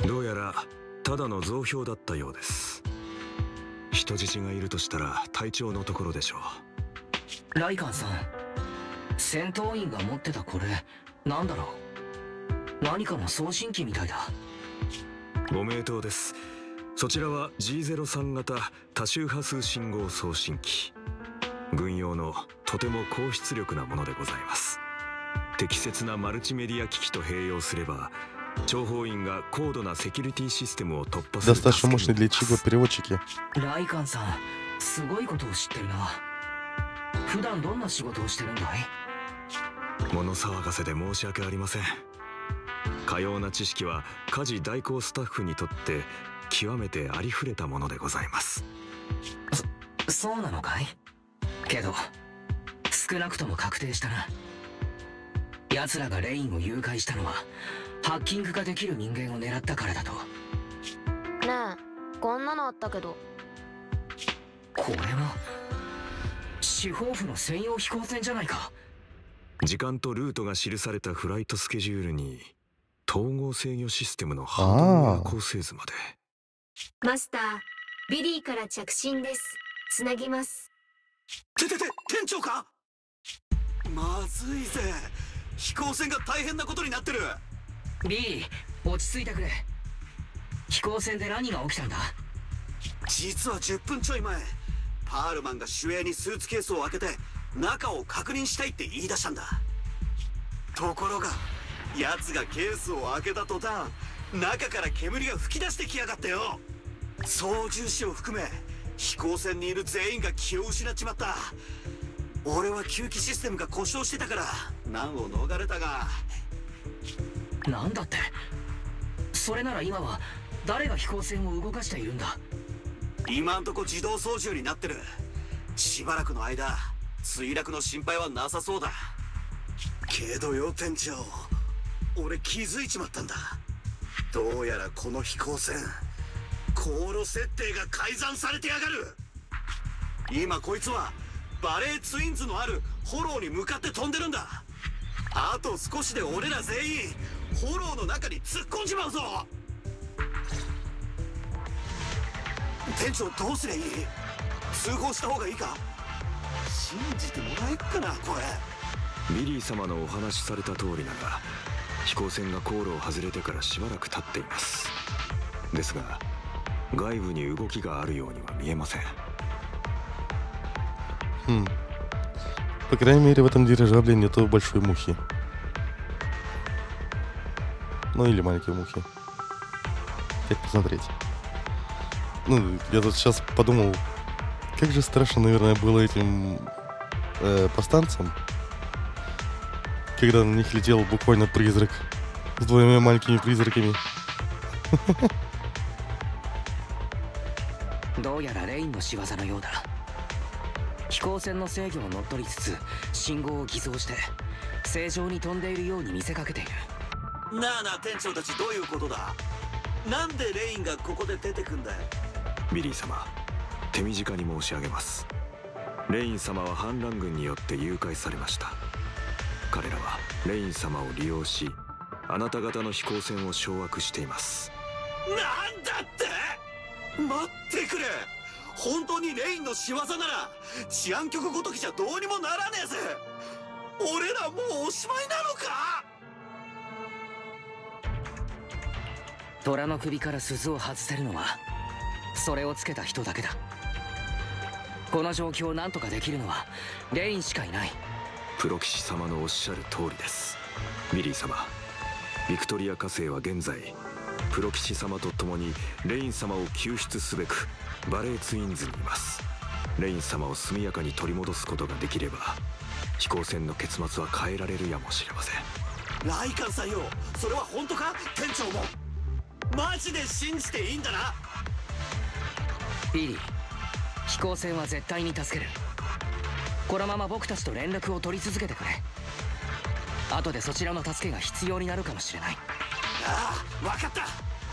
どうやらただの増票だったようです。人質がいるとしたら隊長のところでしょう。ライカンさん、戦闘員が持ってたこれなんだろう。何かの送信機みたいだ。 ご名答です。そちらは G03 型多周波数信号送信機。軍用のとても高出力なものでございます。適切なマルチメディア機器と併用すれば、諜報員が高度なセキュリティシステムを突破する。 Достаточно мощный для чего переводчики. ライカンさん、すごいことを知ってるな。普段どんな仕事をしてるんだい？ 物騒がせで申し訳ありません。かような知識は家事代行スタッフにとって極めてありふれたものでございます。 そうなのかい？けど少なくとも確定したな。奴らがレインを誘拐したのはハッキングができる人間を狙ったからだと。 ねえ、こんなのあったけど。 これは司法府の専用飛行船じゃないか。 時間とルートが記されたフライトスケジュールに統合制御システムのハードウェア構成図まで。 マスター、ビリーから着信です。つなぎます。 店長か。まずいぜ、飛行船が大変なことになってる。 ビリー、落ち着いてくれ。飛行船で何が起きたんだ。 実は10分ちょい前、パールマンが守衛にスーツケースを開けて中を確認したいって言い出したんだ。ところが奴がケースを開けた途端、中から煙が吹き出してきやがってよ。操縦士を含め飛行船にいる全員が気を失っちまった。俺は吸気システムが故障してたから難を逃れたが。 なんだって。それなら今は誰が飛行船を動かしているんだ。 今んとこ自動操縦になってる。しばらくの間墜落の心配はなさそうだ。けどよ店長、俺気づいちまったんだ。どうやらこの飛行船航路設定が改ざんされてやがる。今こいつはバレーツインズのあるホローに向かって飛んでるんだ。あと少しで俺ら全員ホローの中に突っ込んじまうぞ。店長どうすりゃいい？通報した方がいいか？信じてもらえっかなこれ。 ビリー様のお話しされた通りなら飛行船が航路を外れてからしばらく経っています。ですが外部に動きがあるようには見えません。 По крайней мере, в этом дирижабле нету большой мухи. Ну или маленькой мухи. Как посмотреть? Ну, я тут сейчас подумал, как же страшно, наверное, было этим повстанцам, когда на них летел буквально призрак с двумя маленькими призраками. どうやらレインの仕業のようだ。飛行船の制御を乗っ取りつつ信号を偽造して正常に飛んでいるように見せかけている。 なあなあ店長たち、どういうことだ？なんでレインがここで出てくんだよ。 ビリー様、手短に申し上げます。レイン様は反乱軍によって誘拐されました。彼らはレイン様を利用しあなた方の飛行船を掌握しています。 なんだって？待ってくれ。本当にレインの仕業なら治安局ごときじゃどうにもならねえぜ。俺らもうおしまいなのか？ 虎の首から鈴を外せるのはそれをつけた人だけだ。この状況を何とかできるのはレインしかいない。 プロ騎士様のおっしゃる通りです。ビリー様、ビクトリア火星は現在プロ騎士様と共にレイン様を救出すべくバレーツインズにいます。レイン様を速やかに取り戻すことができれば飛行船の結末は変えられるやもしれません。 ライカンさんよ、それは本当か？店長もマジで信じていいんだな。 ビリー、飛行船は絶対に助ける。このまま僕たちと連絡を取り続けてくれ。後でそちらの助けが必要になるかもしれない。 ああ、分かった。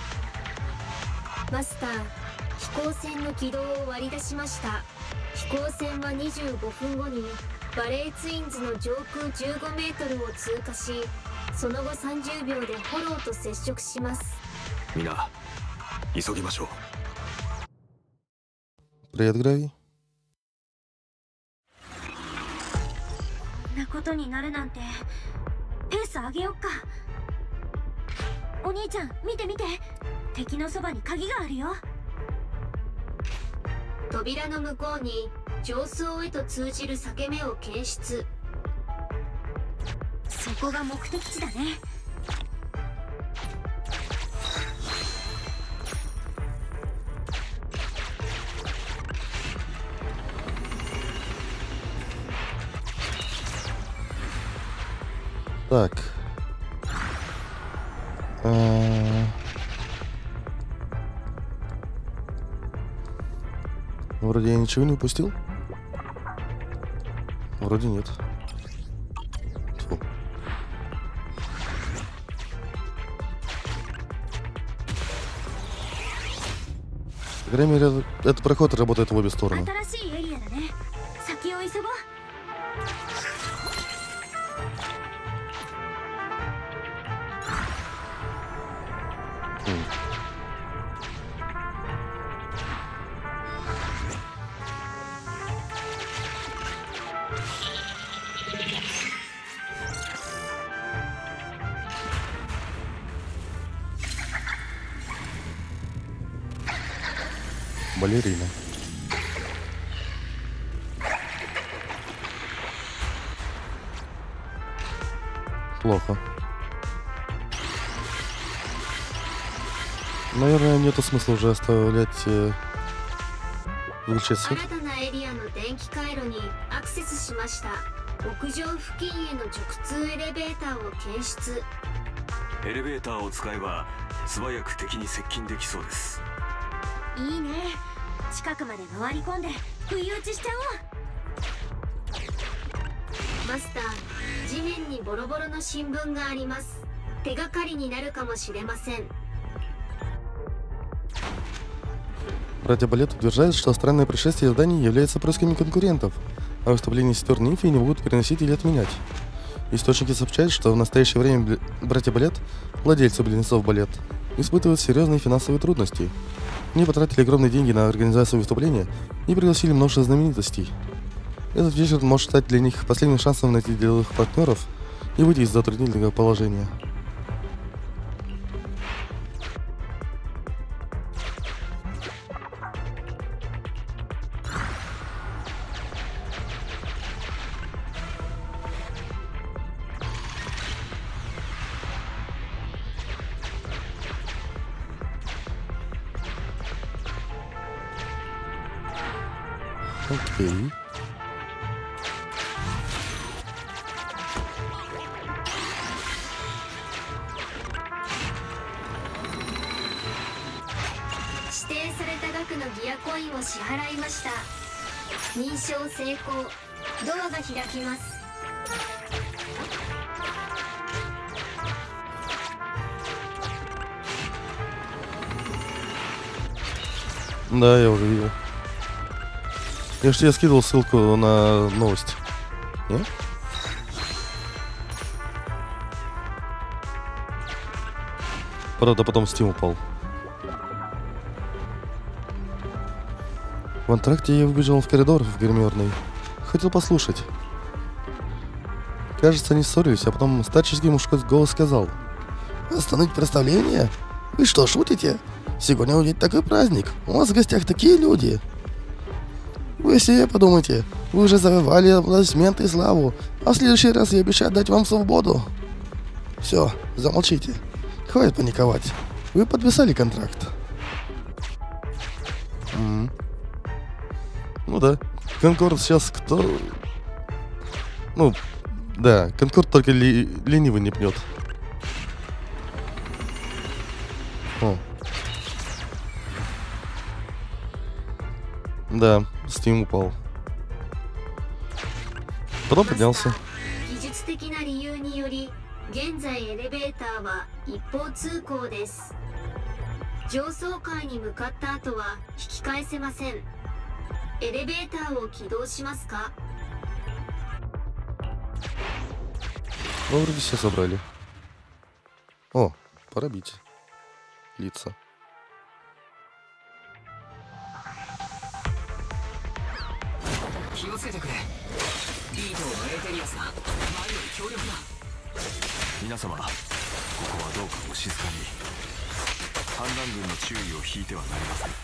マスター、飛行船の軌道を割り出しました。飛行船は25分後にバレーツインズの上空15メートルを通過し、その後30秒でホローと接触します。 皆、急ぎましょう。 Привет, Грей. こんなことになるなんて、ペース上げよっか。お兄ちゃん、見て見て。敵のそばに鍵があるよ。 扉の向こうに上層へと通じる裂け目を検出。 そこが目的地だね。 Так. Вроде я ничего не упустил. Вроде нет. Фу. По крайней мере, этот проход работает в обе стороны. 急ごう。 Балерина. Плохо. Наверное, нету смысла уже оставлять выключать свет. 新たなエリアの電気回路にアクセスしました。屋上付近への直通エレベーターを検出。 エレベーターを使えば素早く敵に接近できそうです。 いいね。近くまで回り込んで不意打ちしちゃおう。 マスター、地面にボロボロの新聞があります。手がかりになるかもしれません。 Братья Балет утверждают, что странное происшествие в здании является происками конкурентов, а выступления сестер Нимфи не могут переносить или отменять. Источники сообщают, что в настоящее время братья Балет, владельцы близнецов Балет, испытывают серьезные финансовые трудности. Они потратили огромные деньги на организацию выступления и пригласили множество знаменитостей. Этот вечер может стать для них последним шансом найти деловых партнеров и выйти из затруднительного положения. Окей. Да, я уже видел. Я же тебе скидывал ссылку на новость. Нет? Правда, потом Steam упал. В антракте я выбежал в коридор в гримерной. Хотел послушать. Кажется, они ссорились, а потом старческий мужской голос сказал: «Остановить представление? Вы что, шутите? Сегодня у них такой праздник. У вас в гостях такие люди. Вы себе подумайте, вы уже завоевали аплодисменты и славу, а в следующий раз я обещаю дать вам свободу. Все, замолчите. Хватит паниковать. Вы подписали контракт». Ну да, Конкорд сейчас кто... Ну, да, Конкорд только ленивый не пнет. О. Да, Steam упал. Потом поднялся. 現在エレベーターは一方通行です。上層階に向かった後は引き返せません。エレベーターを起動しますか？ Ну, вроде все собрали. О, пора бить лица. 皆様、ここはどうかお静かに。反乱軍の注意を引いてはなりません。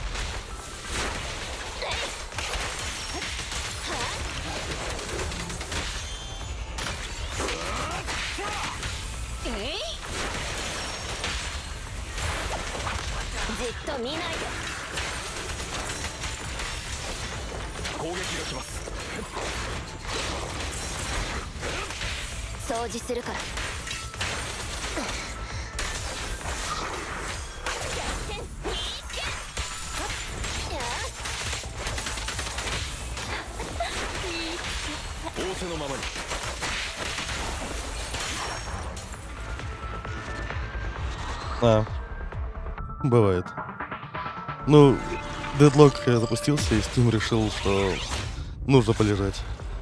じっと見ないで。 攻撃が来ます。 掃除するから。 仰せのままに。 А, бывает. Ну, Deadlock запустился, и Steam решил, что Нужно полежать.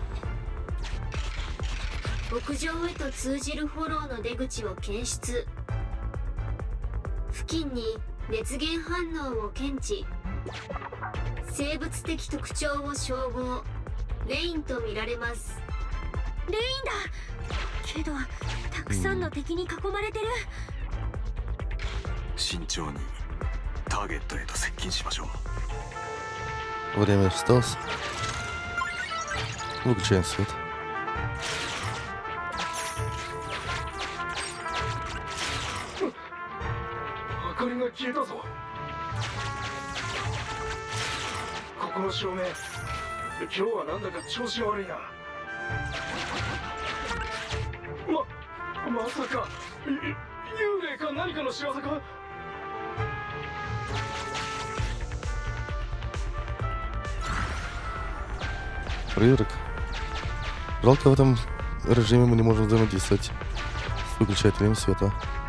屋上へと通じるフォローの出口を検出。付近に熱源反応を検知。生物的特徴を照合。レインと見られます。 レインだけどたくさんの敵に囲まれてる。 慎重にターゲットへと接近しましょう。 Время осталось. Выключаем свет. 明かりが消えたぞ。ここの照明、今日はなんだか調子悪いな。まさか幽霊か何かの仕業か。 Призрак. Жалко, в этом режиме мы не можем взаимодействовать. Выключать время света.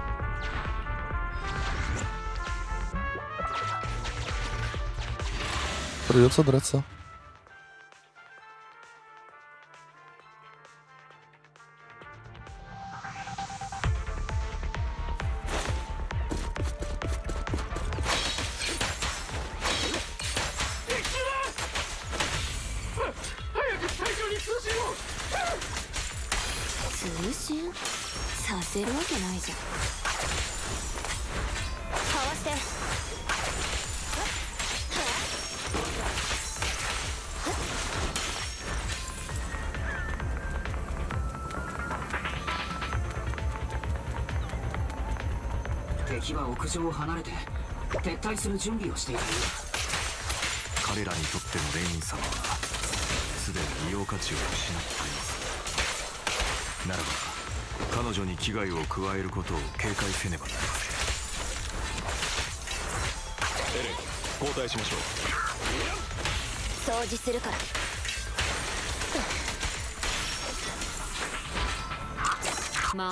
Придется драться. 敵は屋上を離れて撤退する準備をしている。 彼らにとってのレイン様はすでに利用価値を失っています。ならば彼女に危害を加えることを警戒せねばなりません。エレン、交代しましょう。 掃除するから。 まあ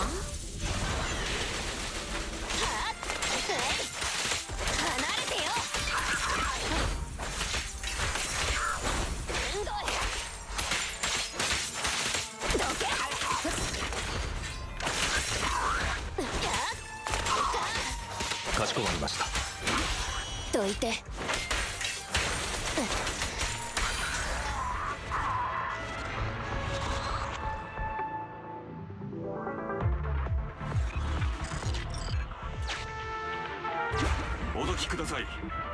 かしこまりました。 どいて。 おどきください。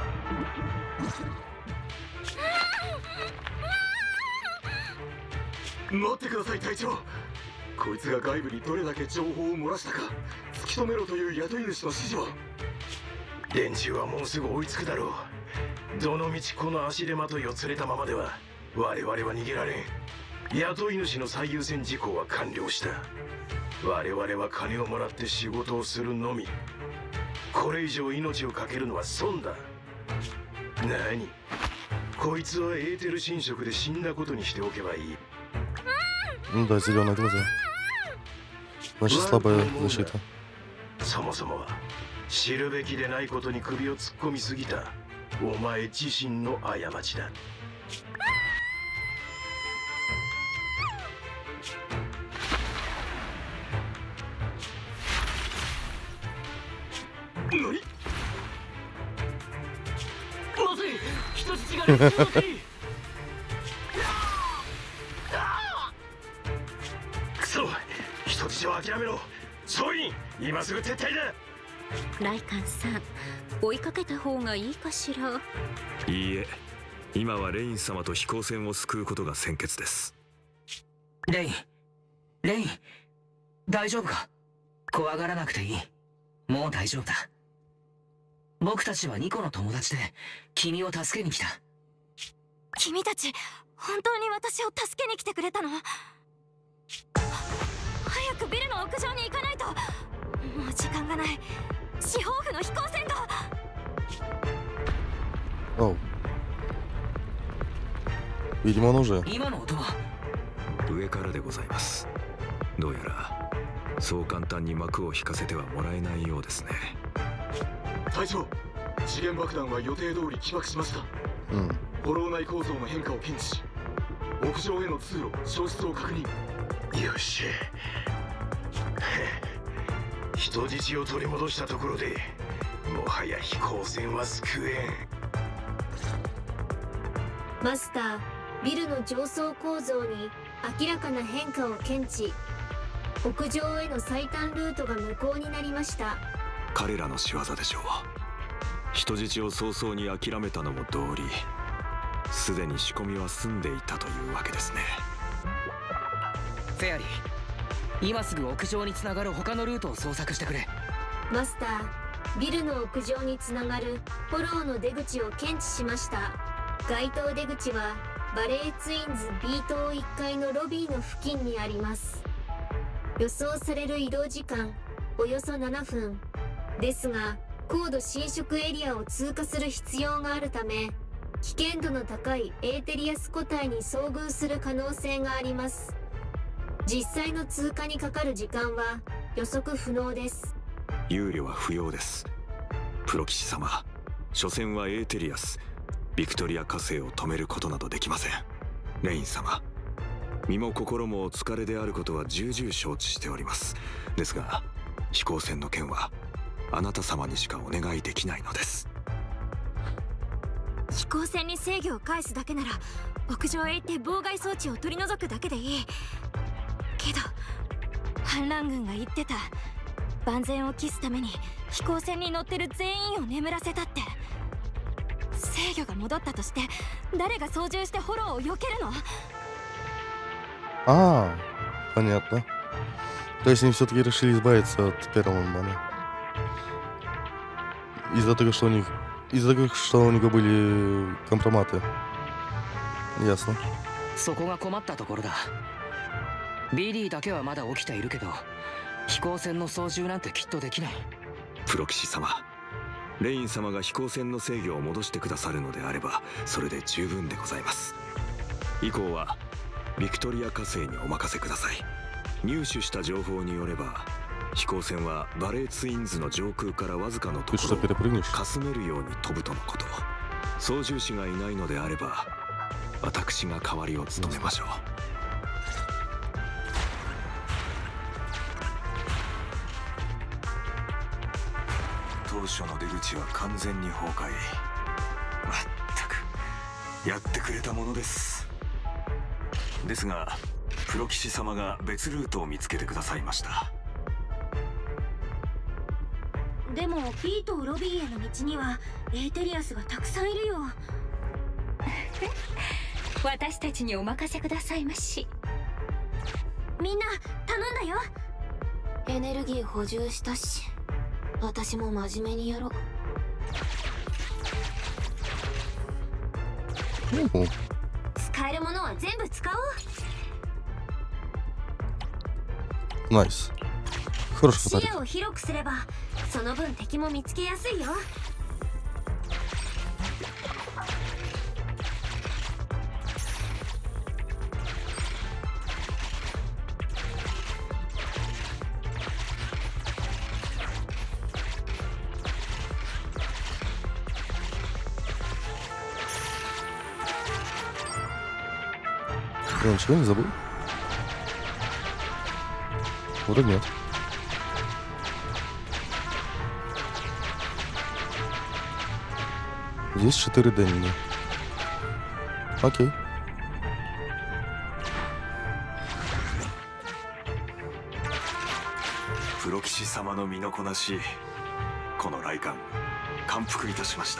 待ってください隊長。こいつが外部にどれだけ情報を漏らしたか突き止めろという雇い主の指示は。連中はもうすぐ追いつくだろう。どのみちこの足手まといを連れたままでは我々は逃げられん。雇い主の最優先事項は完了した。我々は金をもらって仕事をするのみ。これ以上命を懸けるのは損だ。何？こいつはエーテル侵食で死んだことにしておけばいい。 Да, зеленые глаза. Значит, слабая защита. そもそもは知るべきでないことに首を突っ込みすぎたお前自身の過ちだ。何？まずい、人質が連中の手に。くそ、人質を諦めろ。総員、今すぐ撤退だ。 ライカンさん、追いかけた方がいいかしら。 いいえ、今はレイン様と飛行船を救うことが先決です。 レイン、レイン、大丈夫か？怖がらなくていい。もう大丈夫だ。僕たちはニコの友達で君を助けに来た。 君たち本当に私を助けに来てくれたの？早くビルの屋上に行かないと。もう時間がない。四方府の飛行船が。 Оу. Видимо, он уже. 今の音は上からでございます。どうやらそう簡単に幕を引かせてはもらえないようですね。 隊長、時限爆弾は予定通り起爆しました。フォロー内構造の変化を検知し、 屋上への通路消失を確認。 よし、人質を取り戻したところでもはや飛行船は救えん。マスター、ビルの上層構造に明らかな変化を検知。屋上への最短ルートが無効になりました。 彼らの仕業でしょう。人質を早々に諦めたのも道理、すでに仕込みは済んでいたというわけですね。 フェアリー、今すぐ屋上につながる他のルートを捜索してくれ。 マスター、ビルの屋上につながるフォローの出口を検知しました。該当出口はバレーツインズ B 棟1階のロビーの付近にあります。予想される移動時間およそ7分ですが、高度侵食エリアを通過する必要があるため、危険度の高いエーテリアス個体に遭遇する可能性があります。実際の通過にかかる時間は予測不能です。 憂慮は不要です。プロ騎士様、所詮はエーテリアス、ビクトリア火星を止めることなどできません。レイン様、身も心もお疲れであることは重々承知しております。ですが飛行船の件はあなた様にしかお願いできないのです。 飛行船に制御を返すだけなら屋上へ行って妨害装置を取り除くだけでいいけど、反乱軍が言ってた万全を期すために飛行船に乗ってる全員を眠らせたって。制御が戻ったとして誰が操縦してフォローを避けるの？ А, понятно. То есть они все-таки решили избавиться от первого мана. Из-за того, что у них были компроматы. Ясно. そこが困ったところだ。ビリーだけはまだ起きているけど、飛行船の操縦なんてきっとできない。 プロ騎士様、レイン様が飛行船の制御を戻してくださるのであればそれで十分でございます。以降はビクトリア火星にお任せください。入手した情報によれば飛行船はバレーツインズの上空からわずかのところをかすめるように飛ぶとのこと。操縦士がいないのであれば私が代わりを務めましょう。当初の出口は完全に崩壊。まったくやってくれたものです。ですがプロ騎士様が別ルートを見つけてくださいました。 でも B とロビーへの道にはエーテリアスがたくさんいるよ。 私たちにお任せくださいまし。 みんな頼んだよ。 エネルギー補充したし、私も真面目にやろう。 使えるものは全部使おう。 ナイス。 視野を広くすればその分敵も見つけやすいよ。 Я ничего не забыл? Вроде нет. Здесь 4 Денни. Окей. プロ騎士様の身のこなし、この来艦感服いたしました。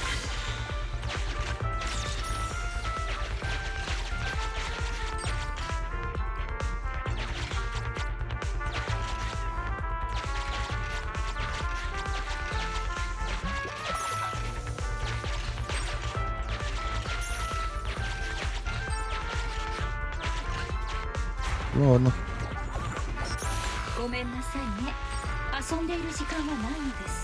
ごめんなさいね。遊んでいる時間はないのです。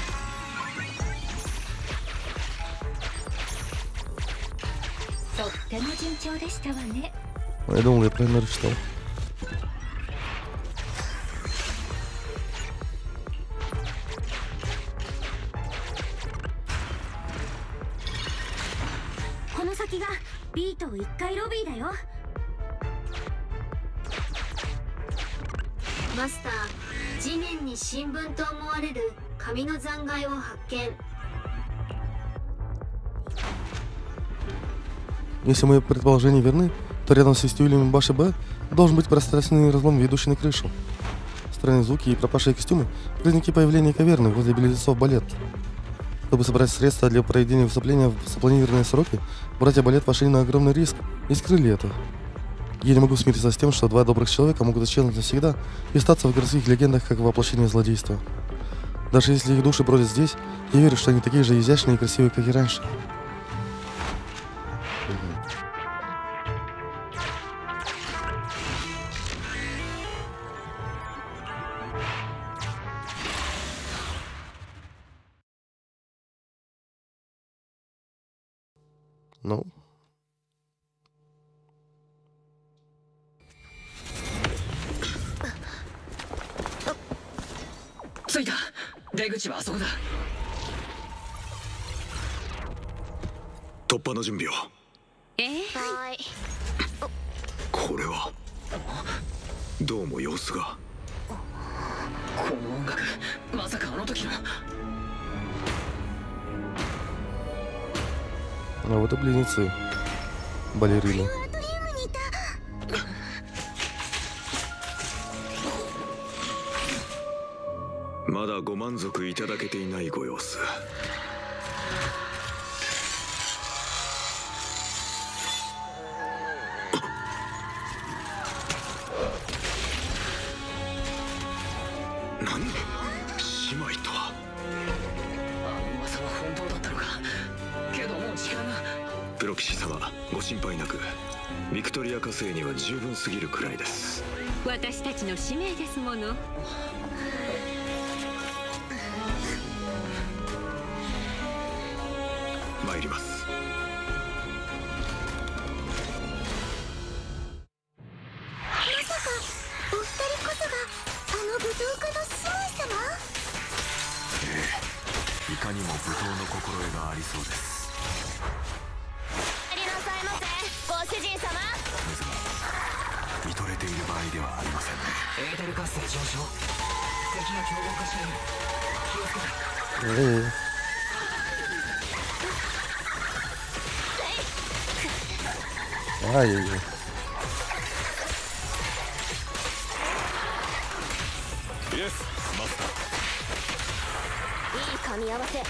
とっても順調でしたわね。 Я думал, я правильно рассчитал. この先が B 棟1階ロビーだよ。 マスター、地面に新聞と思われる紙の残骸を発見。 Если мои предположения верны, то рядом с вестибюлями башни Б должен быть пространственный разлом, ведущий на крышу. Странные звуки и пропавшие костюмы — признаки появления каверны возле близнецов Балет. Чтобы собрать средства для проведения выступления в запланированные сроки, братья Балет пошли на огромный риск и скрыли это. Я не могу смириться с тем, что два добрых человека могут исчезнуть навсегда и остаться в городских легендах как воплощение злодейства. Даже если их души бродят здесь, я верю, что они такие же изящные и красивые, как и раньше. Ну. Цуйた。出口はあそこだ。 突破の準備を。 はい。 これはどうも様子が。 この音楽、まさかあの時の。 А вот и близнецы. Балерины. まだご満足いただけていないご様子。何？姉妹とは。 あの噂は本当だったのか。けどもう時間が。 プロ騎士様、ご心配なく。ビクトリア火星には十分すぎるくらいです。 私たちの使命ですもの。 参ります。 まさかお二人こそがあの舞踏家の姉妹様？ ええ、いかにも舞踏の心得がありそうです。 ありなさいませ、ご主人様。 見とれている場合ではありませんね。 エーテル活性上昇。敵が凶暴化している。気をつけて。 Ай-яй-яй. Yes, master. いい噛み合わせ。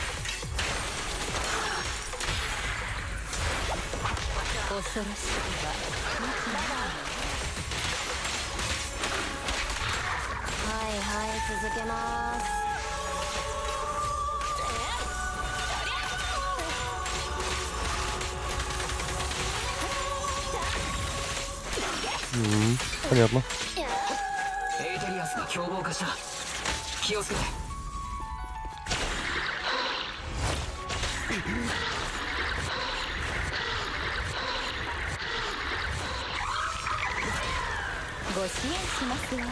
恐ろしいわ。 はいはい、続けます。 Понятно. エイテリアスが凶暴化した。気をつけて。 ご支援しますわ。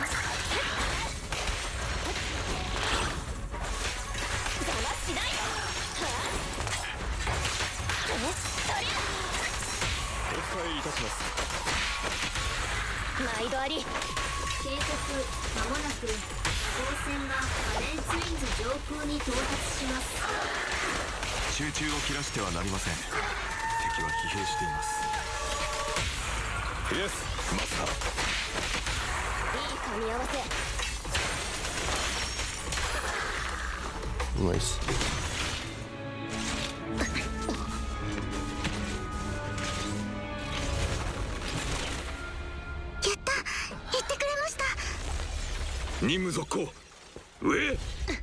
お伝えいたします。 毎度あり。 警告、まもなく光線がバレーツインズ上空に到達します。 集中を切らしてはなりません。敵は疲弊しています。イエス、マスター。 いい噛み合わせ。 ナイス。 任務続行。上へ。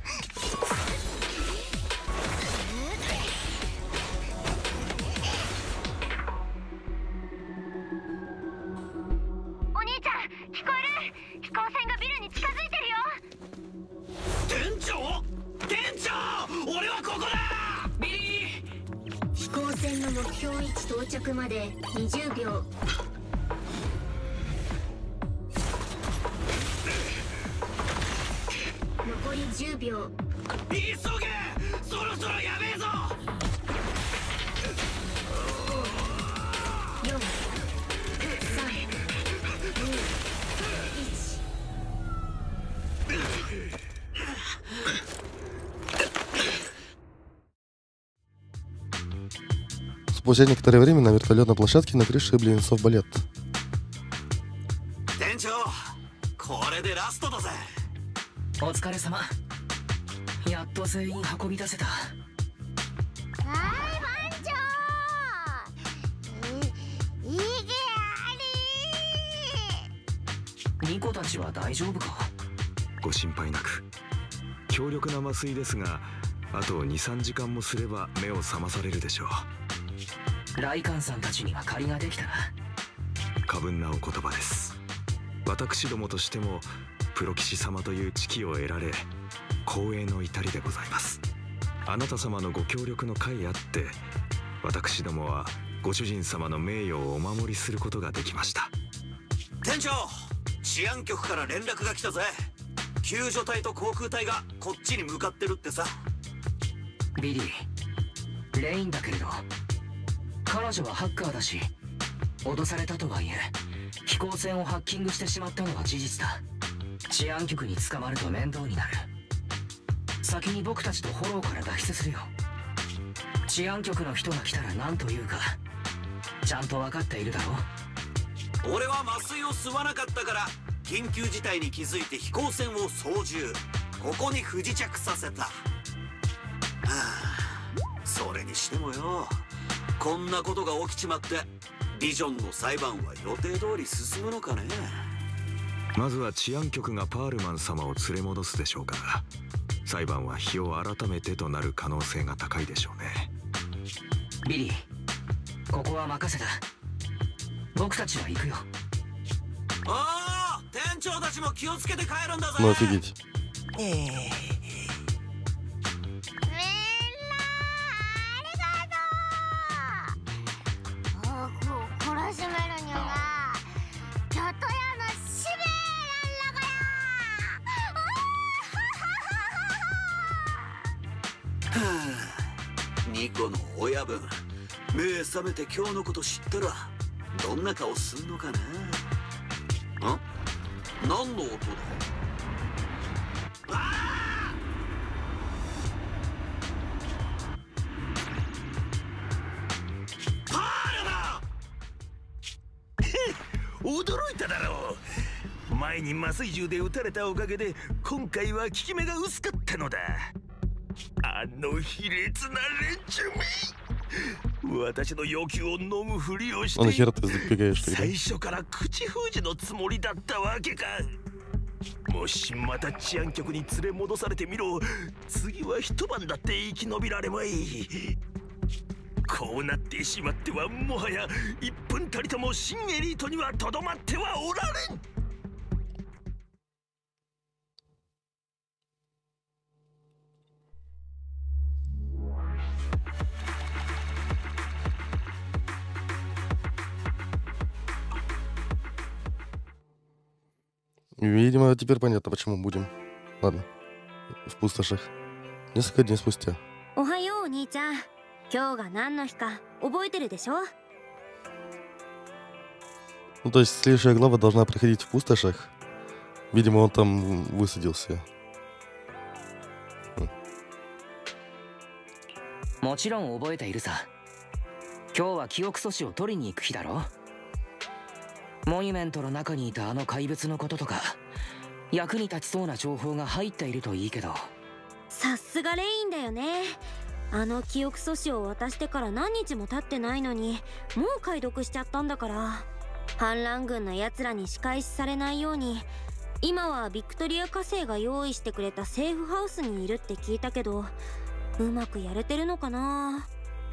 お兄ちゃん、聞こえる？飛行船がビルに近づいてるよ。 店長？店長！俺はここだ！ ビリー！ 飛行船の目標位置到着まで20秒。残り10秒。 急げ！そろそろやべえぞ！ Спустя некоторое время на вертолетной площадке на крыше близнецов балет. 店長、これでラストだぜ。 お疲れ様。やっと全員運び出せた。 はい番長、いげあニコたちは大丈夫か？ ご心配なく。強力な麻酔ですが、あと 2,3 時間もすれば目を覚まされるでしょう。 ライカンさんたちには借りができたな。 過分なお言葉です。私どもとしてもプロ騎士様という知識を得られ、光栄の至りでございます。あなた様のご協力の甲斐あって、私どもはご主人様の名誉をお守りすることができました。 店長、治安局から連絡が来たぜ。救助隊と航空隊がこっちに向かってるってさ。 ビリー、レインだけれど、彼女はハッカーだし、脅されたとはいえ飛行船をハッキングしてしまったのは事実だ。治安局に捕まると面倒になる。先に僕たちとフォローから脱出するよ。治安局の人が来たら何というかちゃんと分かっているだろう。 俺は麻酔を吸わなかったから緊急事態に気づいて飛行船を操縦、ここに不時着させた。はあ、それにしてもよ、こんなことが起きちまってビジョンの裁判は予定通り進むのかね。 まずは治安局がパールマン様を連れ戻すでしょうから、裁判は日を改めてとなる可能性が高いでしょうね。 ビリー、ここは任せた。僕たちは行くよ。 ああ、店長たちも気をつけて帰るんだぜ。 Ну офигеть. ニコの親分、目覚めて今日のこと知ったらどんな顔するのかな。何の音だ。 驚いただろう。前に麻酔銃で撃たれたおかげで今回は効き目が薄かったのだ。あの卑劣な連中め、私の要求を飲むふりをして最初から口封じのつもりだったわけか。もしまた治安局に連れ戻されてみろ。次は一晩だって生き延びられまい。こうなってしまってはもはや1分たりとも新エリートにはとどまってはおられん。 Видимо, теперь понятно, почему будем. Ладно, в пустошах. Несколько дней спустя. おはよう、お兄ちゃん。今日が何の日か覚えてるでしょ? Ну, то есть следующая глава должна проходить в пустошах. Видимо, он там высадился. もちろん覚えているさ。今日は記憶素子を取りに行く日だろ。モニュメントの中にいたあの怪物のこととか役に立ちそうな情報が入っているといいけど。 さすがレインだよね。あの記憶素子を渡してから何日も経ってないのにもう解読しちゃったんだから。反乱軍のやつらに仕返しされないように今はビクトリア火星が用意してくれたセーフハウスにいるって聞いたけど、うまくやれてるのかな。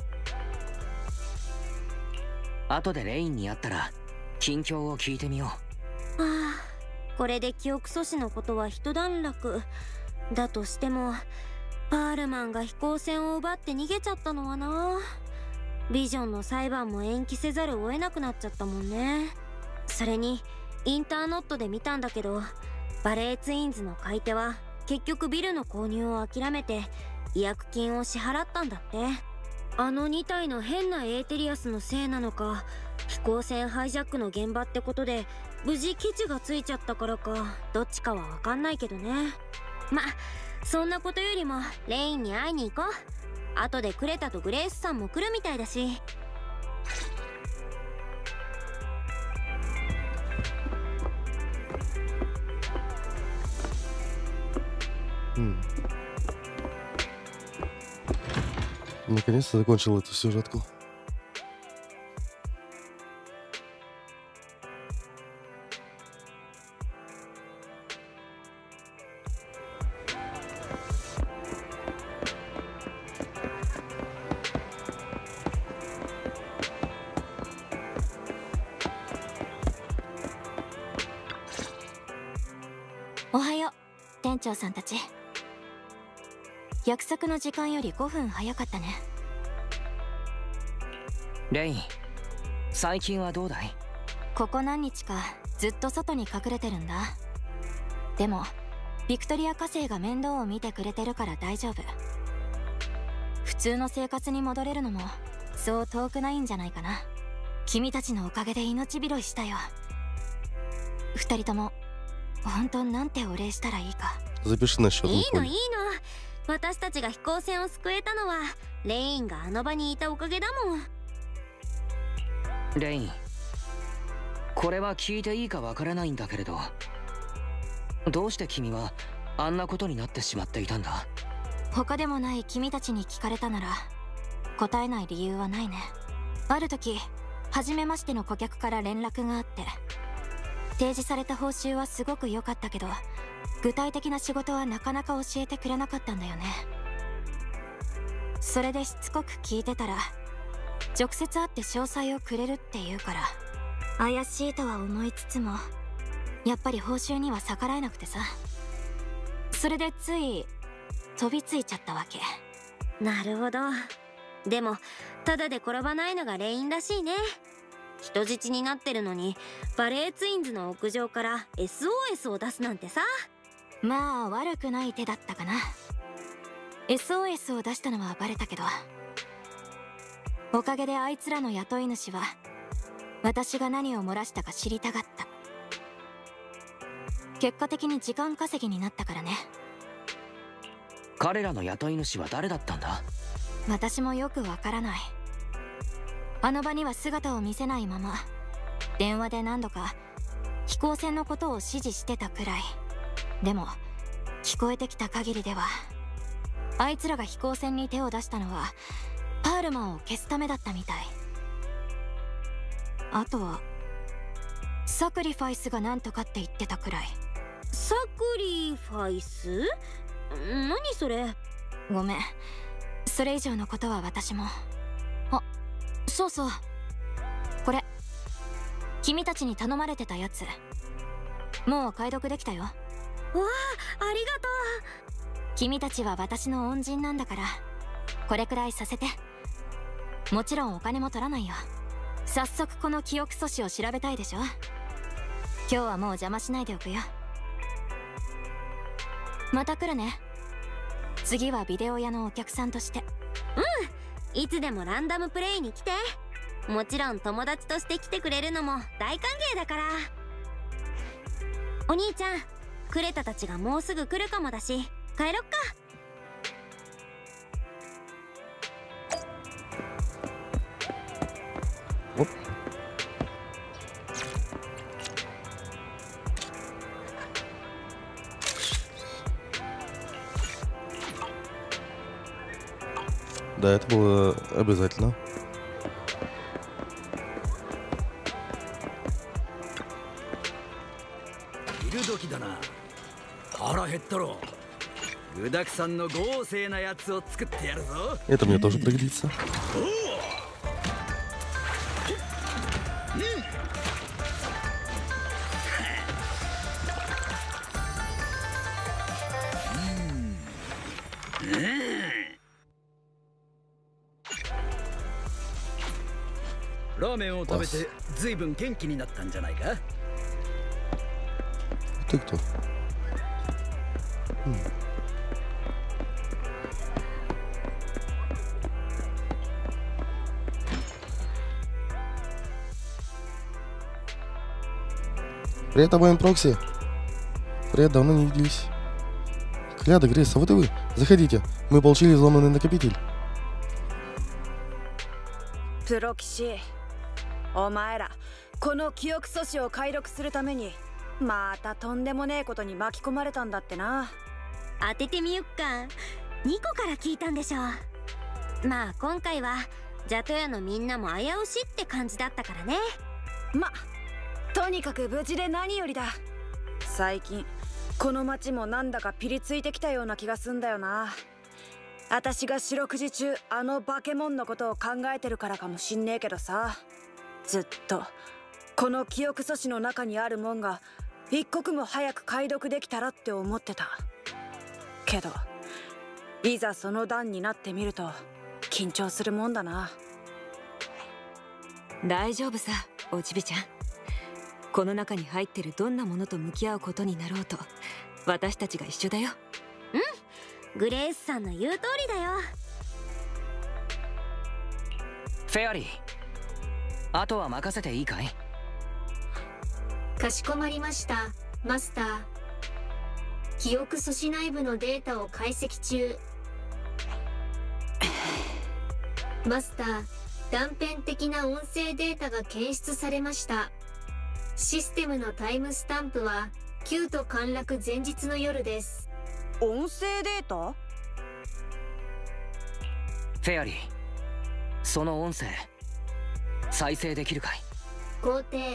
後でレインに会ったら近況を聞いてみよう。 ああ、これで記憶素子のことは一段落だとしても、パールマンが飛行船を奪って逃げちゃったのはな。ビジョンの裁判も延期せざるを得なくなっちゃったもんね。それにインターネットで見たんだけど、バレーツインズの買い手は結局ビルの購入を諦めて違約金を支払ったんだって。あの2体の変なエーテリアスのせいなのか、飛行船ハイジャックの現場ってことで無事ケチがついちゃったからか、どっちかは分かんないけどね。ま、そんなことよりもレインに会いに行こう。後でクレタとグレースさんも来るみたいだし。 Наконец-то закончил эту сюжетку. おはよう、店長さんたち。約束の時間より5分早かったね。 レイン、最近はどうだい？ ここ何日かずっと外に隠れてるんだ。でもビクトリア家政が面倒を見てくれてるから大丈夫。普通の生活に戻れるのもそう遠くないんじゃないかな。君たちのおかげで命拾いしたよ。2人とも本当なんてお礼したらいいか。 Запиши на счет. いいのいいの。私たちが飛行船を救えたのはレインがあの場にいたおかげだもん。 レイン、これは聞いていいかわからないんだけれど、どうして君はあんなことになってしまっていたんだ？ 他でもない君たちに聞かれたなら答えない理由はないね。ある時初めましての顧客から連絡があって、提示された報酬はすごく良かったけど具体的な仕事はなかなか教えてくれなかったんだよね。それでしつこく聞いてたら直接会って詳細をくれるって言うから、怪しいとは思いつつもやっぱり報酬には逆らえなくてさ。それでつい飛びついちゃったわけ。 なるほど。でもただで転ばないのがレインらしいね。人質になってるのにバレーツインズの屋上から SOS を出すなんてさ。 まあ悪くない手だったかな。 SOS を出したのはバレたけど、おかげであいつらの雇い主は私が何を漏らしたか知りたがった。結果的に時間稼ぎになったからね。 彼らの雇い主は誰だったんだ？ 私もよくわからない。あの場には姿を見せないまま電話で何度か飛行船のことを指示してたくらい。でも聞こえてきた限りではあいつらが飛行船に手を出したのはパールマンを消すためだったみたい。あとはサクリファイスが何とかって言ってたくらい。 サクリファイス？何それ？ ごめん、それ以上のことは私も。あ、そうそう、これ君たちに頼まれてたやつもう解読できたよ。 わあ、ありがとう。君たちは私の恩人なんだからこれくらいさせて。もちろんお金も取らないよ。早速この記憶阻止を調べたいでしょ。今日はもう邪魔しないでおくよ。また来るね。次はビデオ屋のお客さんとして。 うん、いつでもランダムプレイに来て。もちろん友達として来てくれるのも大歓迎だから。お兄ちゃん、クレタたちがもうすぐ来るかもだし帰ろっか。 おっ、Да, это было обязательно. Это мне тоже пригодится. Ты кто? Привет, обоим Прокси. Привет, давно не виделись. Кляда, Грейс, а вот и вы. Заходите. Мы получили взломанный накопитель. プロキシ、お前らこの記憶阻止を解読するためにまたとんでもねえことに巻き込まれたんだってな。 当ててみよっか。ニコから聞いたんでしょ。 まあ今回はジャトヤのみんなも危うしって感じだったからね。 とにかく無事で何よりだ。最近この町もなんだかピリついてきたような気がすんだよな。私が四六時中あのバケモンのことを考えてるからかもしんねえけどさ、ずっとこの記憶素子の中にあるもんが一刻も早く解読できたらって思ってたけど、いざその段になってみると緊張するもんだな。 大丈夫さ、おちびちゃん。この中に入ってるどんなものと向き合うことになろうと私たちが一緒だよ。 グレースさんの言う通りだよ。 フェアリー、あとは任せていいかい？ かしこまりました、マスター。記憶素子内部のデータを解析中。マスター、断片的な音声データが検出されました。システムのタイムスタンプはキュート陥落前日の夜です。 音声データ？ フェアリー、その音声再生できるかい？ 肯定。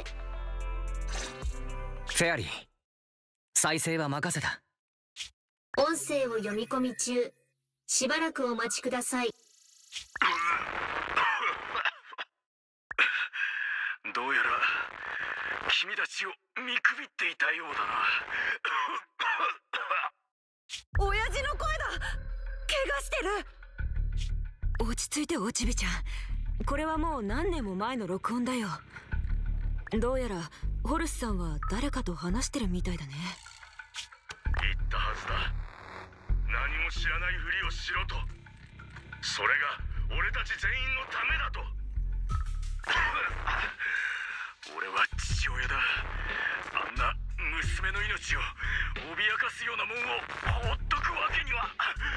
フェアリー、再生は任せた。 音声を読み込み中。しばらくお待ちください。 どうやら君たちを見くびっていたようだな。 親父の声だ。怪我してる。 落ち着いて、おちびちゃん。これはもう何年も前の録音だよ。どうやらホルスさんは誰かと話してるみたいだね。 言ったはずだ。何も知らないふりをしろと。それが俺たち全員のためだと。俺は父親だ。あんな娘の命を脅かすようなもんを放っとくわけには。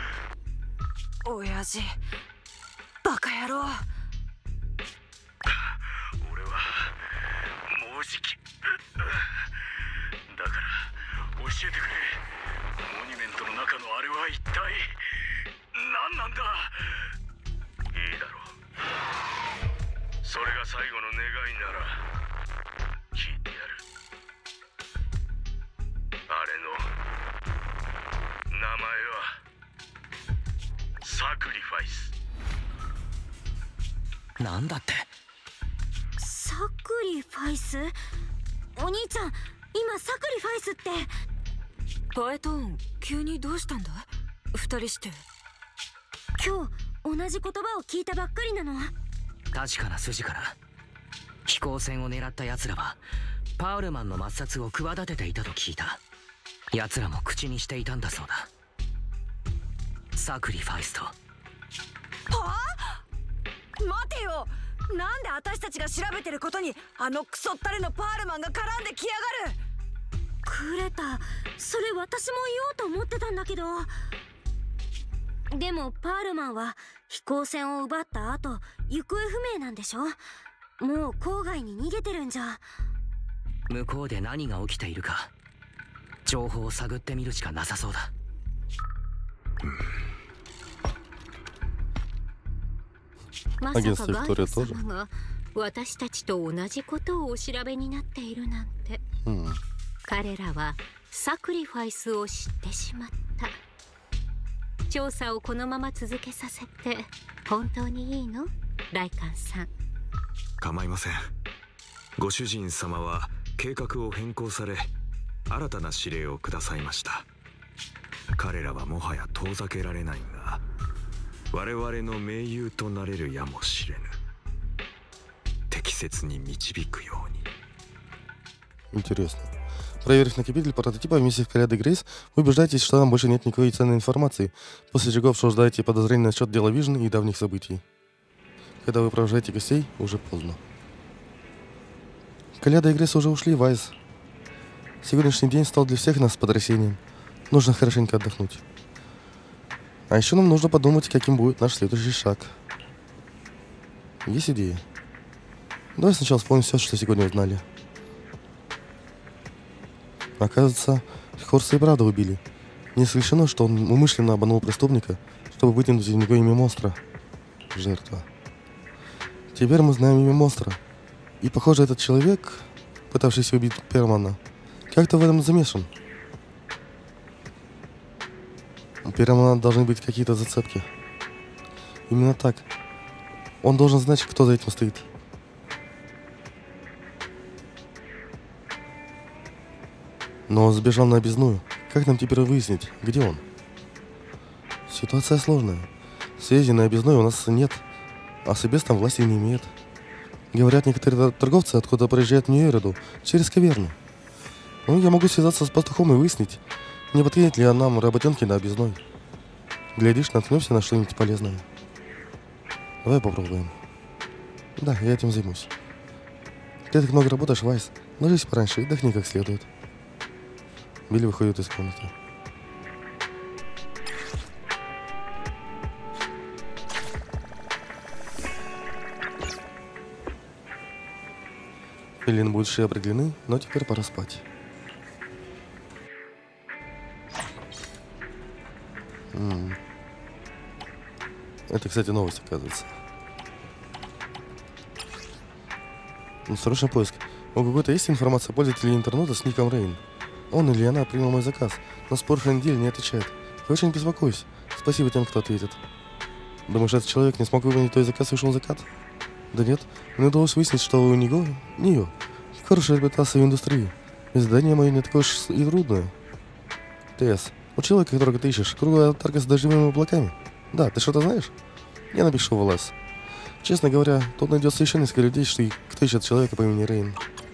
親父、バカ野郎。 俺はもうじきだから教えてくれ。モニュメントの中のあれは一体何なんだ。いいだろう。それが最後の願いなら聞いてやる。あれの名前はサクリファイス。 なんだって？ サクリファイス？お兄ちゃん、今サクリファイスって。 パエトーン、急にどうしたんだ？二人して。 今日同じ言葉を聞いたばっかりなの。 確かな筋から飛行船を狙った奴らはパウルマンの抹殺を企てていたと聞いた。奴らも口にしていたんだそうだ。サクリファイスと。 はあ？待てよ。なんで私たちが調べてることにあのクソったれのパールマンが絡んできやがる。 クレタ、それ私も言おうと思ってたんだけど。でもパールマンは飛行船を奪った後行方不明なんでしょ。もう郊外に逃げてるんじゃ。 向こうで何が起きているか情報を探ってみるしかなさそうだ。 まさかガイド様が私たちと同じことをお調べになっているなんて。彼らはサクリファイスを知ってしまった。調査をこのまま続けさせて本当にいいの？ライカンさん。 構いません。ご主人様は計画を変更され新たな指令をくださいました。彼らはもはや遠ざけられないが我々の盟友となれるやもしれぬ。適切に導くように。 Интересно. Проверив накопитель прототипа в миссии в Каледа Грейс, вы убеждаетесь, что там больше нет никакой ценной информации, после чего обсуждаете подозрения насчет дела Вижн и давних событий. Когда вы провожаете гостей, уже поздно. Каледа и Грейс уже ушли в Айс. Сегодняшний день стал для всех нас потрясением. Нужно хорошенько отдохнуть. А еще нам нужно подумать, каким будет наш следующий шаг. Есть идея? Давай сначала вспомним все, что сегодня узнали. Оказывается, Хорса и правда убили. Не исключено, что он умышленно обманул преступника, чтобы вытянуть из него имя монстра. Жертва. Теперь мы знаем имя монстра. И похоже, этот человек, пытавшийся убить Пермана, как-то в этом замешан. У Пермана должны быть какие-то зацепки. Именно так. Он должен знать, кто за этим стоит. Но он сбежал на объездную. Как нам теперь выяснить, где он? Ситуация сложная. Связи на объездной у нас нет, а Себес там власти не имеет. Говорят, некоторые торговцы откуда приезжают в Нью-Эриду через Каверну. Ну, я могу связаться с пастухом и выяснить, не подкинет ли он нам работенки на объездной. Глядишь, наткнемся на что-нибудь полезное. Давай попробуем. Да, я этим займусь. Ты так много работаешь, Вайс. Ложись пораньше и отдохни как следует. Билли выходит из комнаты. Филин будет шеи определены, но теперь пора спать. Это, кстати, новость, оказывается. Срочный поиск. У какой-то есть информация о пользователе интернета с ником Рейн? Он или она принял мой заказ, но с прошлой недели не отвечает. Я очень беспокоюсь. Спасибо тем, кто ответит. Думаешь, этот человек не смог выполнить твой заказ и ушел в закат? Да нет. Мне удалось выяснить, что у него, нее, хорошая репутация в индустрии. И задание мое не такое уж и трудное. ТС. У человека, которого ты ищешь, круглая аватарка с дождевыми облаками? Да, ты что-то знаешь? Я напишу в ЛС. Честно говоря, тут найдется еще несколько людей, кто ищет человека по имени Рейн.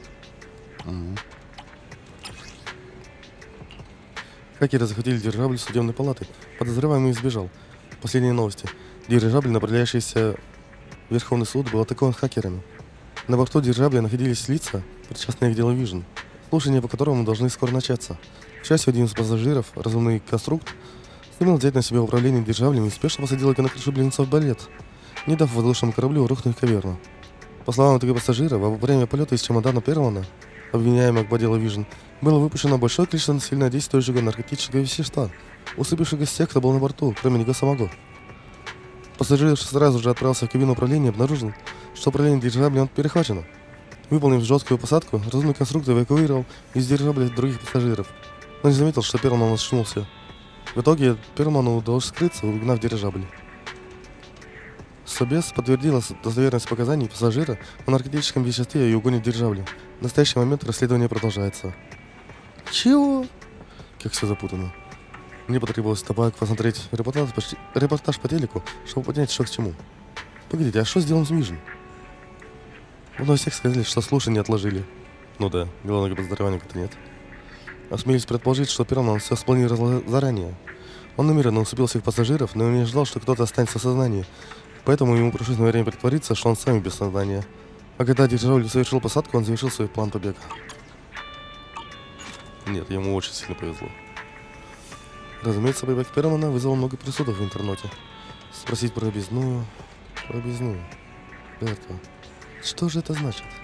Хакеры захватили дирижабль судебной палаты. Подозреваемый сбежал. Последние новости. Дирижабль, направляющийся в Верховный суд, был атакован хакерами. На борту дирижабля находились лица, причастные к делу Вижн, слушания по которому должны скоро начаться. К счастью, один из пассажиров, разумный конструкт, сумел взять на себя управление дирижаблем и успешно посадил его на крышу близнецов Балет, не дав воздушному кораблю рухнуть в каверну. По словам этого пассажира, во время полета из чемодана Перлмана, обвиняемого по делу Вижн, было выпущено большое количество сильно действующего наркотического вещества, усыпивших из тех, кто был на борту, кроме него самого. Пассажир сразу же отправился в кабину управления и обнаружил, что управление дирижаблем перехвачено. Выполнив жесткую посадку, разумный конструктор эвакуировал из дирижабля других пассажиров, но не заметил, что Перлман очнулся. В итоге Перлману удалось скрыться, угнав дирижабль. Собес подтвердила достоверность показаний пассажира о наркотическом веществе и угоне дирижабля. В настоящий момент расследование продолжается. Чего? Как все запутано. Мне потребовалось табак посмотреть репортаж по телеку, чтобы понять, что к чему. Погодите, а что сделан с Вижн? В новостях сказали, что слушания отложили. Ну да, главного подозревания как-то нет. Осмелись предположить, что Перлман все спланировал заранее. Он намеренно усыпил всех пассажиров, но не ждал, что кто-то останется в сознании. Поэтому ему пришлось на время притвориться, что он сам без сознания. А когда дирижабль совершил посадку, он завершил свой план побега. Нет, ему очень сильно повезло. Разумеется, побег Перлмана вызвал много присудов в интернете. Спросить про объездную... Берта. Что же это значит?